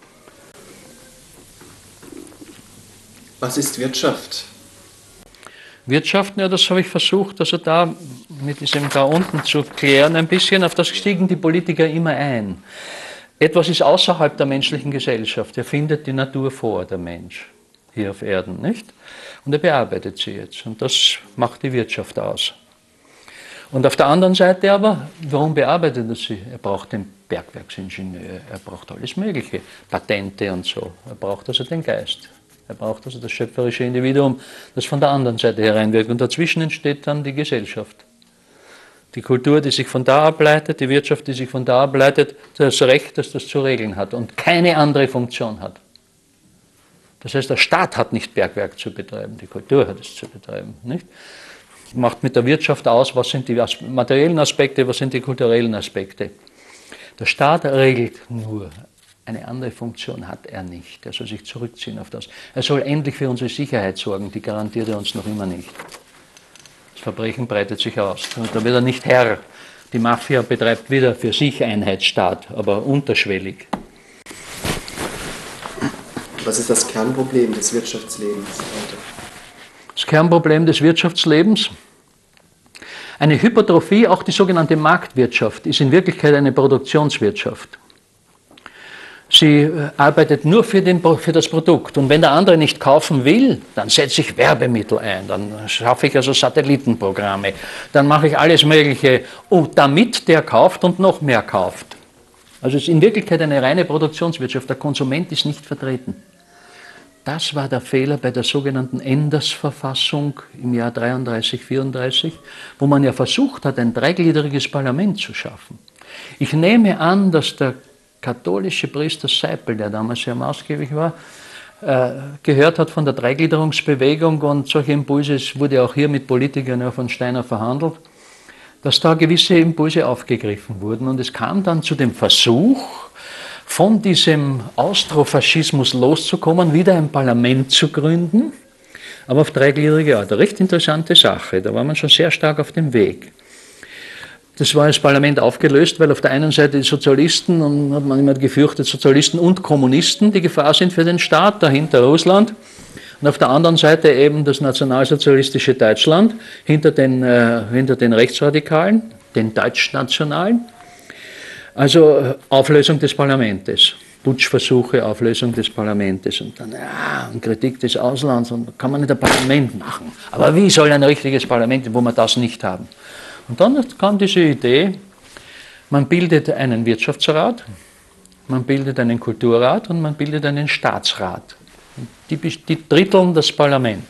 Was ist Wirtschaft? Wirtschaft, ja, das habe ich versucht, also da mit diesem da unten zu klären ein bisschen, auf das stiegen die Politiker immer ein. Etwas ist außerhalb der menschlichen Gesellschaft, er findet die Natur vor, der Mensch, hier auf Erden, nicht? Und er bearbeitet sie jetzt und das macht die Wirtschaft aus. Und auf der anderen Seite aber, warum bearbeitet er sie? Er braucht den Bergwerksingenieur, er braucht alles Mögliche, Patente und so, er braucht also den Geist. Er braucht also das schöpferische Individuum, das von der anderen Seite hereinwirkt. Und dazwischen entsteht dann die Gesellschaft. Die Kultur, die sich von da ableitet, die Wirtschaft, die sich von da ableitet, das Recht, das das zu regeln hat und keine andere Funktion hat. Das heißt, der Staat hat nicht Bergwerk zu betreiben, die Kultur hat es zu betreiben. Nicht? Macht mit der Wirtschaft aus, was sind die materiellen Aspekte, was sind die kulturellen Aspekte. Der Staat regelt nur. Eine andere Funktion hat er nicht. Er soll sich zurückziehen auf das. Er soll endlich für unsere Sicherheit sorgen, die garantiert er uns noch immer nicht. Das Verbrechen breitet sich aus. Da wird er nicht Herr. Die Mafia betreibt wieder für sich Einheitsstaat, aber unterschwellig. Was ist das Kernproblem des Wirtschaftslebens heute? Das Kernproblem des Wirtschaftslebens? Eine Hypertrophie, auch die sogenannte Marktwirtschaft, ist in Wirklichkeit eine Produktionswirtschaft. Sie arbeitet nur für das Produkt. Und wenn der andere nicht kaufen will, dann setze ich Werbemittel ein, dann schaffe ich also Satellitenprogramme, dann mache ich alles Mögliche, damit der kauft und noch mehr kauft. Also es ist in Wirklichkeit eine reine Produktionswirtschaft. Der Konsument ist nicht vertreten. Das war der Fehler bei der sogenannten Enders-Verfassung im Jahr 33, 34, wo man ja versucht hat, ein dreigliedriges Parlament zu schaffen. Ich nehme an, dass der katholische Priester Seipel, der damals sehr maßgeblich war, gehört hat von der Dreigliederungsbewegung und solche Impulse, es wurde auch hier mit Politikern von Steiner verhandelt, dass da gewisse Impulse aufgegriffen wurden und es kam dann zu dem Versuch, von diesem Austrofaschismus loszukommen, wieder ein Parlament zu gründen, aber auf dreigliedrige Art. Eine recht interessante Sache, da war man schon sehr stark auf dem Weg. Das war das Parlament aufgelöst, weil auf der einen Seite die Sozialisten, und hat man immer gefürchtet, Sozialisten und Kommunisten die Gefahr sind für den Staat, dahinter Russland. Und auf der anderen Seite eben das nationalsozialistische Deutschland, hinter den Rechtsradikalen, den Deutschnationalen. Also Auflösung des Parlaments, Putschversuche, Auflösung des Parlaments und dann und Kritik des Auslands und kann man nicht ein Parlament machen. Aber wie soll ein richtiges Parlament, wo wir das nicht haben? Und dann kam diese Idee, man bildet einen Wirtschaftsrat, man bildet einen Kulturrat und man bildet einen Staatsrat. Die dritteln das Parlament.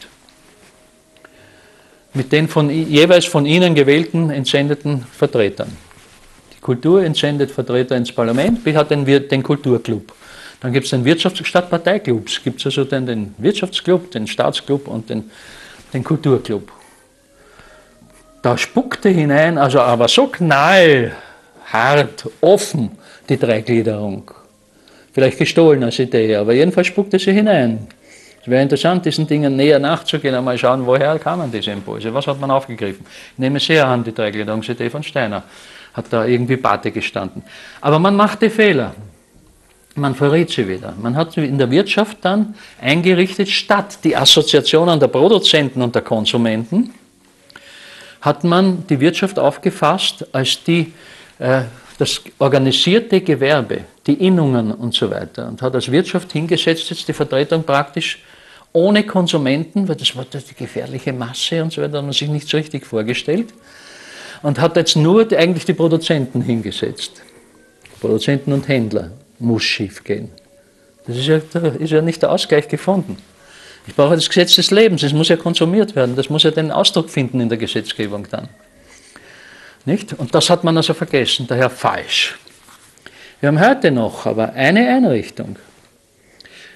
Mit den jeweils von ihnen gewählten, entsendeten Vertretern. Die Kultur entsendet Vertreter ins Parlament, hat den Kulturclub. Dann gibt es den Wirtschafts- statt Parteiclubs, gibt es also den Wirtschaftsclub, den Staatsclub und den Kulturclub. Da spuckte hinein, also aber so knallhart, offen, die Dreigliederung. Vielleicht gestohlen als Idee, aber jedenfalls spuckte sie hinein. Es wäre interessant, diesen Dingen näher nachzugehen, einmal schauen, woher kamen diese Impulse, was hat man aufgegriffen. Ich nehme sehr an, die Dreigliederungsidee von Steiner hat da irgendwie Pate gestanden. Aber man machte Fehler. Man verrät sie wieder. Man hat sie in der Wirtschaft dann eingerichtet, statt die Assoziationen der Produzenten und der Konsumenten, hat man die Wirtschaft aufgefasst als das organisierte Gewerbe, die Innungen und so weiter. Und hat als Wirtschaft hingesetzt, jetzt die Vertretung praktisch ohne Konsumenten, weil das war die gefährliche Masse und so weiter, hat man sich nicht so richtig vorgestellt. Und hat jetzt nur eigentlich die Produzenten hingesetzt. Produzenten und Händler. Muss schief gehen. Da ist ja nicht der Ausgleich gefunden. Ich brauche das Gesetz des Lebens, es muss ja konsumiert werden, das muss ja den Ausdruck finden in der Gesetzgebung dann. Nicht? Und das hat man also vergessen, daher falsch. Wir haben heute noch aber eine Einrichtung,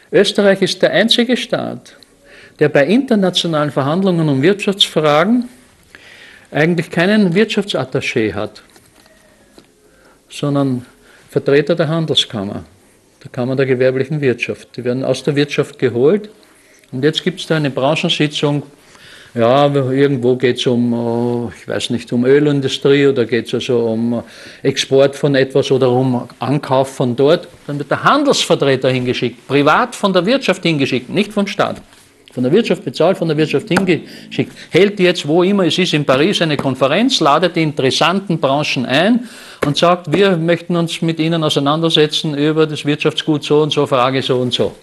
Österreich ist der einzige Staat, der bei internationalen Verhandlungen um Wirtschaftsfragen eigentlich keinen Wirtschaftsattaché hat, sondern Vertreter der Handelskammer, der Kammer der gewerblichen Wirtschaft. Die werden aus der Wirtschaft geholt und jetzt gibt es da eine Branchensitzung. Ja, irgendwo geht es um, ich weiß nicht, um Ölindustrie oder geht es also um Export von etwas oder um Ankauf von dort. Dann wird der Handelsvertreter hingeschickt, privat von der Wirtschaft hingeschickt, nicht vom Staat. Von der Wirtschaft bezahlt, von der Wirtschaft hingeschickt. Hält jetzt, wo immer es ist, in Paris eine Konferenz, ladet die interessanten Branchen ein und sagt, wir möchten uns mit ihnen auseinandersetzen über das Wirtschaftsgut so und so, Frage so und so.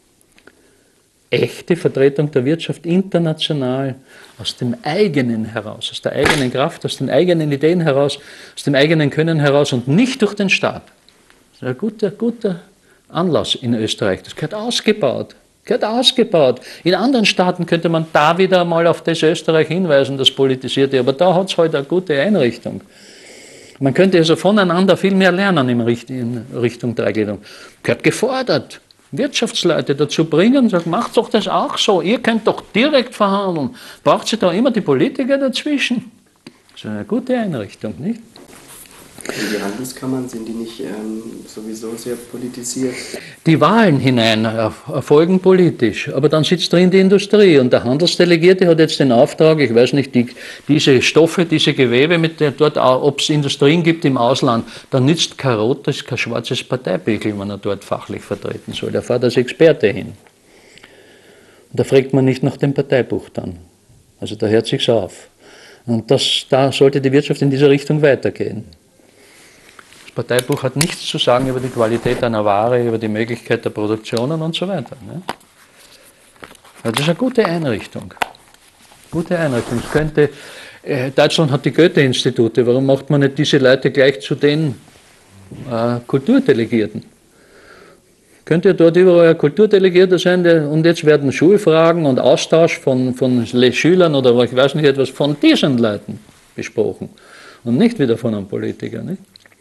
Echte Vertretung der Wirtschaft international, aus dem eigenen heraus, aus der eigenen Kraft, aus den eigenen Ideen heraus, aus dem eigenen Können heraus und nicht durch den Staat. Das ist ein guter Anlass in Österreich. Das gehört ausgebaut. In anderen Staaten könnte man da wieder mal auf das Österreich hinweisen, das Politisierte, aber da hat es heute eine gute Einrichtung. Man könnte also voneinander viel mehr lernen in Richtung Dreigliederung. Gehört gefordert. Wirtschaftsleute dazu bringen und sagen, macht doch das auch so, ihr könnt doch direkt verhandeln. Braucht ihr da immer die Politiker dazwischen? Das ist eine gute Einrichtung, nicht? Die Handelskammern, sind die nicht sowieso sehr politisiert? Die Wahlen hinein erfolgen politisch, aber dann sitzt drin die Industrie und der Handelsdelegierte hat jetzt den Auftrag, ich weiß nicht, diese Stoffe, diese Gewebe, mit der dort, ob es Industrien gibt im Ausland, dann nützt kein rotes, kein schwarzes Parteibüchel, wenn er dort fachlich vertreten soll. Der fährt als Experte hin. Und da fragt man nicht nach dem Parteibuch dann. Also da hört sich's auf. Und da sollte die Wirtschaft in diese Richtung weitergehen. Das Parteibuch hat nichts zu sagen über die Qualität einer Ware, über die Möglichkeit der Produktionen und so weiter. Ne? Das ist eine gute Einrichtung. Es könnte, Deutschland hat die Goethe-Institute, warum macht man nicht diese Leute gleich zu den Kulturdelegierten? Könnte dort überall ein Kulturdelegierter sein und jetzt werden Schulfragen und Austausch von Schülern oder ich weiß nicht etwas von diesen Leuten besprochen und nicht wieder von einem Politiker. Nicht?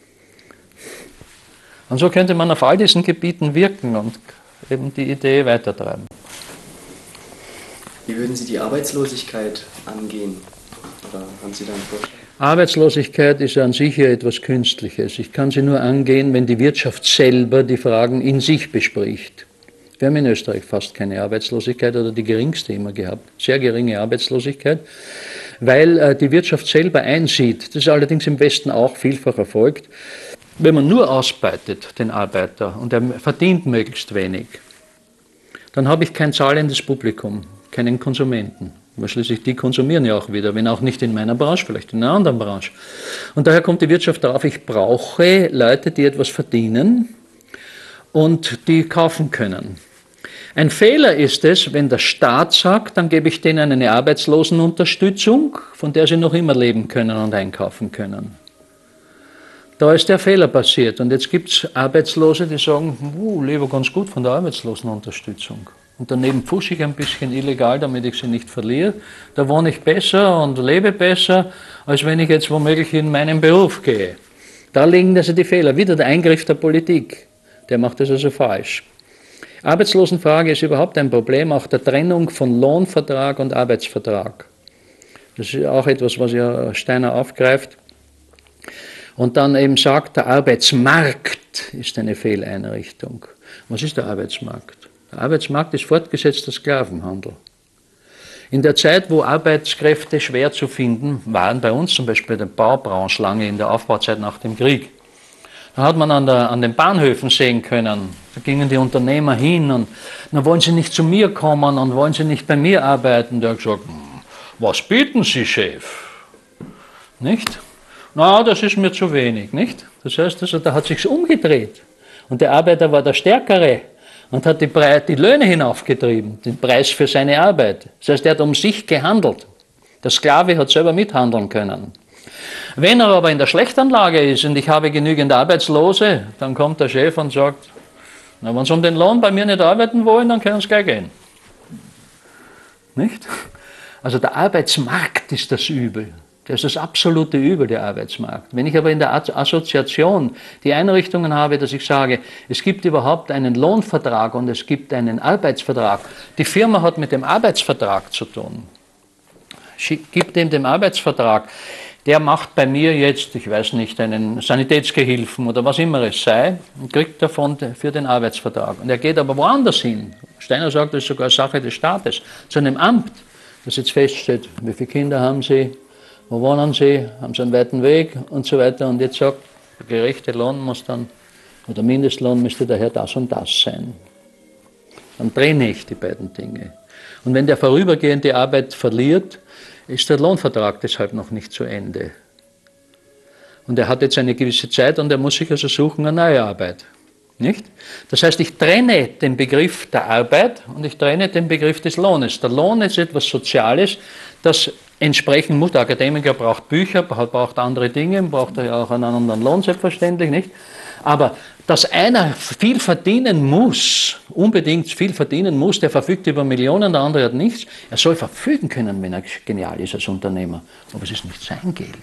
Und so könnte man auf all diesen Gebieten wirken und eben die Idee weitertreiben. Wie würden Sie die Arbeitslosigkeit angehen? Oder haben Sie da einen Vorschlag? Arbeitslosigkeit ist an sich ja etwas Künstliches. Ich kann sie nur angehen, wenn die Wirtschaft selber die Fragen in sich bespricht. Wir haben in Österreich fast keine Arbeitslosigkeit oder die geringste immer gehabt. Sehr geringe Arbeitslosigkeit, weil die Wirtschaft selber einsieht, das ist allerdings im Westen auch vielfach erfolgt, wenn man nur ausbeutet, den Arbeiter, und er verdient möglichst wenig, dann habe ich kein zahlendes Publikum, keinen Konsumenten. Weil schließlich die konsumieren ja auch wieder, wenn auch nicht in meiner Branche, vielleicht in einer anderen Branche. Und daher kommt die Wirtschaft darauf, ich brauche Leute, die etwas verdienen und die kaufen können. Ein Fehler ist es, wenn der Staat sagt, dann gebe ich denen eine Arbeitslosenunterstützung, von der sie noch immer leben können und einkaufen können. Da ist der Fehler passiert und jetzt gibt es Arbeitslose, die sagen, lebe ganz gut von der Arbeitslosenunterstützung. Und daneben pfusche ich ein bisschen illegal, damit ich sie nicht verliere. Da wohne ich besser und lebe besser, als wenn ich jetzt womöglich in meinen Beruf gehe. Da liegen also die Fehler. Wieder der Eingriff der Politik. Der macht das also falsch. Arbeitslosenfrage ist überhaupt ein Problem, auch der Trennung von Lohnvertrag und Arbeitsvertrag. Das ist auch etwas, was ja Steiner aufgreift. Und dann eben sagt, der Arbeitsmarkt ist eine Fehleinrichtung. Was ist der Arbeitsmarkt? Der Arbeitsmarkt ist fortgesetzter Sklavenhandel. In der Zeit, wo Arbeitskräfte schwer zu finden waren, bei uns zum Beispiel der Baubranche lange in der Aufbauzeit nach dem Krieg, da hat man an den Bahnhöfen sehen können, da gingen die Unternehmer hin und dann wollen sie nicht zu mir kommen und wollen sie nicht bei mir arbeiten. Der hat gesagt, was bieten Sie, Chef? Nicht? Na, das ist mir zu wenig, nicht? Das heißt, also, da hat sich's umgedreht und der Arbeiter war der Stärkere und hat die Löhne hinaufgetrieben, den Preis für seine Arbeit. Das heißt, er hat um sich gehandelt. Der Sklave hat selber mithandeln können. Wenn er aber in der Schlechtanlage ist und ich habe genügend Arbeitslose, dann kommt der Chef und sagt, na, wenn Sie um den Lohn bei mir nicht arbeiten wollen, dann können Sie gleich gehen. Nicht? Also der Arbeitsmarkt ist das Übel. Das ist das absolute Übel, der Arbeitsmarkt. Wenn ich aber in der Assoziation die Einrichtungen habe, dass ich sage, es gibt überhaupt einen Lohnvertrag und es gibt einen Arbeitsvertrag. Die Firma hat mit dem Arbeitsvertrag zu tun. Gibt ihm den Arbeitsvertrag. Der macht bei mir jetzt, ich weiß nicht, einen Sanitätsgehilfen oder was immer es sei und kriegt davon für den Arbeitsvertrag. Und er geht aber woanders hin. Steiner sagt, das ist sogar Sache des Staates, zu einem Amt, das jetzt feststeht, wie viele Kinder haben Sie, wo wohnen Sie, haben Sie einen weiten Weg und so weiter. Und jetzt sagt, der gerechte Lohn muss dann, oder Mindestlohn müsste daher das und das sein. Dann trenne ich die beiden Dinge. Und wenn der vorübergehend die Arbeit verliert, ist der Lohnvertrag deshalb noch nicht zu Ende. Und er hat jetzt eine gewisse Zeit und er muss sich also suchen eine neue Arbeit. Nicht? Das heißt, ich trenne den Begriff der Arbeit und ich trenne den Begriff des Lohnes. Der Lohn ist etwas Soziales, das entsprechen muss. Der Akademiker braucht Bücher, braucht andere Dinge, braucht er ja auch einen anderen Lohn, selbstverständlich, nicht? Aber dass einer viel verdienen muss, unbedingt viel verdienen muss, der verfügt über Millionen, der andere hat nichts, er soll verfügen können, wenn er genial ist als Unternehmer. Aber es ist nicht sein Geld.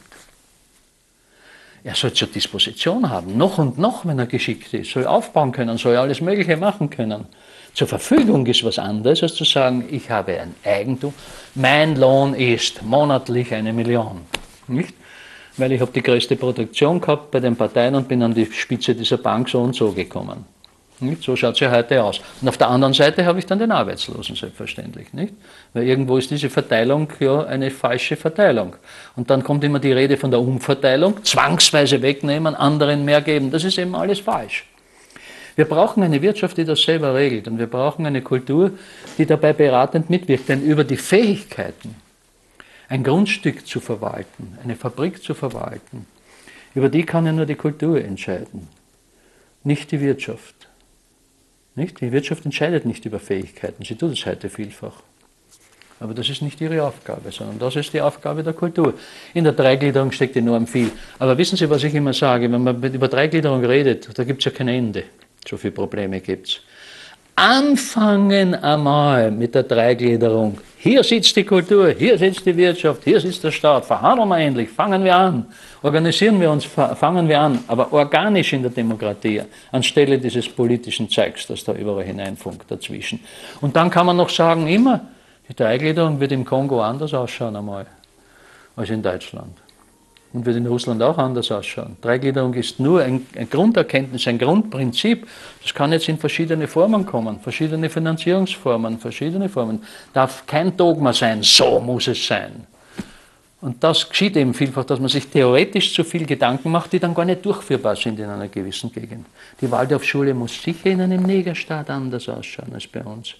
Er soll zur Disposition haben, noch und noch, wenn er geschickt ist, soll aufbauen können, soll alles Mögliche machen können. Zur Verfügung ist was anderes, als zu sagen, ich habe ein Eigentum, mein Lohn ist monatlich 1 Million. Nicht? Weil ich habe die größte Produktion gehabt bei den Parteien und bin an die Spitze dieser Bank so und so gekommen. Nicht? So schaut es ja heute aus. Und auf der anderen Seite habe ich dann den Arbeitslosen, selbstverständlich. Nicht? Weil irgendwo ist diese Verteilung ja eine falsche Verteilung. Und dann kommt immer die Rede von der Umverteilung, zwangsweise wegnehmen, anderen mehr geben. Das ist eben alles falsch. Wir brauchen eine Wirtschaft, die das selber regelt. Und wir brauchen eine Kultur, die dabei beratend mitwirkt. Denn über die Fähigkeiten, ein Grundstück zu verwalten, eine Fabrik zu verwalten, über die kann ja nur die Kultur entscheiden, nicht die Wirtschaft. Nicht? Die Wirtschaft entscheidet nicht über Fähigkeiten, sie tut es heute vielfach. Aber das ist nicht ihre Aufgabe, sondern das ist die Aufgabe der Kultur. In der Dreigliederung steckt enorm viel. Aber wissen Sie, was ich immer sage, wenn man über Dreigliederung redet, da gibt es ja kein Ende. So viele Probleme gibt es. Anfangen einmal mit der Dreigliederung. Hier sitzt die Kultur, hier sitzt die Wirtschaft, hier sitzt der Staat. Verhandeln wir endlich, fangen wir an. Organisieren wir uns, fangen wir an, aber organisch in der Demokratie, anstelle dieses politischen Zeugs, das da überall hineinfunkt dazwischen. Und dann kann man noch sagen, immer, die Dreigliederung wird im Kongo anders ausschauen einmal, als in Deutschland. Und wird in Russland auch anders ausschauen. Dreigliederung ist nur eine Grunderkenntnis, ein Grundprinzip. Das kann jetzt in verschiedene Formen kommen, verschiedene Finanzierungsformen, verschiedene Formen. Darf kein Dogma sein, so muss es sein. Und das geschieht eben vielfach, dass man sich theoretisch zu viel Gedanken macht, die dann gar nicht durchführbar sind in einer gewissen Gegend. Die Waldorfschule muss sicher in einem Negerstaat anders ausschauen als bei uns.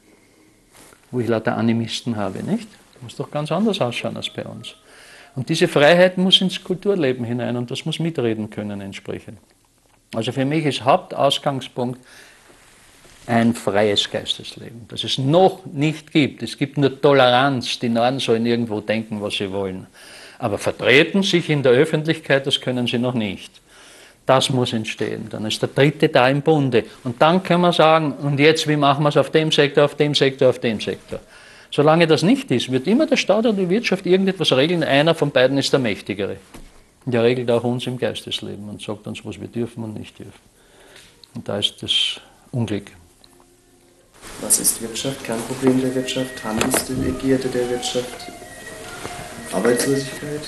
Wo ich lauter Animisten habe, nicht? Muss doch ganz anders ausschauen als bei uns. Und diese Freiheit muss ins Kulturleben hinein und das muss mitreden können entsprechend. Also für mich ist Hauptausgangspunkt ein freies Geistesleben, das es noch nicht gibt. Es gibt nur Toleranz, die Norden sollen irgendwo denken, was sie wollen. Aber vertreten sich in der Öffentlichkeit, das können sie noch nicht. Das muss entstehen, dann ist der Dritte da im Bunde. Und dann können wir sagen, und jetzt, wie machen wir es auf dem Sektor, auf dem Sektor, auf dem Sektor. Solange das nicht ist, wird immer der Staat oder die Wirtschaft irgendetwas regeln. Einer von beiden ist der Mächtigere. Und der regelt auch uns im Geistesleben und sagt uns, was wir dürfen und nicht dürfen. Und da ist das Unglück. Was ist Wirtschaft? Kernproblem der Wirtschaft? Handelsdelegierte der Wirtschaft? Arbeitslosigkeit?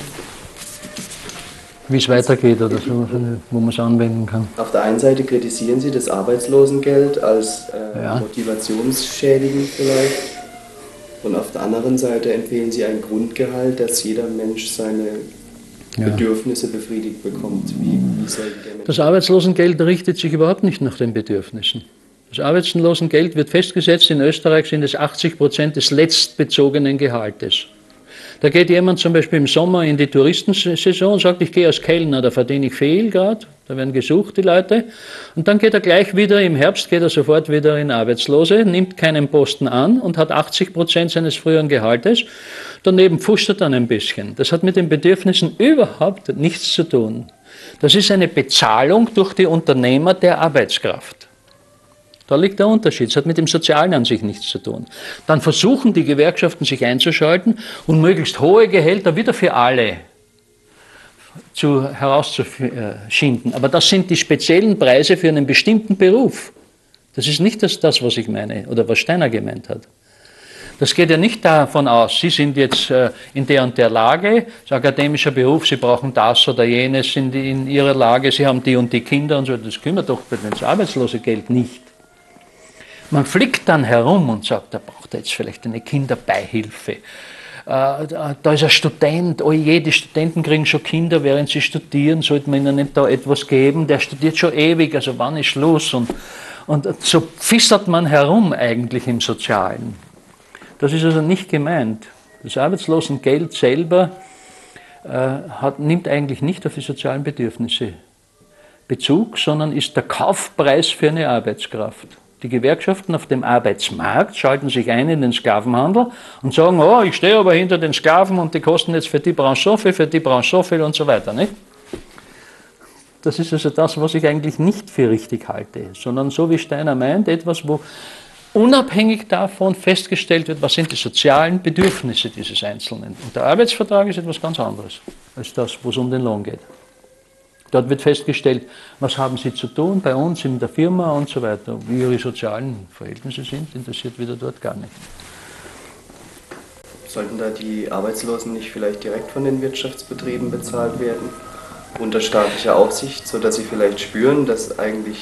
Wie es weitergeht oder so, wo man es anwenden kann. Auf der einen Seite kritisieren Sie das Arbeitslosengeld als motivationsschädigend vielleicht. Und auf der anderen Seite empfehlen Sie ein Grundgehalt, dass jeder Mensch seine Bedürfnisse befriedigt bekommt. Wie soll der Mensch? Das Arbeitslosengeld richtet sich überhaupt nicht nach den Bedürfnissen. Das Arbeitslosengeld wird festgesetzt, in Österreich sind es 80% des letztbezogenen Gehaltes. Da geht jemand zum Beispiel im Sommer in die Touristensaison und sagt, ich gehe als Kellner, da verdiene ich viel gerade, da werden gesucht die Leute. Und dann geht er gleich wieder, im Herbst geht er sofort wieder in Arbeitslose, nimmt keinen Posten an und hat 80% seines früheren Gehaltes. Daneben pfuscht er dann ein bisschen. Das hat mit den Bedürfnissen überhaupt nichts zu tun. Das ist eine Bezahlung durch die Unternehmer der Arbeitskraft. Da liegt der Unterschied. Es hat mit dem Sozialen an sich nichts zu tun. Dann versuchen die Gewerkschaften sich einzuschalten und möglichst hohe Gehälter wieder für alle herauszuschinden. Aber das sind die speziellen Preise für einen bestimmten Beruf. Das ist nicht das, was ich meine oder was Steiner gemeint hat. Das geht ja nicht davon aus, Sie sind jetzt in der und der Lage, das ist ein akademischer Beruf, Sie brauchen das oder jenes, sind in Ihrer Lage, Sie haben die und die Kinder und so. Das kümmert doch das Arbeitslosengeld nicht. Man flickt dann herum und sagt, da braucht er jetzt vielleicht eine Kinderbeihilfe. Da ist ein Student, oh je, die Studenten kriegen schon Kinder, während sie studieren, sollte man ihnen nicht da etwas geben, der studiert schon ewig, also wann ist Schluss? Und so pfistert man herum eigentlich im Sozialen. Das ist also nicht gemeint. Das Arbeitslosengeld selber nimmt eigentlich nicht auf die sozialen Bedürfnisse Bezug, sondern ist der Kaufpreis für eine Arbeitskraft. Die Gewerkschaften auf dem Arbeitsmarkt schalten sich ein in den Sklavenhandel und sagen, oh, ich stehe aber hinter den Sklaven und die kosten jetzt für die Branche so viel, für die Branche so viel und so weiter. Nicht? Das ist also das, was ich eigentlich nicht für richtig halte, sondern so wie Steiner meint, etwas, wo unabhängig davon festgestellt wird, was sind die sozialen Bedürfnisse dieses Einzelnen. Und der Arbeitsvertrag ist etwas ganz anderes als das, wo es um den Lohn geht. Dort wird festgestellt, was haben Sie zu tun bei uns in der Firma und so weiter. Wie Ihre sozialen Verhältnisse sind, interessiert wieder dort gar nicht. Sollten da die Arbeitslosen nicht vielleicht direkt von den Wirtschaftsbetrieben bezahlt werden, unter staatlicher Aufsicht, sodass sie vielleicht spüren, dass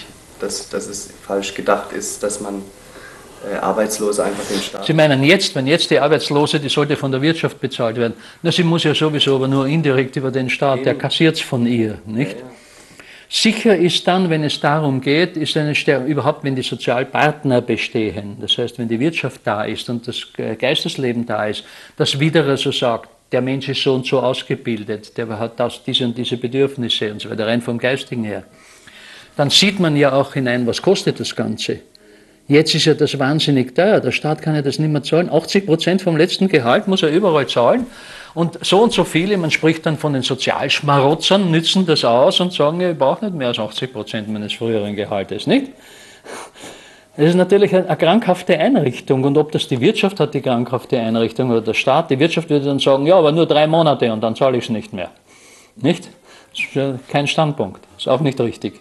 es falsch gedacht ist, dass man Arbeitslose einfach den Staat... Sie meinen jetzt, wenn jetzt die Arbeitslose, die sollte von der Wirtschaft bezahlt werden, na, sie muss ja sowieso aber nur indirekt über den Staat, der kassiert es von ihr, nicht? Ja, ja. Sicher ist dann, wenn es darum geht, ist überhaupt, wenn die Sozialpartner bestehen, das heißt, wenn die Wirtschaft da ist und das Geistesleben da ist, dass wieder so sagt, der Mensch ist so und so ausgebildet, der hat diese und diese Bedürfnisse und so weiter, rein vom Geistigen her. Dann sieht man ja auch hinein, was kostet das Ganze. Jetzt ist ja das wahnsinnig teuer, der Staat kann ja das nicht mehr zahlen. 80% vom letzten Gehalt muss er überall zahlen. Und so viele, man spricht dann von den Sozialschmarotzern, nützen das aus und sagen, ich brauche nicht mehr als 80% meines früheren Gehaltes, nicht? Das ist natürlich eine krankhafte Einrichtung. Und ob das die Wirtschaft hat, die krankhafte Einrichtung, oder der Staat, die Wirtschaft würde dann sagen, ja, aber nur 3 Monate und dann zahle ich es nicht mehr. Nicht? Das ist ja kein Standpunkt, das ist auch nicht richtig.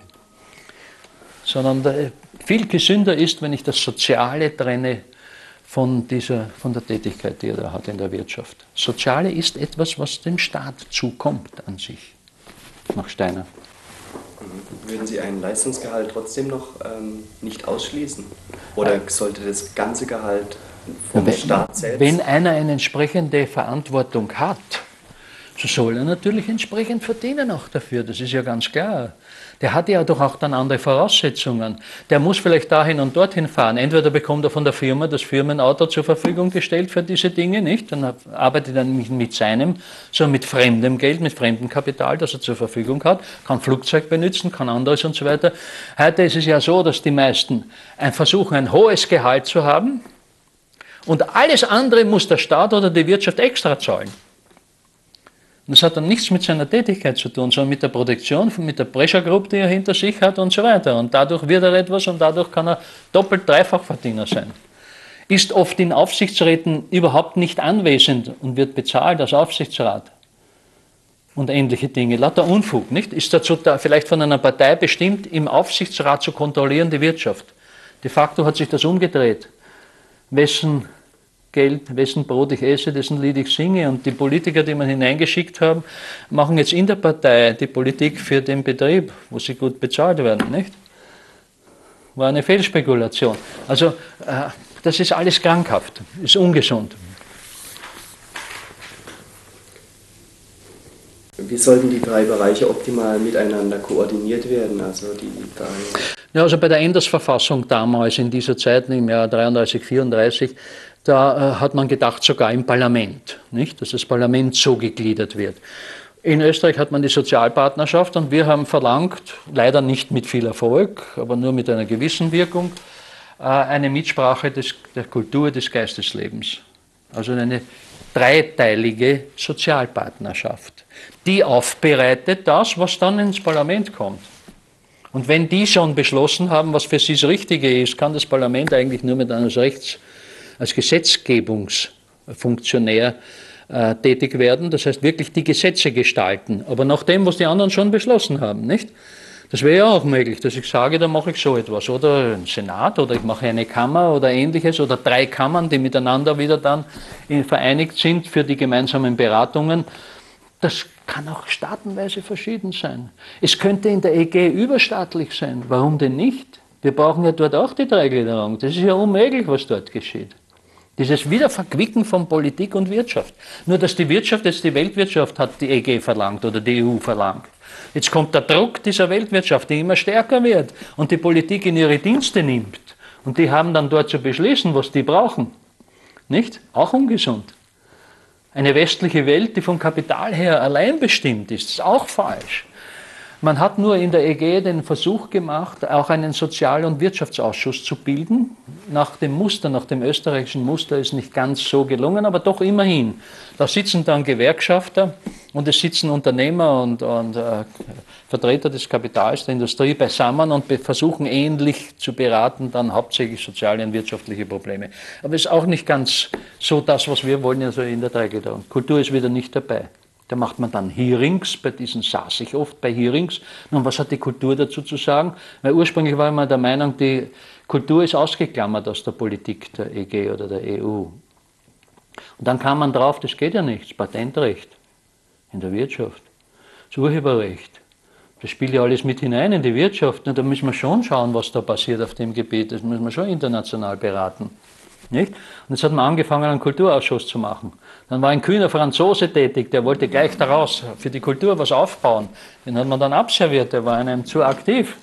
Sondern viel gesünder ist, wenn ich das Soziale trenne von der Tätigkeit, die er da hat in der Wirtschaft. Soziale ist etwas, was dem Staat zukommt an sich, nach Steiner. Würden Sie ein Leistungsgehalt trotzdem noch nicht ausschließen? Oder sollte das ganze Gehalt vom Staat selbst... Wenn einer eine entsprechende Verantwortung hat, so soll er natürlich entsprechend verdienen auch dafür, das ist ja ganz klar. Der hat ja doch auch dann andere Voraussetzungen. Der muss vielleicht dahin und dorthin fahren. Entweder bekommt er von der Firma das Firmenauto zur Verfügung gestellt für diese Dinge, nicht? Dann arbeitet er mit seinem, so mit fremdem Geld, mit fremdem Kapital, das er zur Verfügung hat, kann Flugzeug benutzen, kann anderes und so weiter. Heute ist es ja so, dass die meisten versuchen, ein hohes Gehalt zu haben und alles andere muss der Staat oder die Wirtschaft extra zahlen. Das hat dann nichts mit seiner Tätigkeit zu tun, sondern mit der Produktion, mit der Pressure Group, die er hinter sich hat und so weiter. Und dadurch wird er etwas und dadurch kann er doppelt, dreifach Verdiener sein. Ist oft in Aufsichtsräten überhaupt nicht anwesend und wird bezahlt als Aufsichtsrat. Und ähnliche Dinge. Lauter Unfug, nicht? Ist dazu vielleicht von einer Partei bestimmt, im Aufsichtsrat zu kontrollieren die Wirtschaft. De facto hat sich das umgedreht. Wessen Geld, wessen Brot ich esse, dessen Lied ich singe. Und die Politiker, die man hineingeschickt haben, machen jetzt in der Partei die Politik für den Betrieb, wo sie gut bezahlt werden, nicht? War eine Fehlspekulation. Also das ist alles krankhaft, ist ungesund. Wie sollten die 3 Bereiche optimal miteinander koordiniert werden? Also die 3... Ja, also bei der Endersverfassung damals, in dieser Zeit, im Jahr 33, 34, da hat man gedacht, sogar im Parlament, nicht? Dass das Parlament so gegliedert wird. In Österreich hat man die Sozialpartnerschaft und wir haben verlangt, leider nicht mit viel Erfolg, aber nur mit einer gewissen Wirkung, eine Mitsprache der Kultur des Geisteslebens. Also eine dreiteilige Sozialpartnerschaft, die aufbereitet das, was dann ins Parlament kommt. Und wenn die schon beschlossen haben, was für sie das Richtige ist, kann das Parlament eigentlich nur mit einem als Gesetzgebungsfunktionär tätig werden, das heißt wirklich die Gesetze gestalten, aber nach dem, was die anderen schon beschlossen haben, nicht? Das wäre ja auch möglich, dass ich sage, da mache ich so etwas, oder ein Senat, oder ich mache eine Kammer oder ähnliches, oder 3 Kammern, die miteinander wieder dann vereinigt sind für die gemeinsamen Beratungen. Das kann auch staatenweise verschieden sein. Es könnte in der EG überstaatlich sein, warum denn nicht? Wir brauchen ja dort auch die Dreigliederung, das ist ja unmöglich, was dort geschieht. Dieses Wiederverquicken von Politik und Wirtschaft. Nur, dass die Wirtschaft, jetzt die Weltwirtschaft hat die EG verlangt oder die EU verlangt. Jetzt kommt der Druck dieser Weltwirtschaft, die immer stärker wird und die Politik in ihre Dienste nimmt. Und die haben dann dort zu beschließen, was die brauchen. Nicht? Auch ungesund. Eine westliche Welt, die vom Kapital her allein bestimmt ist, ist auch falsch. Man hat nur in der EG den Versuch gemacht, auch einen Sozial- und Wirtschaftsausschuss zu bilden. Nach dem österreichischen Muster ist nicht ganz so gelungen, aber doch immerhin. Da sitzen dann Gewerkschafter und es sitzen Unternehmer und Vertreter des Kapitals, der Industrie beisammen und versuchen ähnlich zu beraten, dann hauptsächlich soziale und wirtschaftliche Probleme. Aber es ist auch nicht ganz so das, was wir wollen, also in der Dreigliederung. Kultur ist wieder nicht dabei. Da macht man dann Hearings, bei diesen saß ich oft bei Hearings. Nun, was hat die Kultur dazu zu sagen? Weil ursprünglich war ich mal der Meinung, die Kultur ist ausgeklammert aus der Politik der EG oder der EU. Und dann kam man drauf, das geht ja nicht, das Patentrecht in der Wirtschaft, das Urheberrecht, das spielt ja alles mit hinein in die Wirtschaft. Und da müssen wir schon schauen, was da passiert auf dem Gebiet, das müssen wir schon international beraten. Nicht? Und jetzt hat man angefangen, einen Kulturausschuss zu machen. Dann war ein kühner Franzose tätig, der wollte gleich daraus für die Kultur was aufbauen. Den hat man dann abserviert, der war einem zu aktiv.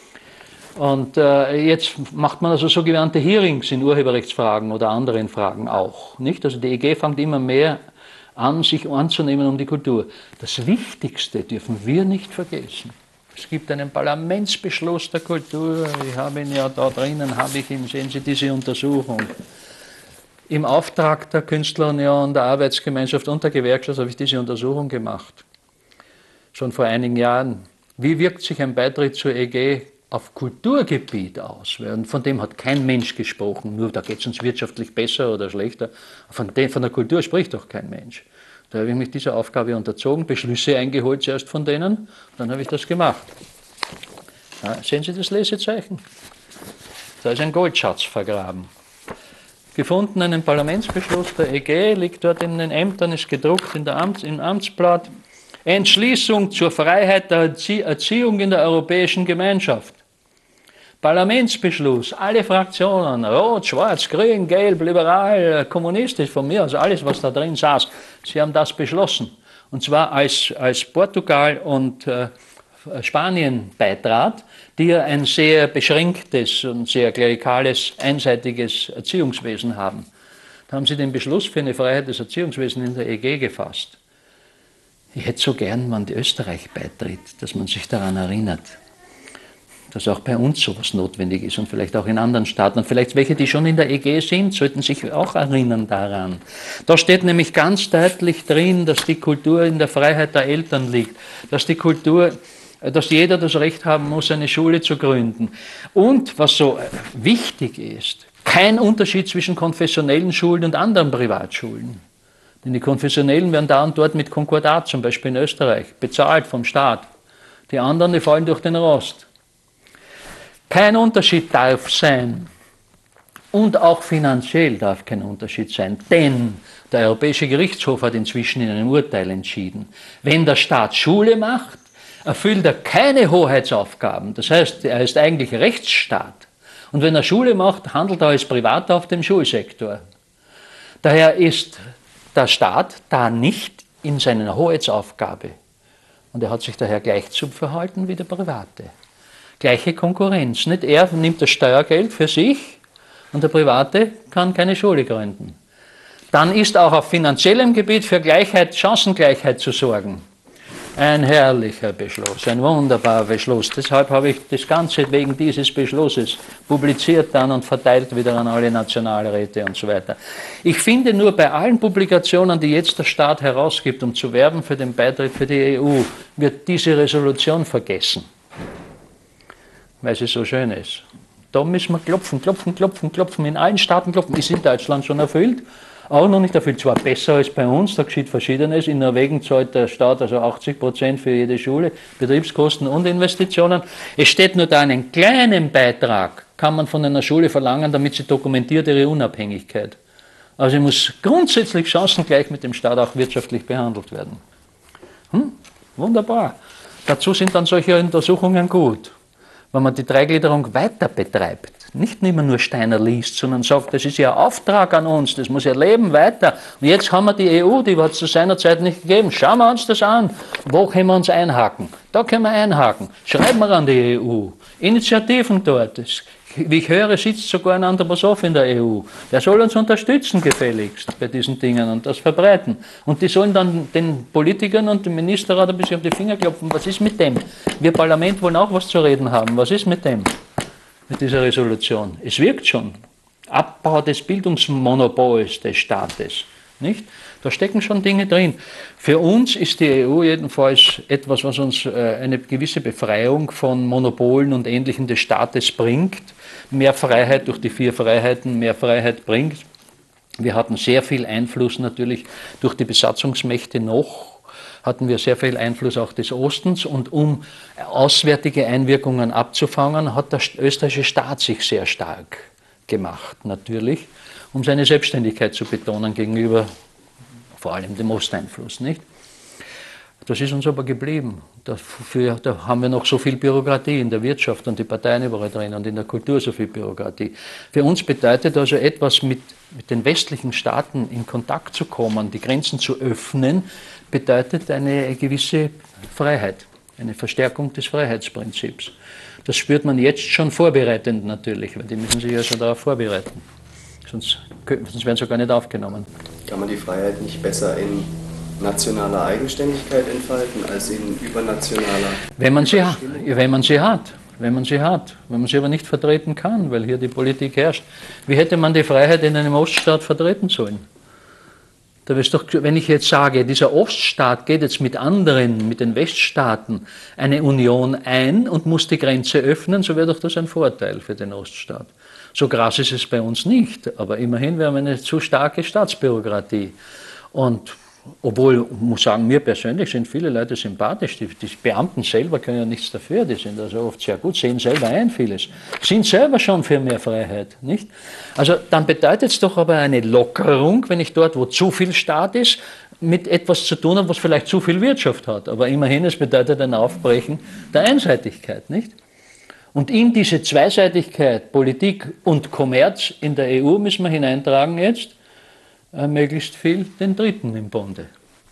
Und jetzt macht man also sogenannte Hearings in Urheberrechtsfragen oder anderen Fragen auch. Nicht? Also die EG fängt immer mehr an, sich anzunehmen um die Kultur. Das Wichtigste dürfen wir nicht vergessen. Es gibt einen Parlamentsbeschluss der Kultur, ich habe ihn ja da drinnen, sehen Sie diese Untersuchung. Im Auftrag der Künstlerunion, der Arbeitsgemeinschaft und der Gewerkschaft habe ich diese Untersuchung gemacht. Schon vor einigen Jahren. Wie wirkt sich ein Beitritt zur EG auf Kulturgebiet aus? Und von dem hat kein Mensch gesprochen, nur da geht es uns wirtschaftlich besser oder schlechter. Von der Kultur spricht doch kein Mensch. Da habe ich mich dieser Aufgabe unterzogen, Beschlüsse eingeholt zuerst von denen, dann habe ich das gemacht. Ja, sehen Sie das Lesezeichen? Da ist ein Goldschatz vergraben. Gefunden einen Parlamentsbeschluss der EG, liegt dort in den Ämtern, ist gedruckt im Amtsblatt. Entschließung zur Freiheit der Erziehung in der Europäischen Gemeinschaft. Parlamentsbeschluss, alle Fraktionen, Rot, Schwarz, Grün, Gelb, Liberal, Kommunistisch, von mir, also alles, was da drin saß, sie haben das beschlossen. Und zwar als Portugal und Spanien beitrat, die ja ein sehr beschränktes und sehr klerikales, einseitiges Erziehungswesen haben. Da haben sie den Beschluss für eine Freiheit des Erziehungswesens in der EG gefasst. Ich hätte so gern, wenn Österreich beitritt, dass man sich daran erinnert, dass auch bei uns sowas notwendig ist und vielleicht auch in anderen Staaten. Und vielleicht welche, die schon in der EG sind, sollten sich auch erinnern daran. Da steht nämlich ganz deutlich drin, dass die Kultur in der Freiheit der Eltern liegt, dass jeder das Recht haben muss, eine Schule zu gründen. Und, was so wichtig ist, kein Unterschied zwischen konfessionellen Schulen und anderen Privatschulen. Denn die konfessionellen werden da und dort mit Konkordat, zum Beispiel in Österreich, bezahlt vom Staat. Die anderen, die fallen durch den Rost. Kein Unterschied darf sein. Und auch finanziell darf kein Unterschied sein. Denn der Europäische Gerichtshof hat inzwischen in einem Urteil entschieden, wenn der Staat Schule macht, erfüllt er keine Hoheitsaufgaben. Das heißt, er ist eigentlich Rechtsstaat. Und wenn er Schule macht, handelt er als Privater auf dem Schulsektor. Daher ist der Staat da nicht in seiner Hoheitsaufgabe. Und er hat sich daher gleich zu verhalten wie der Private. Gleiche Konkurrenz. Nicht er nimmt das Steuergeld für sich und der Private kann keine Schule gründen. Dann ist auch auf finanziellem Gebiet für Gleichheit, Chancengleichheit zu sorgen. Ein herrlicher Beschluss, ein wunderbarer Beschluss. Deshalb habe ich das Ganze wegen dieses Beschlusses publiziert dann und verteilt wieder an alle Nationalräte und so weiter. Ich finde nur bei allen Publikationen, die jetzt der Staat herausgibt, um zu werben für den Beitritt für die EU, wird diese Resolution vergessen. weil sie so schön ist. Da müssen wir klopfen, klopfen, klopfen, klopfen, in allen Staaten klopfen. Ist in Deutschland schon erfüllt, auch noch nicht erfüllt. Zwar besser als bei uns, da geschieht Verschiedenes. In Norwegen zahlt der Staat also 80% für jede Schule, Betriebskosten und Investitionen. Es steht nur da, einen kleinen Beitrag kann man von einer Schule verlangen, damit sie dokumentiert ihre Unabhängigkeit. Also muss grundsätzlich chancengleich mit dem Staat auch wirtschaftlich behandelt werden. Wunderbar. Dazu sind dann solche Untersuchungen gut. Wenn man die Dreigliederung weiter betreibt, nicht immer nur Steiner liest, sondern sagt, das ist ja ein Auftrag an uns, das muss ja leben weiter. Und jetzt haben wir die EU, die hat es zu seiner Zeit nicht gegeben. Schauen wir uns das an. Wo können wir uns einhaken? Da können wir einhaken. Schreiben wir an die EU. Initiativen dort. Wie ich höre, sitzt sogar ein Anthroposoph in der EU. Der soll uns unterstützen gefälligst bei diesen Dingen und das verbreiten. Und die sollen dann den Politikern und dem Ministerrat ein bisschen auf die Finger klopfen. Was ist mit dem? Wir Parlament wollen auch was zu reden haben. Was ist mit dem? Mit dieser Resolution. Es wirkt schon. Abbau des Bildungsmonopols des Staates. Nicht? Da stecken schon Dinge drin. Für uns ist die EU jedenfalls etwas, was uns eine gewisse Befreiung von Monopolen und Ähnlichem des Staates bringt. Mehr Freiheit durch die 4 Freiheiten, mehr Freiheit bringt. Wir hatten sehr viel Einfluss natürlich durch die Besatzungsmächte noch, hatten wir sehr viel Einfluss auch des Ostens, und um auswärtige Einwirkungen abzufangen, hat der österreichische Staat sich sehr stark gemacht, natürlich, um seine Selbstständigkeit zu betonen gegenüber vor allem dem Osteinfluss, nicht? Das ist uns aber geblieben. Da haben wir noch so viel Bürokratie in der Wirtschaft und die Parteien überall drin und in der Kultur so viel Bürokratie. Für uns bedeutet also etwas, mit den westlichen Staaten in Kontakt zu kommen, die Grenzen zu öffnen, bedeutet eine gewisse Freiheit, eine Verstärkung des Freiheitsprinzips. Das spürt man jetzt schon vorbereitend natürlich, weil die müssen sich ja schon darauf vorbereiten. Sonst werden sie gar nicht aufgenommen. Kann man die Freiheit nicht besser in nationaler Eigenständigkeit entfalten als in übernationaler? Wenn man sie hat. Wenn man sie aber nicht vertreten kann, weil hier die Politik herrscht. Wie hätte man die Freiheit in einem Oststaat vertreten sollen? Da ist doch, wenn ich jetzt sage, dieser Oststaat geht jetzt mit anderen, mit den Weststaaten, eine Union ein und muss die Grenze öffnen, so wäre doch das ein Vorteil für den Oststaat. So krass ist es bei uns nicht, aber immerhin, wir haben eine zu starke Staatsbürokratie. Und obwohl, ich muss sagen, mir persönlich sind viele Leute sympathisch, die Beamten selber können ja nichts dafür, die sind also oft sehr gut, sehen selber ein vieles, sind selber schon für mehr Freiheit, nicht? Also dann bedeutet es doch aber eine Lockerung, wenn ich dort, wo zu viel Staat ist, mit etwas zu tun habe, was vielleicht zu viel Wirtschaft hat, aber immerhin, es bedeutet ein Aufbrechen der Einseitigkeit, nicht? Und in diese Zweiseitigkeit, Politik und Kommerz in der EU müssen wir hineintragen jetzt, möglichst viel den Dritten im Bunde.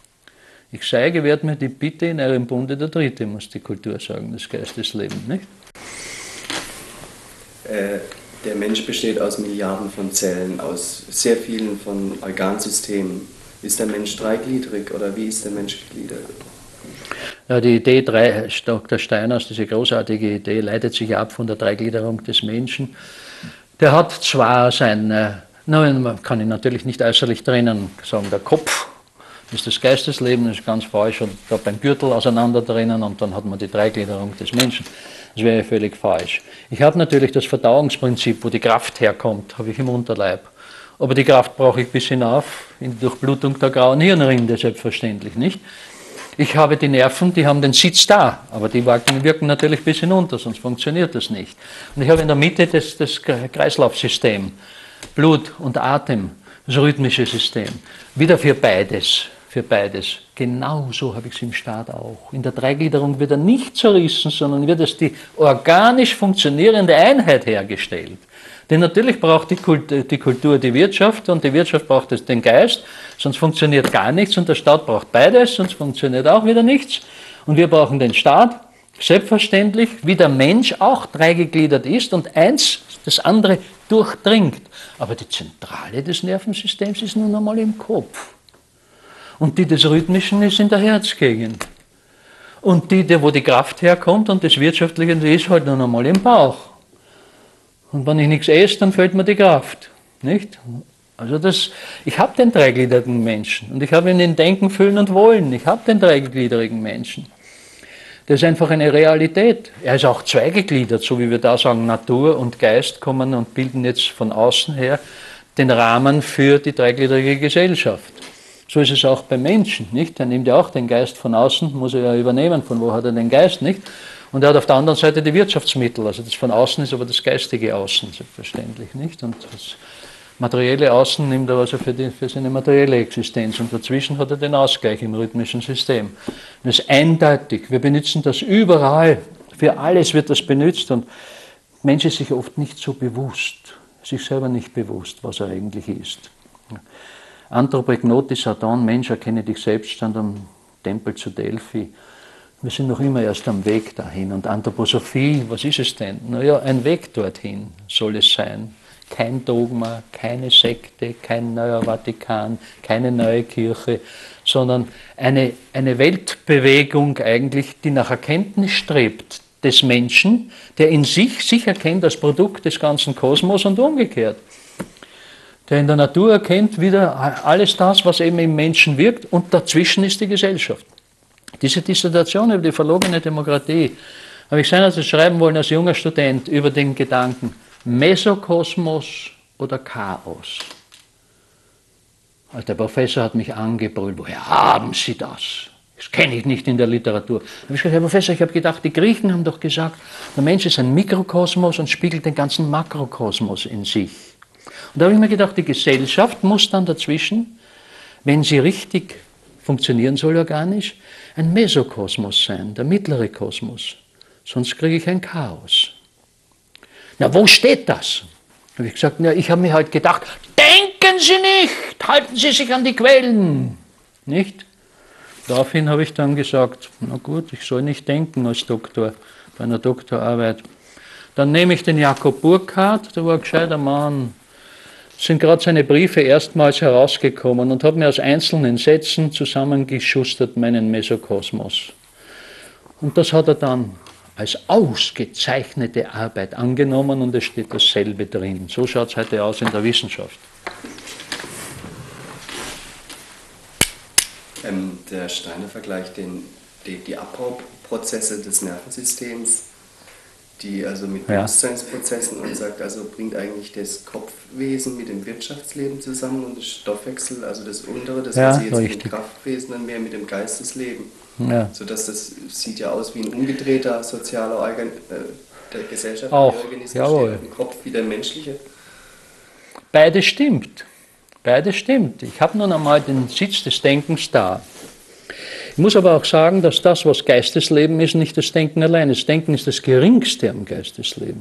Ich sei, gewährt mir die Bitte, in eurem Bunde der Dritte, muss die Kultur sagen, das Geistesleben, nicht? Der Mensch besteht aus Milliarden von Zellen, aus sehr vielen von Organsystemen. Ist der Mensch dreigliedrig oder wie ist der Mensch gegliedert? Ja, die Idee Dr. Steiners, diese großartige Idee, leitet sich ab von der Dreigliederung des Menschen. Der hat zwar man kann ihn natürlich nicht äußerlich trennen, sagen, der Kopf ist das Geistesleben, das ist ganz falsch, und da beim Gürtel auseinander trennen und dann hat man die Dreigliederung des Menschen. Das wäre völlig falsch. Ich habe natürlich das Verdauungsprinzip, wo die Kraft herkommt, habe ich im Unterleib. Aber die Kraft brauche ich bis hinauf in die Durchblutung der grauen Hirnrinde, selbstverständlich nicht. Ich habe die Nerven, die haben den Sitz da, aber die wirken natürlich bis hinunter, sonst funktioniert das nicht. Und ich habe in der Mitte das Kreislaufsystem, Blut und Atem, das rhythmische System. Wieder für beides. Genauso habe ich es im Staat auch. In der Dreigliederung wird er nicht zerrissen, sondern wird es die organisch funktionierende Einheit hergestellt. Denn natürlich braucht die Kultur die Wirtschaft und die Wirtschaft braucht den Geist, sonst funktioniert gar nichts, und der Staat braucht beides, sonst funktioniert auch wieder nichts. Und wir brauchen den Staat, selbstverständlich, wie der Mensch auch dreigegliedert ist und eins das andere durchdringt. Aber die Zentrale des Nervensystems ist nun einmal im Kopf. Und die des Rhythmischen ist in der Herzgegend. Und die, wo die Kraft herkommt und das Wirtschaftliche ist halt nun einmal im Bauch. Und wenn ich nichts esse, dann fehlt mir die Kraft. Nicht? Also ich habe den dreigliedrigen Menschen und ich habe ihn in Denken, Fühlen und Wollen. Ich habe den dreigliedrigen Menschen. Das ist einfach eine Realität. Er ist auch zweigegliedert, so wie wir da sagen, Natur und Geist kommen und bilden jetzt von außen her den Rahmen für die dreigliedrige Gesellschaft. So ist es auch beim Menschen, nicht? Er nimmt ja auch den Geist von außen, muss er ja übernehmen, von wo hat er den Geist, nicht? Und er hat auf der anderen Seite die Wirtschaftsmittel, also das von außen ist aber das geistige Außen, selbstverständlich, nicht? Und das materielle Außen nimmt er also für seine materielle Existenz und dazwischen hat er den Ausgleich im rhythmischen System. Das ist eindeutig, wir benutzen das überall, für alles wird das benutzt und der Mensch ist sich oft nicht so bewusst, sich selber nicht bewusst, was er eigentlich ist. Anthropognotis Adon, Mensch, erkenne dich selbst, stand am Tempel zu Delphi. Wir sind noch immer erst am Weg dahin. Und Anthroposophie, was ist es denn? Naja, ein Weg dorthin soll es sein. Kein Dogma, keine Sekte, kein neuer Vatikan, keine neue Kirche, sondern eine Weltbewegung eigentlich, die nach Erkenntnis strebt des Menschen, der in sich erkennt als Produkt des ganzen Kosmos und umgekehrt. Der in der Natur erkennt wieder alles das, was eben im Menschen wirkt und dazwischen ist die Gesellschaft. Diese Dissertation über die verlogene Demokratie habe ich seinerzeit schreiben wollen als junger Student über den Gedanken Mesokosmos oder Chaos. Also der Professor hat mich angebrüllt, woher haben Sie das? Das kenne ich nicht in der Literatur. Da habe ich gesagt, Herr Professor, ich habe gedacht, die Griechen haben doch gesagt, der Mensch ist ein Mikrokosmos und spiegelt den ganzen Makrokosmos in sich. Und da habe ich mir gedacht, die Gesellschaft muss dann dazwischen, wenn sie richtig funktionieren soll organisch, ein Mesokosmos sein, der mittlere Kosmos. Sonst kriege ich ein Chaos. Na, wo steht das? Da habe ich gesagt, na, ich habe mir halt gedacht, denken Sie nicht, halten Sie sich an die Quellen. Nicht? Daraufhin habe ich dann gesagt, na gut, ich soll nicht denken als Doktor, bei einer Doktorarbeit. Dann nehme ich den Jakob Burckhardt, der war ein gescheiter Mann, sind gerade seine Briefe erstmals herausgekommen und habe mir aus einzelnen Sätzen zusammengeschustert meinen Mesokosmos. Und das hat er dann als ausgezeichnete Arbeit angenommen und es steht dasselbe drin. So schaut es heute aus in der Wissenschaft. Der Steiner vergleicht die Abbauprozesse des Nervensystems, die also mit Bewusstseinsprozessen und sagt, also bringt eigentlich das Kopfwesen mit dem Wirtschaftsleben zusammen und das Stoffwechsel, also das untere, das was Sie jetzt mit dem Kraftwesen dann mehr mit dem Geistesleben. Ja. Sodass das sieht ja aus wie ein umgedrehter sozialer der gesellschaftliche Organismus, steht im Kopf wie der menschliche. Beides stimmt. Beides stimmt. Ich habe nun einmal den Sitz des Denkens da. Ich muss aber auch sagen, dass das, was Geistesleben ist, nicht das Denken allein. Das Denken ist das Geringste am Geistesleben.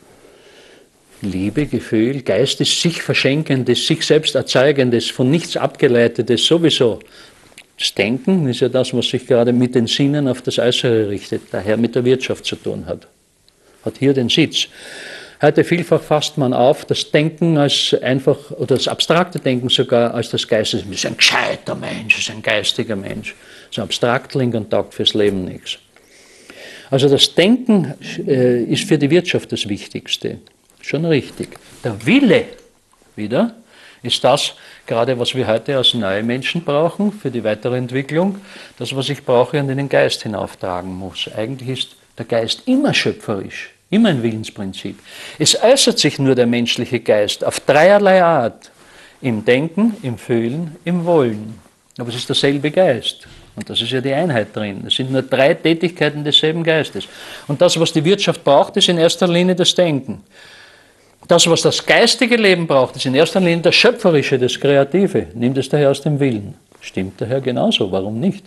Liebe, Gefühl, Geist ist sich Verschenkendes, sich selbst Erzeugendes, von nichts Abgeleitetes sowieso. Das Denken ist ja das, was sich gerade mit den Sinnen auf das Äußere richtet, daher mit der Wirtschaft zu tun hat. Hat hier den Sitz. Heute vielfach fasst man auf, das Denken als einfach, oder das abstrakte Denken sogar als das Geistes. Das ist ein gescheiter Mensch, ist ein geistiger Mensch. Das ist Abstraktling und taugt fürs Leben nichts. Also das Denken ist für die Wirtschaft das Wichtigste. Schon richtig. Der Wille, wieder, ist das, gerade was wir heute als neue Menschen brauchen für die weitere Entwicklung, das, was ich brauche und in den Geist hinauftragen muss. Eigentlich ist der Geist immer schöpferisch, immer ein Willensprinzip. Es äußert sich nur der menschliche Geist auf dreierlei Art. Im Denken, im Fühlen, im Wollen. Aber es ist derselbe Geist. Und das ist ja die Einheit drin. Es sind nur 3 Tätigkeiten desselben Geistes. Und das, was die Wirtschaft braucht, ist in erster Linie das Denken. Das, was das geistige Leben braucht, ist in erster Linie das Schöpferische, das Kreative. Nimmt es daher aus dem Willen. Stimmt daher genauso, warum nicht?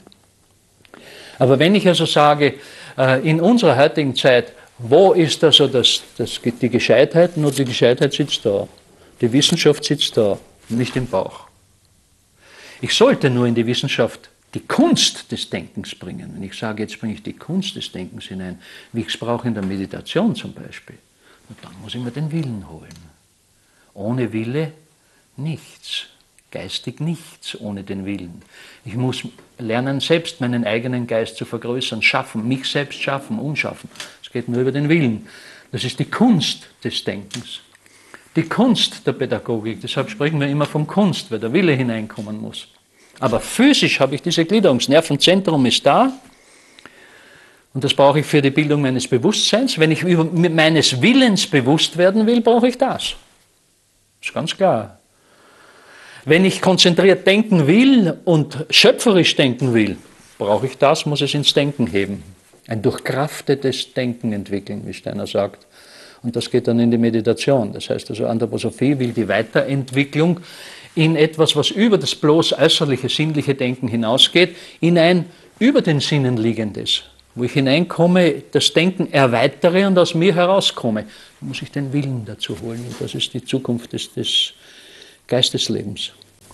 Aber wenn ich also sage, in unserer heutigen Zeit, wo ist also die Gescheitheit? Nur die Gescheitheit sitzt da. Die Wissenschaft sitzt da, nicht im Bauch. Ich sollte nur in die Wissenschaft die Kunst des Denkens bringen. Wenn ich sage, jetzt bringe ich die Kunst des Denkens hinein, wie ich es brauche in der Meditation zum Beispiel, und dann muss ich mir den Willen holen. Ohne Wille nichts. Geistig nichts ohne den Willen. Ich muss lernen, selbst meinen eigenen Geist zu vergrößern, schaffen, mich selbst schaffen, umschaffen. Es geht nur über den Willen. Das ist die Kunst des Denkens. Die Kunst der Pädagogik. Deshalb sprechen wir immer von Kunst, weil der Wille hineinkommen muss. Aber physisch habe ich diese Gliederung. Das Nervenzentrum ist da. Und das brauche ich für die Bildung meines Bewusstseins. Wenn ich meines Willens bewusst werden will, brauche ich das. Das ist ganz klar. Wenn ich konzentriert denken will und schöpferisch denken will, brauche ich das, muss es ins Denken heben. Ein durchkraftetes Denken entwickeln, wie Steiner sagt. Und das geht dann in die Meditation. Das heißt also, Anthroposophie will die Weiterentwicklung in etwas, was über das bloß äußerliche, sinnliche Denken hinausgeht, in ein über den Sinnen liegendes, wo ich hineinkomme, das Denken erweitere und aus mir herauskomme. Da muss ich den Willen dazu holen. Und das ist die Zukunft des Geisteslebens.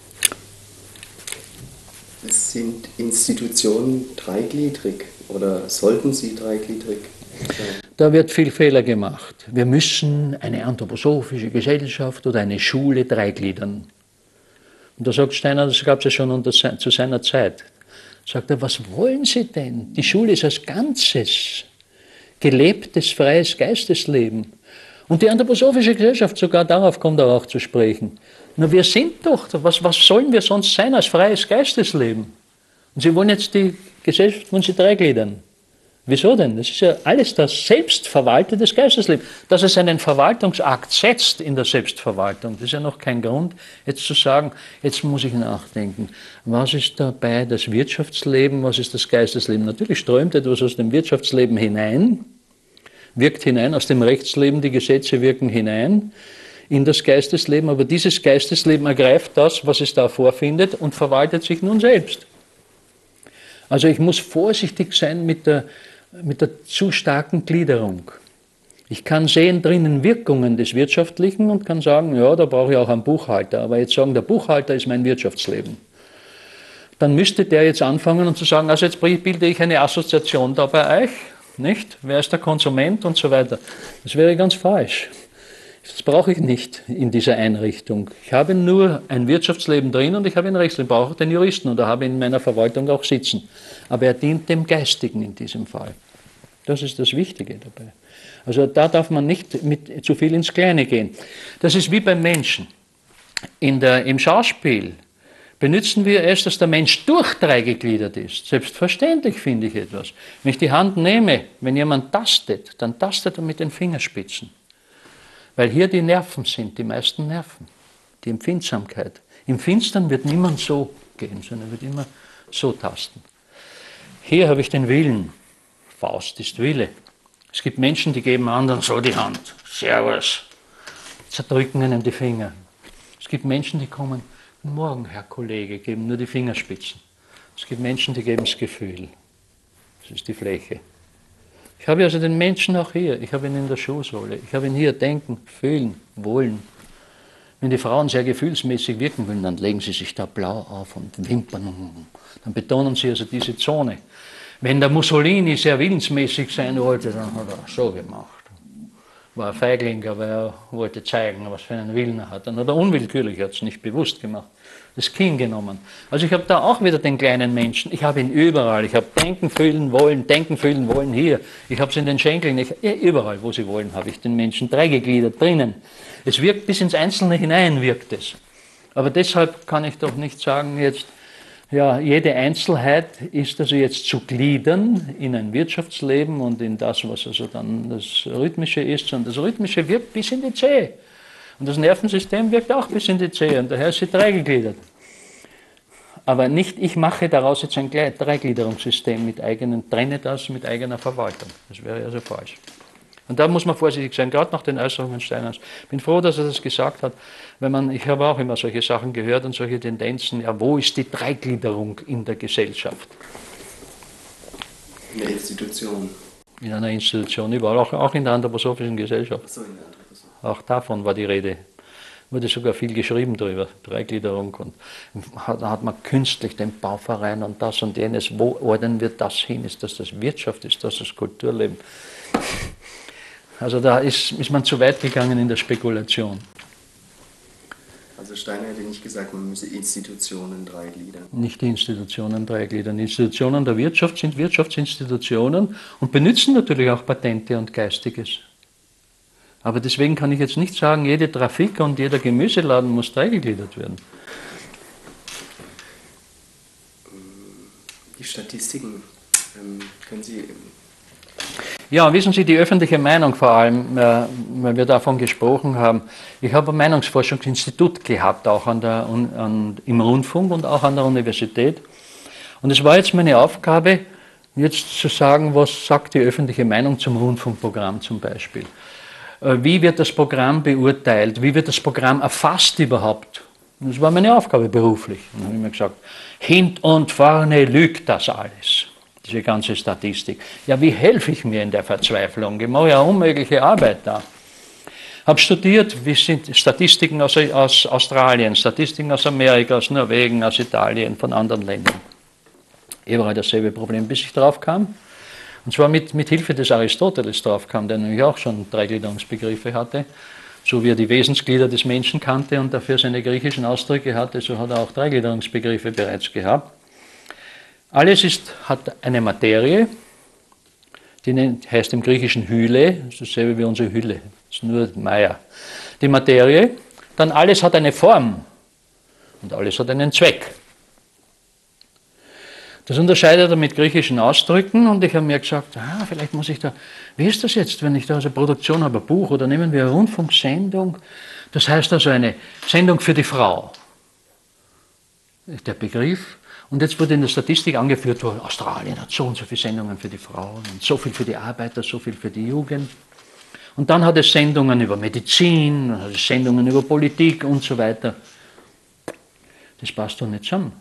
Sind Institutionen dreigliedrig oder sollten sie dreigliedrig sein? Da wird viel Fehler gemacht. Wir müssen eine anthroposophische Gesellschaft oder eine Schule dreigliedern. Und da sagt Steiner, das gab es ja schon zu seiner Zeit. Sagt er, was wollen Sie denn? Die Schule ist als Ganzes, gelebtes, freies Geistesleben. Und die anthroposophische Gesellschaft, sogar darauf kommt er auch zu sprechen. Na, wir sind doch, was sollen wir sonst sein als freies Geistesleben? Und Sie wollen jetzt die Gesellschaft, wollen Sie dreigliedern. Wieso denn? Das ist ja alles das selbstverwaltetes Geistesleben. Dass es einen Verwaltungsakt setzt in der Selbstverwaltung, das ist ja noch kein Grund, jetzt zu sagen, jetzt muss ich nachdenken. Was ist dabei das Wirtschaftsleben, was ist das Geistesleben? Natürlich strömt etwas aus dem Wirtschaftsleben hinein, wirkt hinein, aus dem Rechtsleben, die Gesetze wirken hinein in das Geistesleben, aber dieses Geistesleben ergreift das, was es da vorfindet und verwaltet sich nun selbst. Also ich muss vorsichtig sein mit der zu starken Gliederung. Ich kann sehen drinnen Wirkungen des Wirtschaftlichen und kann sagen, ja, da brauche ich auch einen Buchhalter, aber jetzt sagen, der Buchhalter ist mein Wirtschaftsleben. Dann müsste der jetzt anfangen und zu sagen, also jetzt bilde ich eine Assoziation da bei euch, nicht? Wer ist der Konsument und so weiter. Das wäre ganz falsch. Das brauche ich nicht in dieser Einrichtung. Ich habe nur ein Wirtschaftsleben drin und ich habe ein Rechtsleben, brauche den Juristen und da habe ich in meiner Verwaltung auch sitzen. Aber er dient dem Geistigen in diesem Fall. Das ist das Wichtige dabei. Also da darf man nicht zu viel ins Kleine gehen. Das ist wie beim Menschen. Im Schauspiel benutzen wir es, dass der Mensch durch dreigegliedert ist. Selbstverständlich finde ich etwas. Wenn ich die Hand nehme, wenn jemand tastet, dann tastet er mit den Fingerspitzen. Weil hier die Nerven sind, die meisten Nerven, die Empfindsamkeit. Im Finstern wird niemand so gehen, sondern wird immer so tasten. Hier habe ich den Willen. Faust ist Wille. Es gibt Menschen, die geben anderen so die Hand. Servus. Zerdrücken einem die Finger. Es gibt Menschen, die kommen, guten Morgen, Herr Kollege, geben nur die Fingerspitzen. Es gibt Menschen, die geben das Gefühl. Das ist die Fläche. Ich habe also den Menschen auch hier, ich habe ihn in der Schuhsohle, ich habe ihn hier denken, fühlen, wollen. Wenn die Frauen sehr gefühlsmäßig wirken wollen, dann legen sie sich da blau auf und wimpern, dann betonen sie also diese Zone. Wenn der Mussolini sehr willensmäßig sein wollte, dann hat er so gemacht. War ein Feigling, aber er wollte zeigen, was für einen Willen er hat. Dann hat er unwillkürlich, er hat es nicht bewusst gemacht, das Kind genommen. Also ich habe da auch wieder den kleinen Menschen, ich habe ihn überall, ich habe denken, fühlen, wollen hier. Ich habe es in den Schenkeln, überall, wo sie wollen, habe ich den Menschen dreigegliedert drinnen. Es wirkt bis ins Einzelne hinein, wirkt es. Aber deshalb kann ich doch nicht sagen jetzt, ja, jede Einzelheit ist also jetzt zu gliedern in ein Wirtschaftsleben und in das, was also dann das Rhythmische ist. Und das Rhythmische wirkt bis in die Zehe. Und das Nervensystem wirkt auch bis in die Zehe. Und daher ist sie dreigegliedert. Aber nicht, ich mache daraus jetzt ein Dreigliederungssystem trenne das mit eigener Verwaltung. Das wäre also falsch. Und da muss man vorsichtig sein, gerade nach den Äußerungen Steiners. Ich bin froh, dass er das gesagt hat, ich habe auch immer solche Sachen gehört und solche Tendenzen, ja, wo ist die Dreigliederung in der Gesellschaft? In der Institution. In einer Institution, überall, auch in der anthroposophischen Gesellschaft. So, in der Anthroposophie. Auch davon war die Rede. Wurde sogar viel geschrieben darüber, Dreigliederung. Und da hat man künstlich den Bauverein und das und jenes. Wo ordnen wir das hin? Ist das Wirtschaft? Ist das Kulturleben? Also da ist man zu weit gegangen in der Spekulation. Also Steiner hätte nicht gesagt, man müsse Institutionen dreigliedern. Nicht die Institutionen dreigliedern. Institutionen der Wirtschaft sind Wirtschaftsinstitutionen und benutzen natürlich auch Patente und Geistiges. Aber deswegen kann ich jetzt nicht sagen, jede Trafik und jeder Gemüseladen muss dreigegliedert werden. Die Statistiken, können Sie Ja, wissen Sie, die öffentliche Meinung vor allem, weil wir davon gesprochen haben, ich habe ein Meinungsforschungsinstitut gehabt, auch im Rundfunk und auch an der Universität. Und es war jetzt meine Aufgabe, jetzt zu sagen, was sagt die öffentliche Meinung zum Rundfunkprogramm zum Beispiel. Wie wird das Programm beurteilt? Wie wird das Programm erfasst überhaupt? Und das war meine Aufgabe beruflich. Und dann habe ich mir gesagt, hint und vorne lügt das alles, diese ganze Statistik. Ja, wie helfe ich mir in der Verzweiflung? Ich mache ja unmögliche Arbeit da. Habe studiert, wie sind Statistiken aus Australien, Statistiken aus Amerika, aus Norwegen, aus Italien, von anderen Ländern. Überall dasselbe Problem, bis ich drauf kam. Und zwar mit Hilfe des Aristoteles drauf kam, der nämlich auch schon Dreigliederungsbegriffe hatte. So wie er die Wesensglieder des Menschen kannte und dafür seine griechischen Ausdrücke hatte, so hat er auch Dreigliederungsbegriffe bereits gehabt. Alles hat eine Materie, die heißt im Griechischen Hyle, das ist dasselbe wie unsere Hülle, das ist nur Meier. Die Materie, dann alles hat eine Form und alles hat einen Zweck. Das unterscheidet er mit griechischen Ausdrücken und ich habe mir gesagt, vielleicht muss ich da, wie ist das jetzt, wenn ich da also Produktion habe, ein Buch oder nehmen wir eine Rundfunksendung, das heißt also eine Sendung für die Frau, der Begriff. Und jetzt wurde in der Statistik angeführt, Australien hat so und so viele Sendungen für die Frauen und so viel für die Arbeiter, so viel für die Jugend. Und dann hat es Sendungen über Medizin, dann hat es Sendungen über Politik und so weiter. Das passt doch nicht zusammen.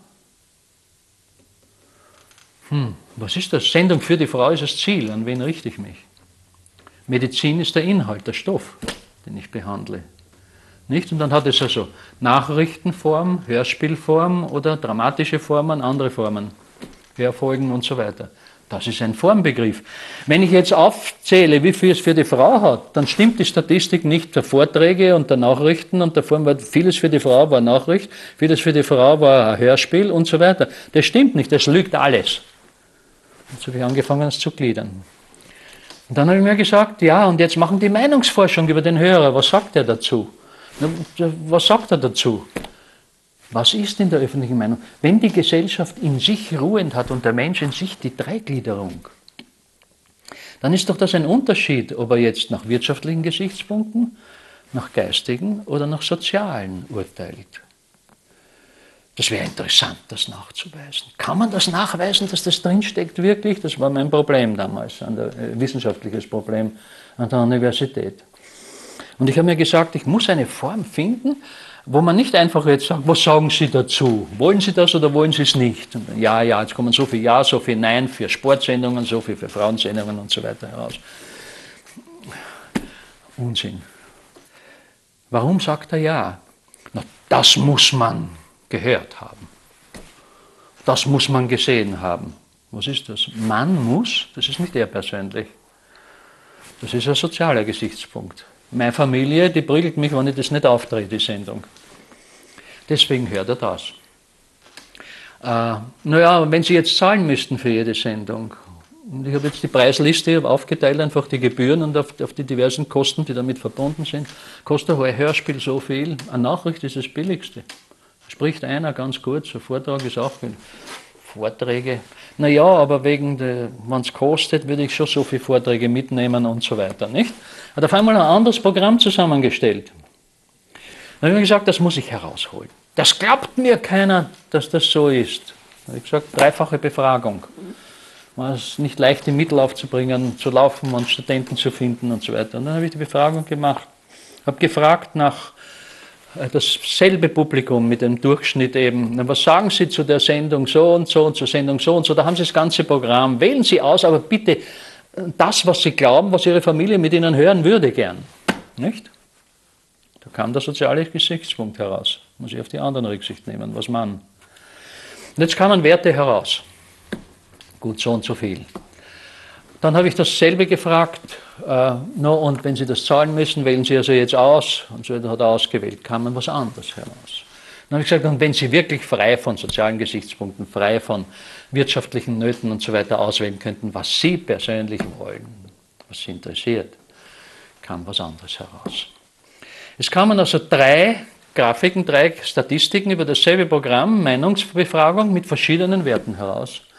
Was ist das? Sendung für die Frau ist das Ziel, an wen richte ich mich? Medizin ist der Inhalt, der Stoff, den ich behandle. Nicht? Und dann hat es also Nachrichtenform, Hörspielform oder dramatische Formen, andere Formen, Hörfolgen und so weiter. Das ist ein Formbegriff. Wenn ich jetzt aufzähle, wie viel es für die Frau hat, dann stimmt die Statistik nicht der Vorträge und der Nachrichten und der Form, weil vieles für die Frau war Nachricht, vieles für die Frau war ein Hörspiel und so weiter. Das stimmt nicht, das lügt alles. Und so habe ich angefangen, das zu gliedern. Und dann habe ich mir gesagt, ja, und jetzt machen die Meinungsforschung über den Hörer. Was sagt er dazu? Was sagt er dazu? Was ist in der öffentlichen Meinung? Wenn die Gesellschaft in sich ruhend hat und der Mensch in sich die Dreigliederung, dann ist doch das ein Unterschied, ob er jetzt nach wirtschaftlichen Gesichtspunkten, nach geistigen oder nach sozialen urteilt. Das wäre interessant, das nachzuweisen. Kann man das nachweisen, dass das drinsteckt wirklich? Das war mein Problem damals, wissenschaftliches Problem an der Universität. Und ich habe mir gesagt, ich muss eine Form finden, wo man nicht einfach jetzt sagt, was sagen Sie dazu? Wollen Sie das oder wollen Sie es nicht? Und ja, jetzt kommen so viel Ja, so viel Nein für Sportsendungen, so viel für Frauensendungen und so weiter heraus. Unsinn. Warum sagt er Ja? Na, das muss man gehört haben. Das muss man gesehen haben. Was ist das? Man muss, das ist nicht er persönlich. Das ist ein sozialer Gesichtspunkt. Meine Familie, die prügelt mich, wenn ich das nicht aufdrehe, die Sendung. Deswegen hört er das. Naja, wenn Sie jetzt zahlen müssten für jede Sendung, und ich habe jetzt die Preisliste aufgeteilt, einfach die Gebühren und auf die diversen Kosten, die damit verbunden sind, kostet ein Hörspiel so viel, eine Nachricht ist das Billigste. Spricht einer ganz gut, so ein Vortrag ist auch viel. Vorträge, naja, aber wenn es kostet, würde ich schon so viele Vorträge mitnehmen und so weiter, nicht? Hat auf einmal ein anderes Programm zusammengestellt. Dann habe ich mir gesagt, das muss ich herausholen. Das glaubt mir keiner, dass das so ist. Dann habe ich gesagt, 3-fache Befragung. War es nicht leicht, die Mittel aufzubringen, zu laufen und Studenten zu finden und so weiter. Und dann habe ich die Befragung gemacht. Habe gefragt nach dasselbe Publikum mit dem Durchschnitt eben. Was sagen Sie zu der Sendung so und so und zur Sendung so und so? Da haben Sie das ganze Programm. Wählen Sie aus, aber bitte das, was Sie glauben, was Ihre Familie mit Ihnen hören würde, gern. Nicht? Da kam der soziale Gesichtspunkt heraus. Muss ich auf die anderen Rücksicht nehmen, was man. Und jetzt kamen Werte heraus. Gut, so und so viel. Dann habe ich dasselbe gefragt, und wenn Sie das zahlen müssen, wählen Sie also jetzt aus. Und so hat er ausgewählt, kam dann was anderes heraus. Dann habe ich gesagt, und wenn Sie wirklich frei von sozialen Gesichtspunkten, frei von wirtschaftlichen Nöten und so weiter auswählen könnten, was Sie persönlich wollen, was Sie interessiert, kam was anderes heraus. Es kamen also 3 Grafiken, 3 Statistiken über dasselbe Programm, Meinungsbefragung mit verschiedenen Werten heraus.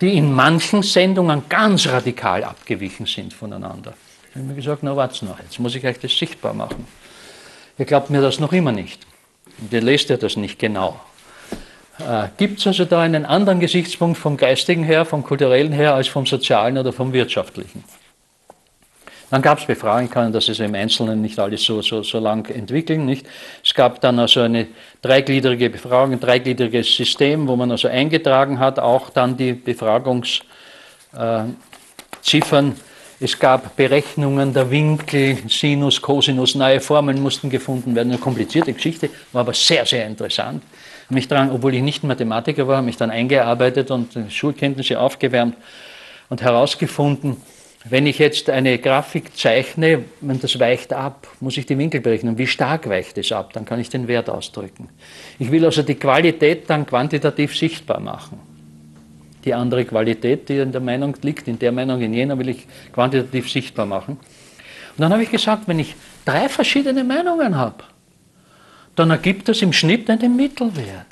die in manchen Sendungen ganz radikal abgewichen sind voneinander. Ich habe mir gesagt, na wart's noch, jetzt muss ich euch das sichtbar machen. Ihr glaubt mir das noch immer nicht. Und ihr lest ja das nicht genau. Gibt es also da einen anderen Gesichtspunkt vom Geistigen her, vom Kulturellen her, als vom Sozialen oder vom Wirtschaftlichen? Dann gab es Befragungen, ich kann das also im Einzelnen nicht alles so lang entwickeln. Nicht? Es gab dann also eine dreigliedrige Befragung, ein dreigliedriges System, wo man also eingetragen hat, auch dann die Befragungsziffern. Es gab Berechnungen der Winkel, Sinus, Cosinus, neue Formeln mussten gefunden werden. Eine komplizierte Geschichte, war aber sehr, sehr interessant. Mich dran, obwohl ich nicht Mathematiker war, habe mich dann eingearbeitet und Schulkenntnisse aufgewärmt und herausgefunden, wenn ich jetzt eine Grafik zeichne, wenn das weicht ab, muss ich die Winkel berechnen. Wie stark weicht es ab? Dann kann ich den Wert ausdrücken. Ich will also die Qualität dann quantitativ sichtbar machen. Die andere Qualität, die in der Meinung liegt, in der Meinung, in jener, will ich quantitativ sichtbar machen. Und dann habe ich gesagt, wenn ich 3 verschiedene Meinungen habe, dann ergibt das im Schnitt einen Mittelwert.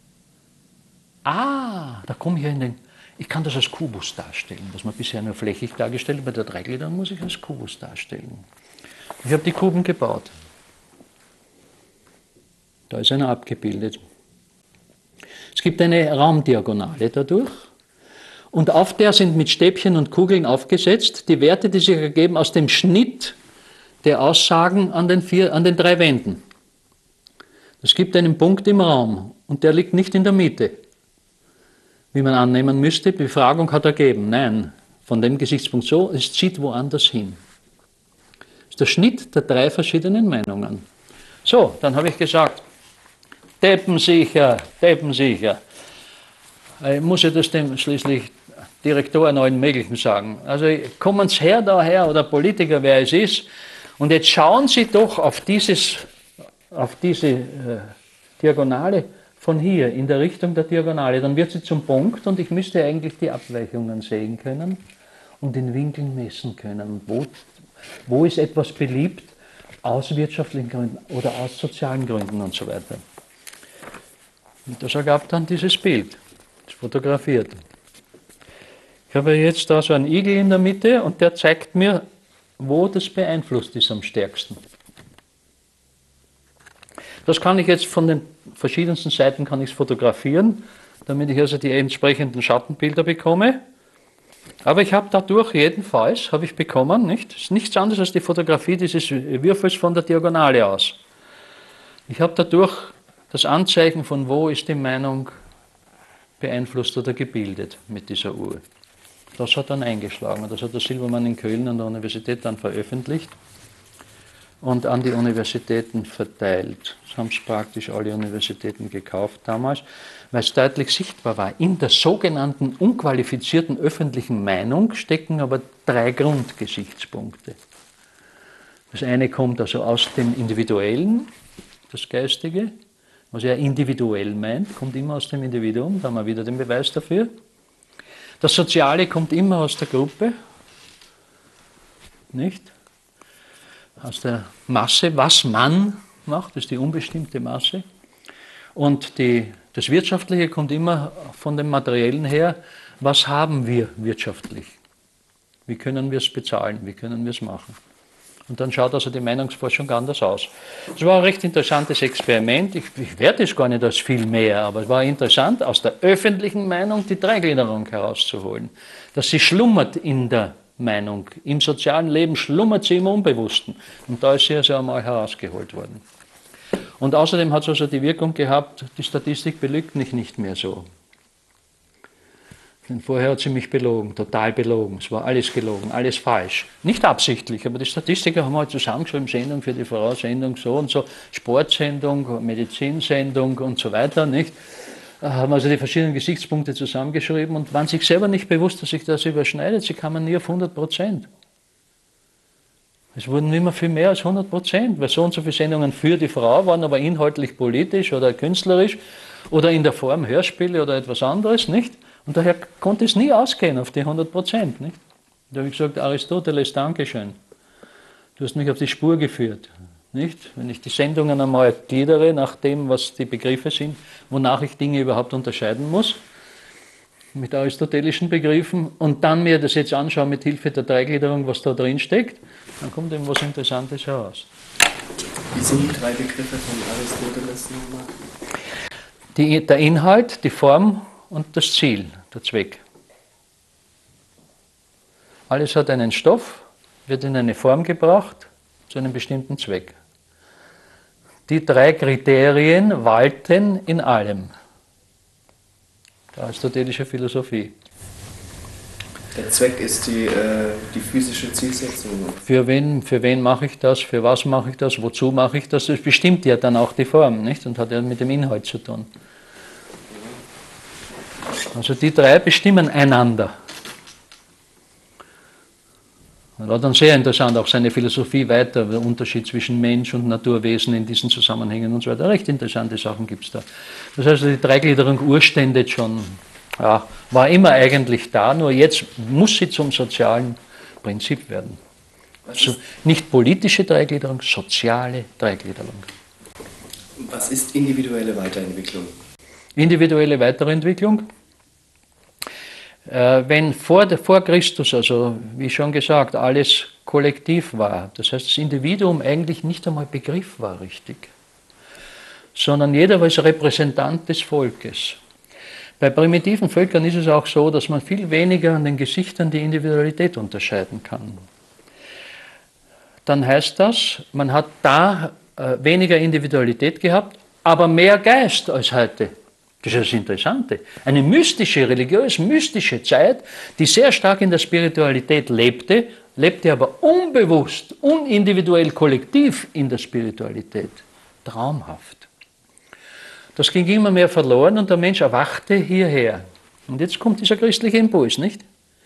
Da komme ich ja in den... Ich kann das als Kubus darstellen, was man bisher nur flächig dargestellt hat. Bei der Dreigliederung muss ich als Kubus darstellen. Ich habe die Kuben gebaut. Da ist einer abgebildet. Es gibt eine Raumdiagonale dadurch. Und auf der sind mit Stäbchen und Kugeln aufgesetzt die Werte, die sich ergeben aus dem Schnitt der Aussagen an den 3 Wänden. Es gibt einen Punkt im Raum und der liegt nicht in der Mitte, wie man annehmen müsste. Die Befragung hat ergeben, nein, von dem Gesichtspunkt so, es zieht woanders hin. Das ist der Schnitt der 3 verschiedenen Meinungen. So, dann habe ich gesagt, deppensicher. Ich muss ja das dem schließlich Direktoren allen möglichen sagen. Also kommen Sie daher oder Politiker, wer es ist, und jetzt schauen Sie doch auf diese Diagonale von hier in der Richtung der Diagonale, dann wird sie zum Punkt und ich müsste eigentlich die Abweichungen sehen können und den Winkel messen können. Wo ist etwas beliebt aus wirtschaftlichen Gründen oder aus sozialen Gründen und so weiter. Und das ergab dann dieses Bild, das fotografiert. Ich habe jetzt da so einen Igel in der Mitte und der zeigt mir, wo das beeinflusst ist am stärksten. Das kann ich jetzt von den verschiedensten Seiten kann ich es fotografieren, damit ich also die entsprechenden Schattenbilder bekomme. Aber ich habe dadurch jedenfalls, habe ich bekommen, nicht? Das ist nichts anderes als die Fotografie dieses Würfels von der Diagonale aus. Ich habe dadurch das Anzeichen von wo ist die Meinung beeinflusst oder gebildet mit dieser Uhr. Das hat dann eingeschlagen und das hat der Silbermann in Köln an der Universität dann veröffentlicht und an die Universitäten verteilt. Das haben es praktisch alle Universitäten gekauft damals, weil es deutlich sichtbar war. In der sogenannten unqualifizierten öffentlichen Meinung stecken aber 3 Grundgesichtspunkte. Das eine kommt also aus dem Individuellen, das Geistige, was er individuell meint, kommt immer aus dem Individuum, da haben wir wieder den Beweis dafür. Das Soziale kommt immer aus der Gruppe, nicht? Aus der Masse, was man macht, das ist die unbestimmte Masse. Und das Wirtschaftliche kommt immer von dem Materiellen her, was haben wir wirtschaftlich? Wie können wir es bezahlen? Wie können wir es machen? Und dann schaut also die Meinungsforschung anders aus. Es war ein recht interessantes Experiment. Ich werte es gar nicht als viel mehr, aber es war interessant, aus der öffentlichen Meinung die Dreigliederung herauszuholen. Dass sie schlummert in der Meinung. Im sozialen Leben schlummert sie im Unbewussten. Und da ist sie also einmal herausgeholt worden. Und außerdem hat es also die Wirkung gehabt, die Statistik belügt mich nicht mehr so. Denn vorher hat sie mich belogen, total belogen. Es war alles gelogen, alles falsch. Nicht absichtlich, aber die Statistiker haben halt zusammengeschrieben, Sendung für die Frau, Sendung so und so, Sportsendung, Medizinsendung und so weiter, nicht? Haben also die verschiedenen Gesichtspunkte zusammengeschrieben und waren sich selber nicht bewusst, dass sich das überschneidet. Sie kamen nie auf 100%. Es wurden immer viel mehr als 100%, weil so und so viele Sendungen für die Frau waren, aber inhaltlich politisch oder künstlerisch oder in der Form Hörspiele oder etwas anderes, nicht? Und daher konnte es nie ausgehen auf die 100%. Nicht? Da habe ich gesagt, Aristoteles, Dankeschön. Du hast mich auf die Spur geführt. Nicht? Wenn ich die Sendungen einmal gliedere nach dem, was die Begriffe sind, wonach ich Dinge überhaupt unterscheiden muss, mit aristotelischen Begriffen und dann mir das jetzt anschaue mit Hilfe der Dreigliederung, was da drin steckt, dann kommt eben was Interessantes heraus. Wie sind die drei Begriffe von Aristoteles nochmal? Der Inhalt, die Form und das Ziel, der Zweck. Alles hat einen Stoff, wird in eine Form gebracht, zu einem bestimmten Zweck. Die drei Kriterien walten in allem. Die aristotelische Philosophie. Der Zweck ist die physische Zielsetzung. Für wen mache ich das, für was mache ich das, wozu mache ich das? Das bestimmt ja dann auch die Form, nicht? Und hat ja mit dem Inhalt zu tun. Also die drei bestimmen einander. Er war dann sehr interessant, auch seine Philosophie weiter, der Unterschied zwischen Mensch und Naturwesen in diesen Zusammenhängen und so weiter. Recht interessante Sachen gibt es da. Das heißt, die Dreigliederung urständet schon, ja, war immer eigentlich da, nur jetzt muss sie zum sozialen Prinzip werden. Also nicht politische Dreigliederung, soziale Dreigliederung. Was ist individuelle Weiterentwicklung? Individuelle Weiterentwicklung. Wenn vor Christus, also wie schon gesagt, alles kollektiv war, das heißt das Individuum eigentlich nicht einmal Begriff war richtig, sondern jeder war als Repräsentant des Volkes. Bei primitiven Völkern ist es auch so, dass man viel weniger an den Gesichtern die Individualität unterscheiden kann. Dann heißt das, man hat da weniger Individualität gehabt, aber mehr Geist als heute. Das ist das Interessante. Eine mystische, religiös-mystische Zeit, die sehr stark in der Spiritualität lebte aber unbewusst, unindividuell, kollektiv in der Spiritualität. Traumhaft. Das ging immer mehr verloren und der Mensch erwachte hierher. Und jetzt kommt dieser christliche Impuls, nicht?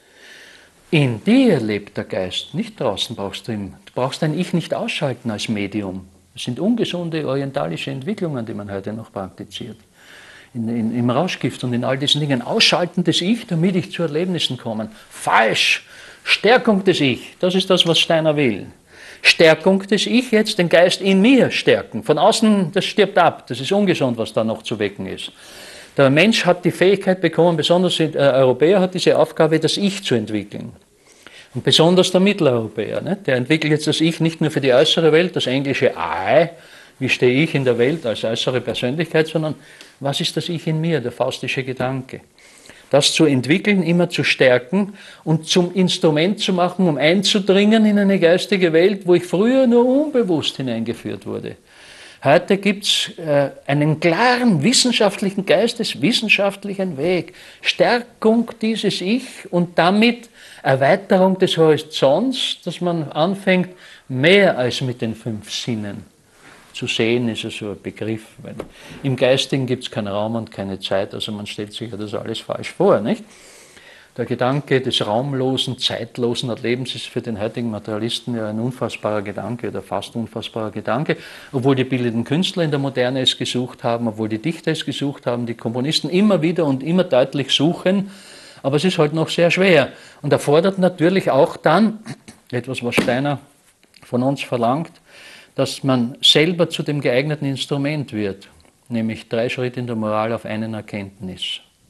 In dir lebt der Geist, nicht draußen brauchst du ihn. Du brauchst dein Ich nicht ausschalten als Medium. Das sind ungesunde orientalische Entwicklungen, die man heute noch praktiziert. Im Rauschgift und in all diesen Dingen. Ausschalten des Ich, damit ich zu Erlebnissen komme. Falsch! Stärkung des Ich, das ist das, was Steiner will. Stärkung des Ich, jetzt den Geist in mir stärken. Von außen, das stirbt ab, das ist ungesund, was da noch zu wecken ist. Der Mensch hat die Fähigkeit bekommen, besonders der Europäer hat diese Aufgabe, das Ich zu entwickeln. Und besonders der Mitteleuropäer, ne? Der entwickelt jetzt das Ich nicht nur für die äußere Welt, das englische I, wie stehe ich in der Welt als äußere Persönlichkeit, sondern was ist das Ich in mir, der faustische Gedanke. Das zu entwickeln, immer zu stärken und zum Instrument zu machen, um einzudringen in eine geistige Welt, wo ich früher nur unbewusst hineingeführt wurde. Heute gibt es einen klaren wissenschaftlichen Geistes, wissenschaftlichen Weg, Stärkung dieses Ich und damit Erweiterung des Horizonts, dass man anfängt, mehr als mit den 5 Sinnen zu sehen, ist ja so ein Begriff. Weil im Geistigen gibt es keinen Raum und keine Zeit, also man stellt sich ja das alles falsch vor, nicht? Der Gedanke des raumlosen, zeitlosen Erlebens ist für den heutigen Materialisten ja ein unfassbarer Gedanke oder fast unfassbarer Gedanke, obwohl die bildenden Künstler in der Moderne es gesucht haben, obwohl die Dichter es gesucht haben, die Komponisten immer wieder und immer deutlich suchen, aber es ist halt noch sehr schwer und erfordert natürlich auch dann etwas, was Steiner von uns verlangt, dass man selber zu dem geeigneten Instrument wird, nämlich 3 Schritte in der Moral auf einen Erkenntnis.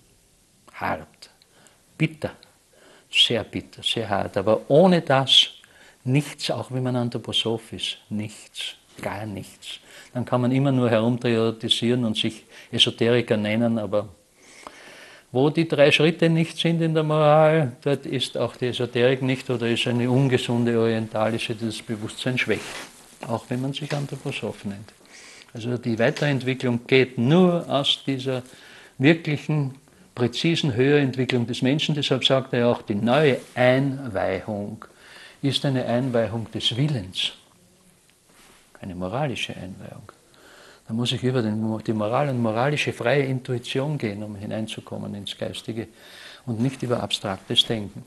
Hart, bitter, sehr hart, aber ohne das nichts, auch wenn man Anthroposoph ist, nichts, gar nichts. Dann kann man immer nur herumtheoretisieren und sich Esoteriker nennen, aber wo die 3 Schritte nicht sind in der Moral, dort ist auch die Esoterik nicht oder ist eine ungesunde orientalische, die das Bewusstsein schwächt. Auch wenn man sich Anthroposoph nennt. Also die Weiterentwicklung geht nur aus dieser wirklichen, präzisen Höherentwicklung des Menschen. Deshalb sagt er auch, die neue Einweihung ist eine Einweihung des Willens. Eine moralische Einweihung. Da muss ich über die Moral und moralische freie Intuition gehen, um hineinzukommen ins Geistige und nicht über abstraktes Denken.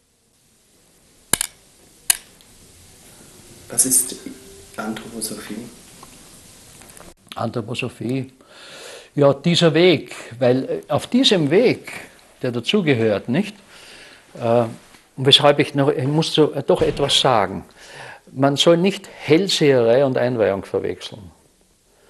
Was ist Anthroposophie? Anthroposophie, ja, dieser Weg, weil auf diesem Weg, der dazugehört, nicht? Weshalb ich muss doch etwas sagen. Man soll nicht Hellseherei und Einweihung verwechseln.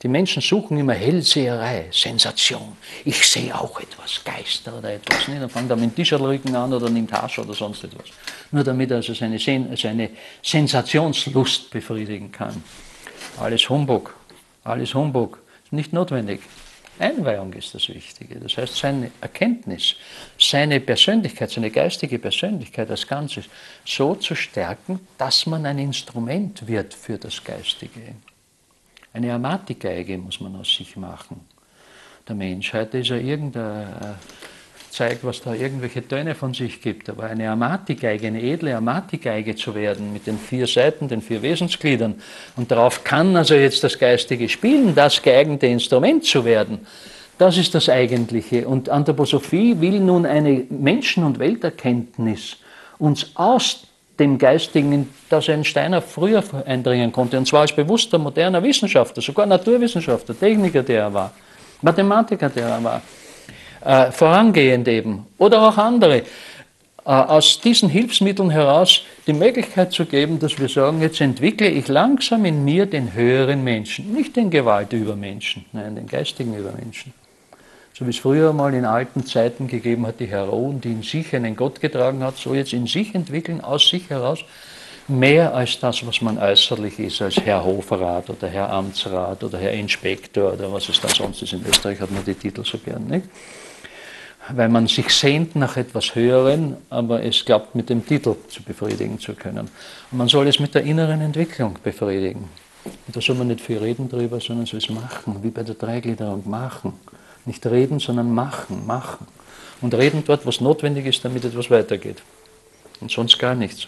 Die Menschen suchen immer Hellseherei, Sensation. Ich sehe auch etwas, Geister oder etwas. Dann fangt er mit dem Tischerrücken an oder nimmt Hasch oder sonst etwas. Nur damit er also seine Sensationslust befriedigen kann. Alles Humbug, alles Humbug. Ist nicht notwendig. Einweihung ist das Wichtige. Das heißt, seine Erkenntnis, seine Persönlichkeit, seine geistige Persönlichkeit als Ganzes so zu stärken, dass man ein Instrument wird für das Geistige. Eine Amati-Geige muss man aus sich machen. Der Mensch heute ist ja irgendein Zeug, was da irgendwelche Töne von sich gibt. Aber eine Amati-Geige, eine edle Amati-Geige zu werden, mit den 4 Seiten, den 4 Wesensgliedern, und darauf kann also jetzt das Geistige spielen, das geeignete Instrument zu werden, das ist das Eigentliche. Und Anthroposophie will nun eine Menschen- und Welterkenntnis uns aus dem Geistigen, in das ein Steiner früher eindringen konnte, und zwar als bewusster, moderner Wissenschaftler, sogar Naturwissenschaftler, Techniker, der er war, Mathematiker, der er war, vorangehend eben, oder auch andere, aus diesen Hilfsmitteln heraus die Möglichkeit zu geben, dass wir sagen, jetzt entwickle ich langsam in mir den höheren Menschen, nicht den Gewaltübermenschen, nein, den geistigen Übermenschen. So wie es früher mal in alten Zeiten gegeben hat, die Heroen, die in sich einen Gott getragen hat, so jetzt in sich entwickeln, aus sich heraus, mehr als das, was man äußerlich ist, als Herr Hofrat oder Herr Amtsrat oder Herr Inspektor oder was es da sonst ist. In Österreich hat man die Titel so gern, nicht? Weil man sich sehnt nach etwas Höheren, aber es glaubt, mit dem Titel zu befriedigen zu können. Und man soll es mit der inneren Entwicklung befriedigen. Und da soll man nicht viel reden drüber, sondern soll es machen, wie bei der Dreigliederung, machen. Nicht reden, sondern machen, machen. Und reden dort, was notwendig ist, damit etwas weitergeht. Und sonst gar nichts.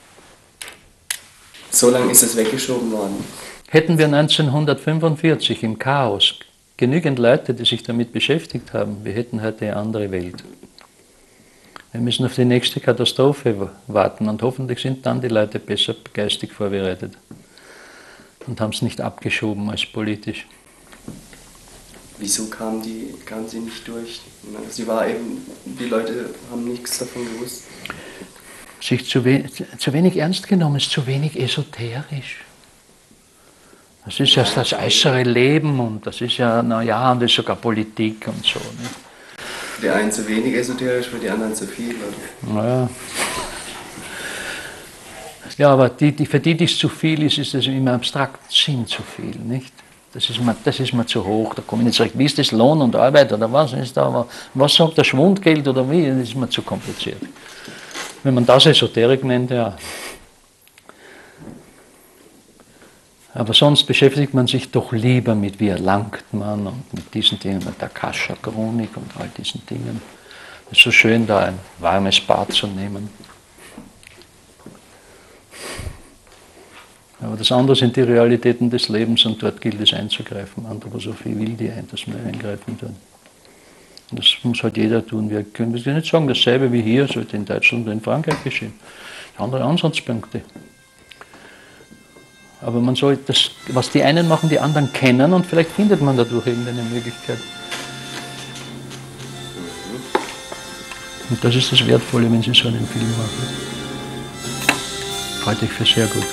So lange ist es weggeschoben worden. Hätten wir 1945 im Chaos genügend Leute, die sich damit beschäftigt haben, wir hätten heute eine andere Welt. Wir müssen auf die nächste Katastrophe warten und hoffentlich sind dann die Leute besser geistig vorbereitet und haben es nicht abgeschoben als politisch. Wieso kam sie nicht durch? Sie war eben, die Leute haben nichts davon gewusst. Sich zu wenig ernst genommen, ist zu wenig esoterisch. Das ist ja das äußere Leben und das ist ja, naja, und das ist sogar Politik und so. Nicht? Die einen zu wenig esoterisch, für die anderen zu viel. Oder? Naja. Ja, aber für die es zu viel ist, ist es im abstrakten Sinn zu viel, nicht? Das ist mir zu hoch, da komme ich nicht zurecht. Wie ist das Lohn und Arbeit oder was ist da? Was sagt der Schwundgeld oder wie? Das ist mir zu kompliziert. Wenn man das Esoterik nennt, ja. Aber sonst beschäftigt man sich doch lieber mit, wie erlangt man und mit diesen Dingen, mit der Akasha-Chronik und all diesen Dingen. Es ist so schön, da ein warmes Bad zu nehmen. Aber das andere sind die Realitäten des Lebens und dort gilt es einzugreifen. Anthroposophie will dass wir eingreifen tun. Und das muss halt jeder tun. Wir können nicht sagen, dasselbe wie hier sollte in Deutschland oder in Frankreich geschehen. Andere Ansatzpunkte. Aber man soll das, was die einen machen, die anderen kennen und vielleicht findet man dadurch irgendeine Möglichkeit. Und das ist das Wertvolle, wenn Sie so einen Film machen. Halte ich für sehr gut.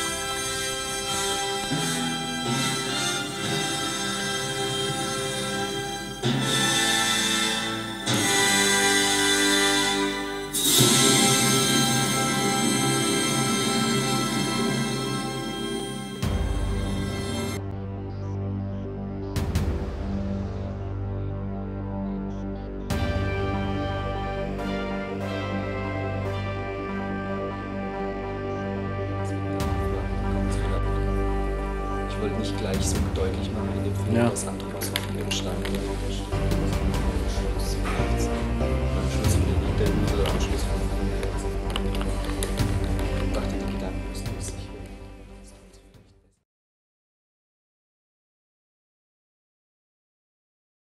Ich wollte nicht gleich so deutlich machen in dem Film, dass Anthroposophie entstanden ist. Am Schluss von den Liedern oder am Schluss von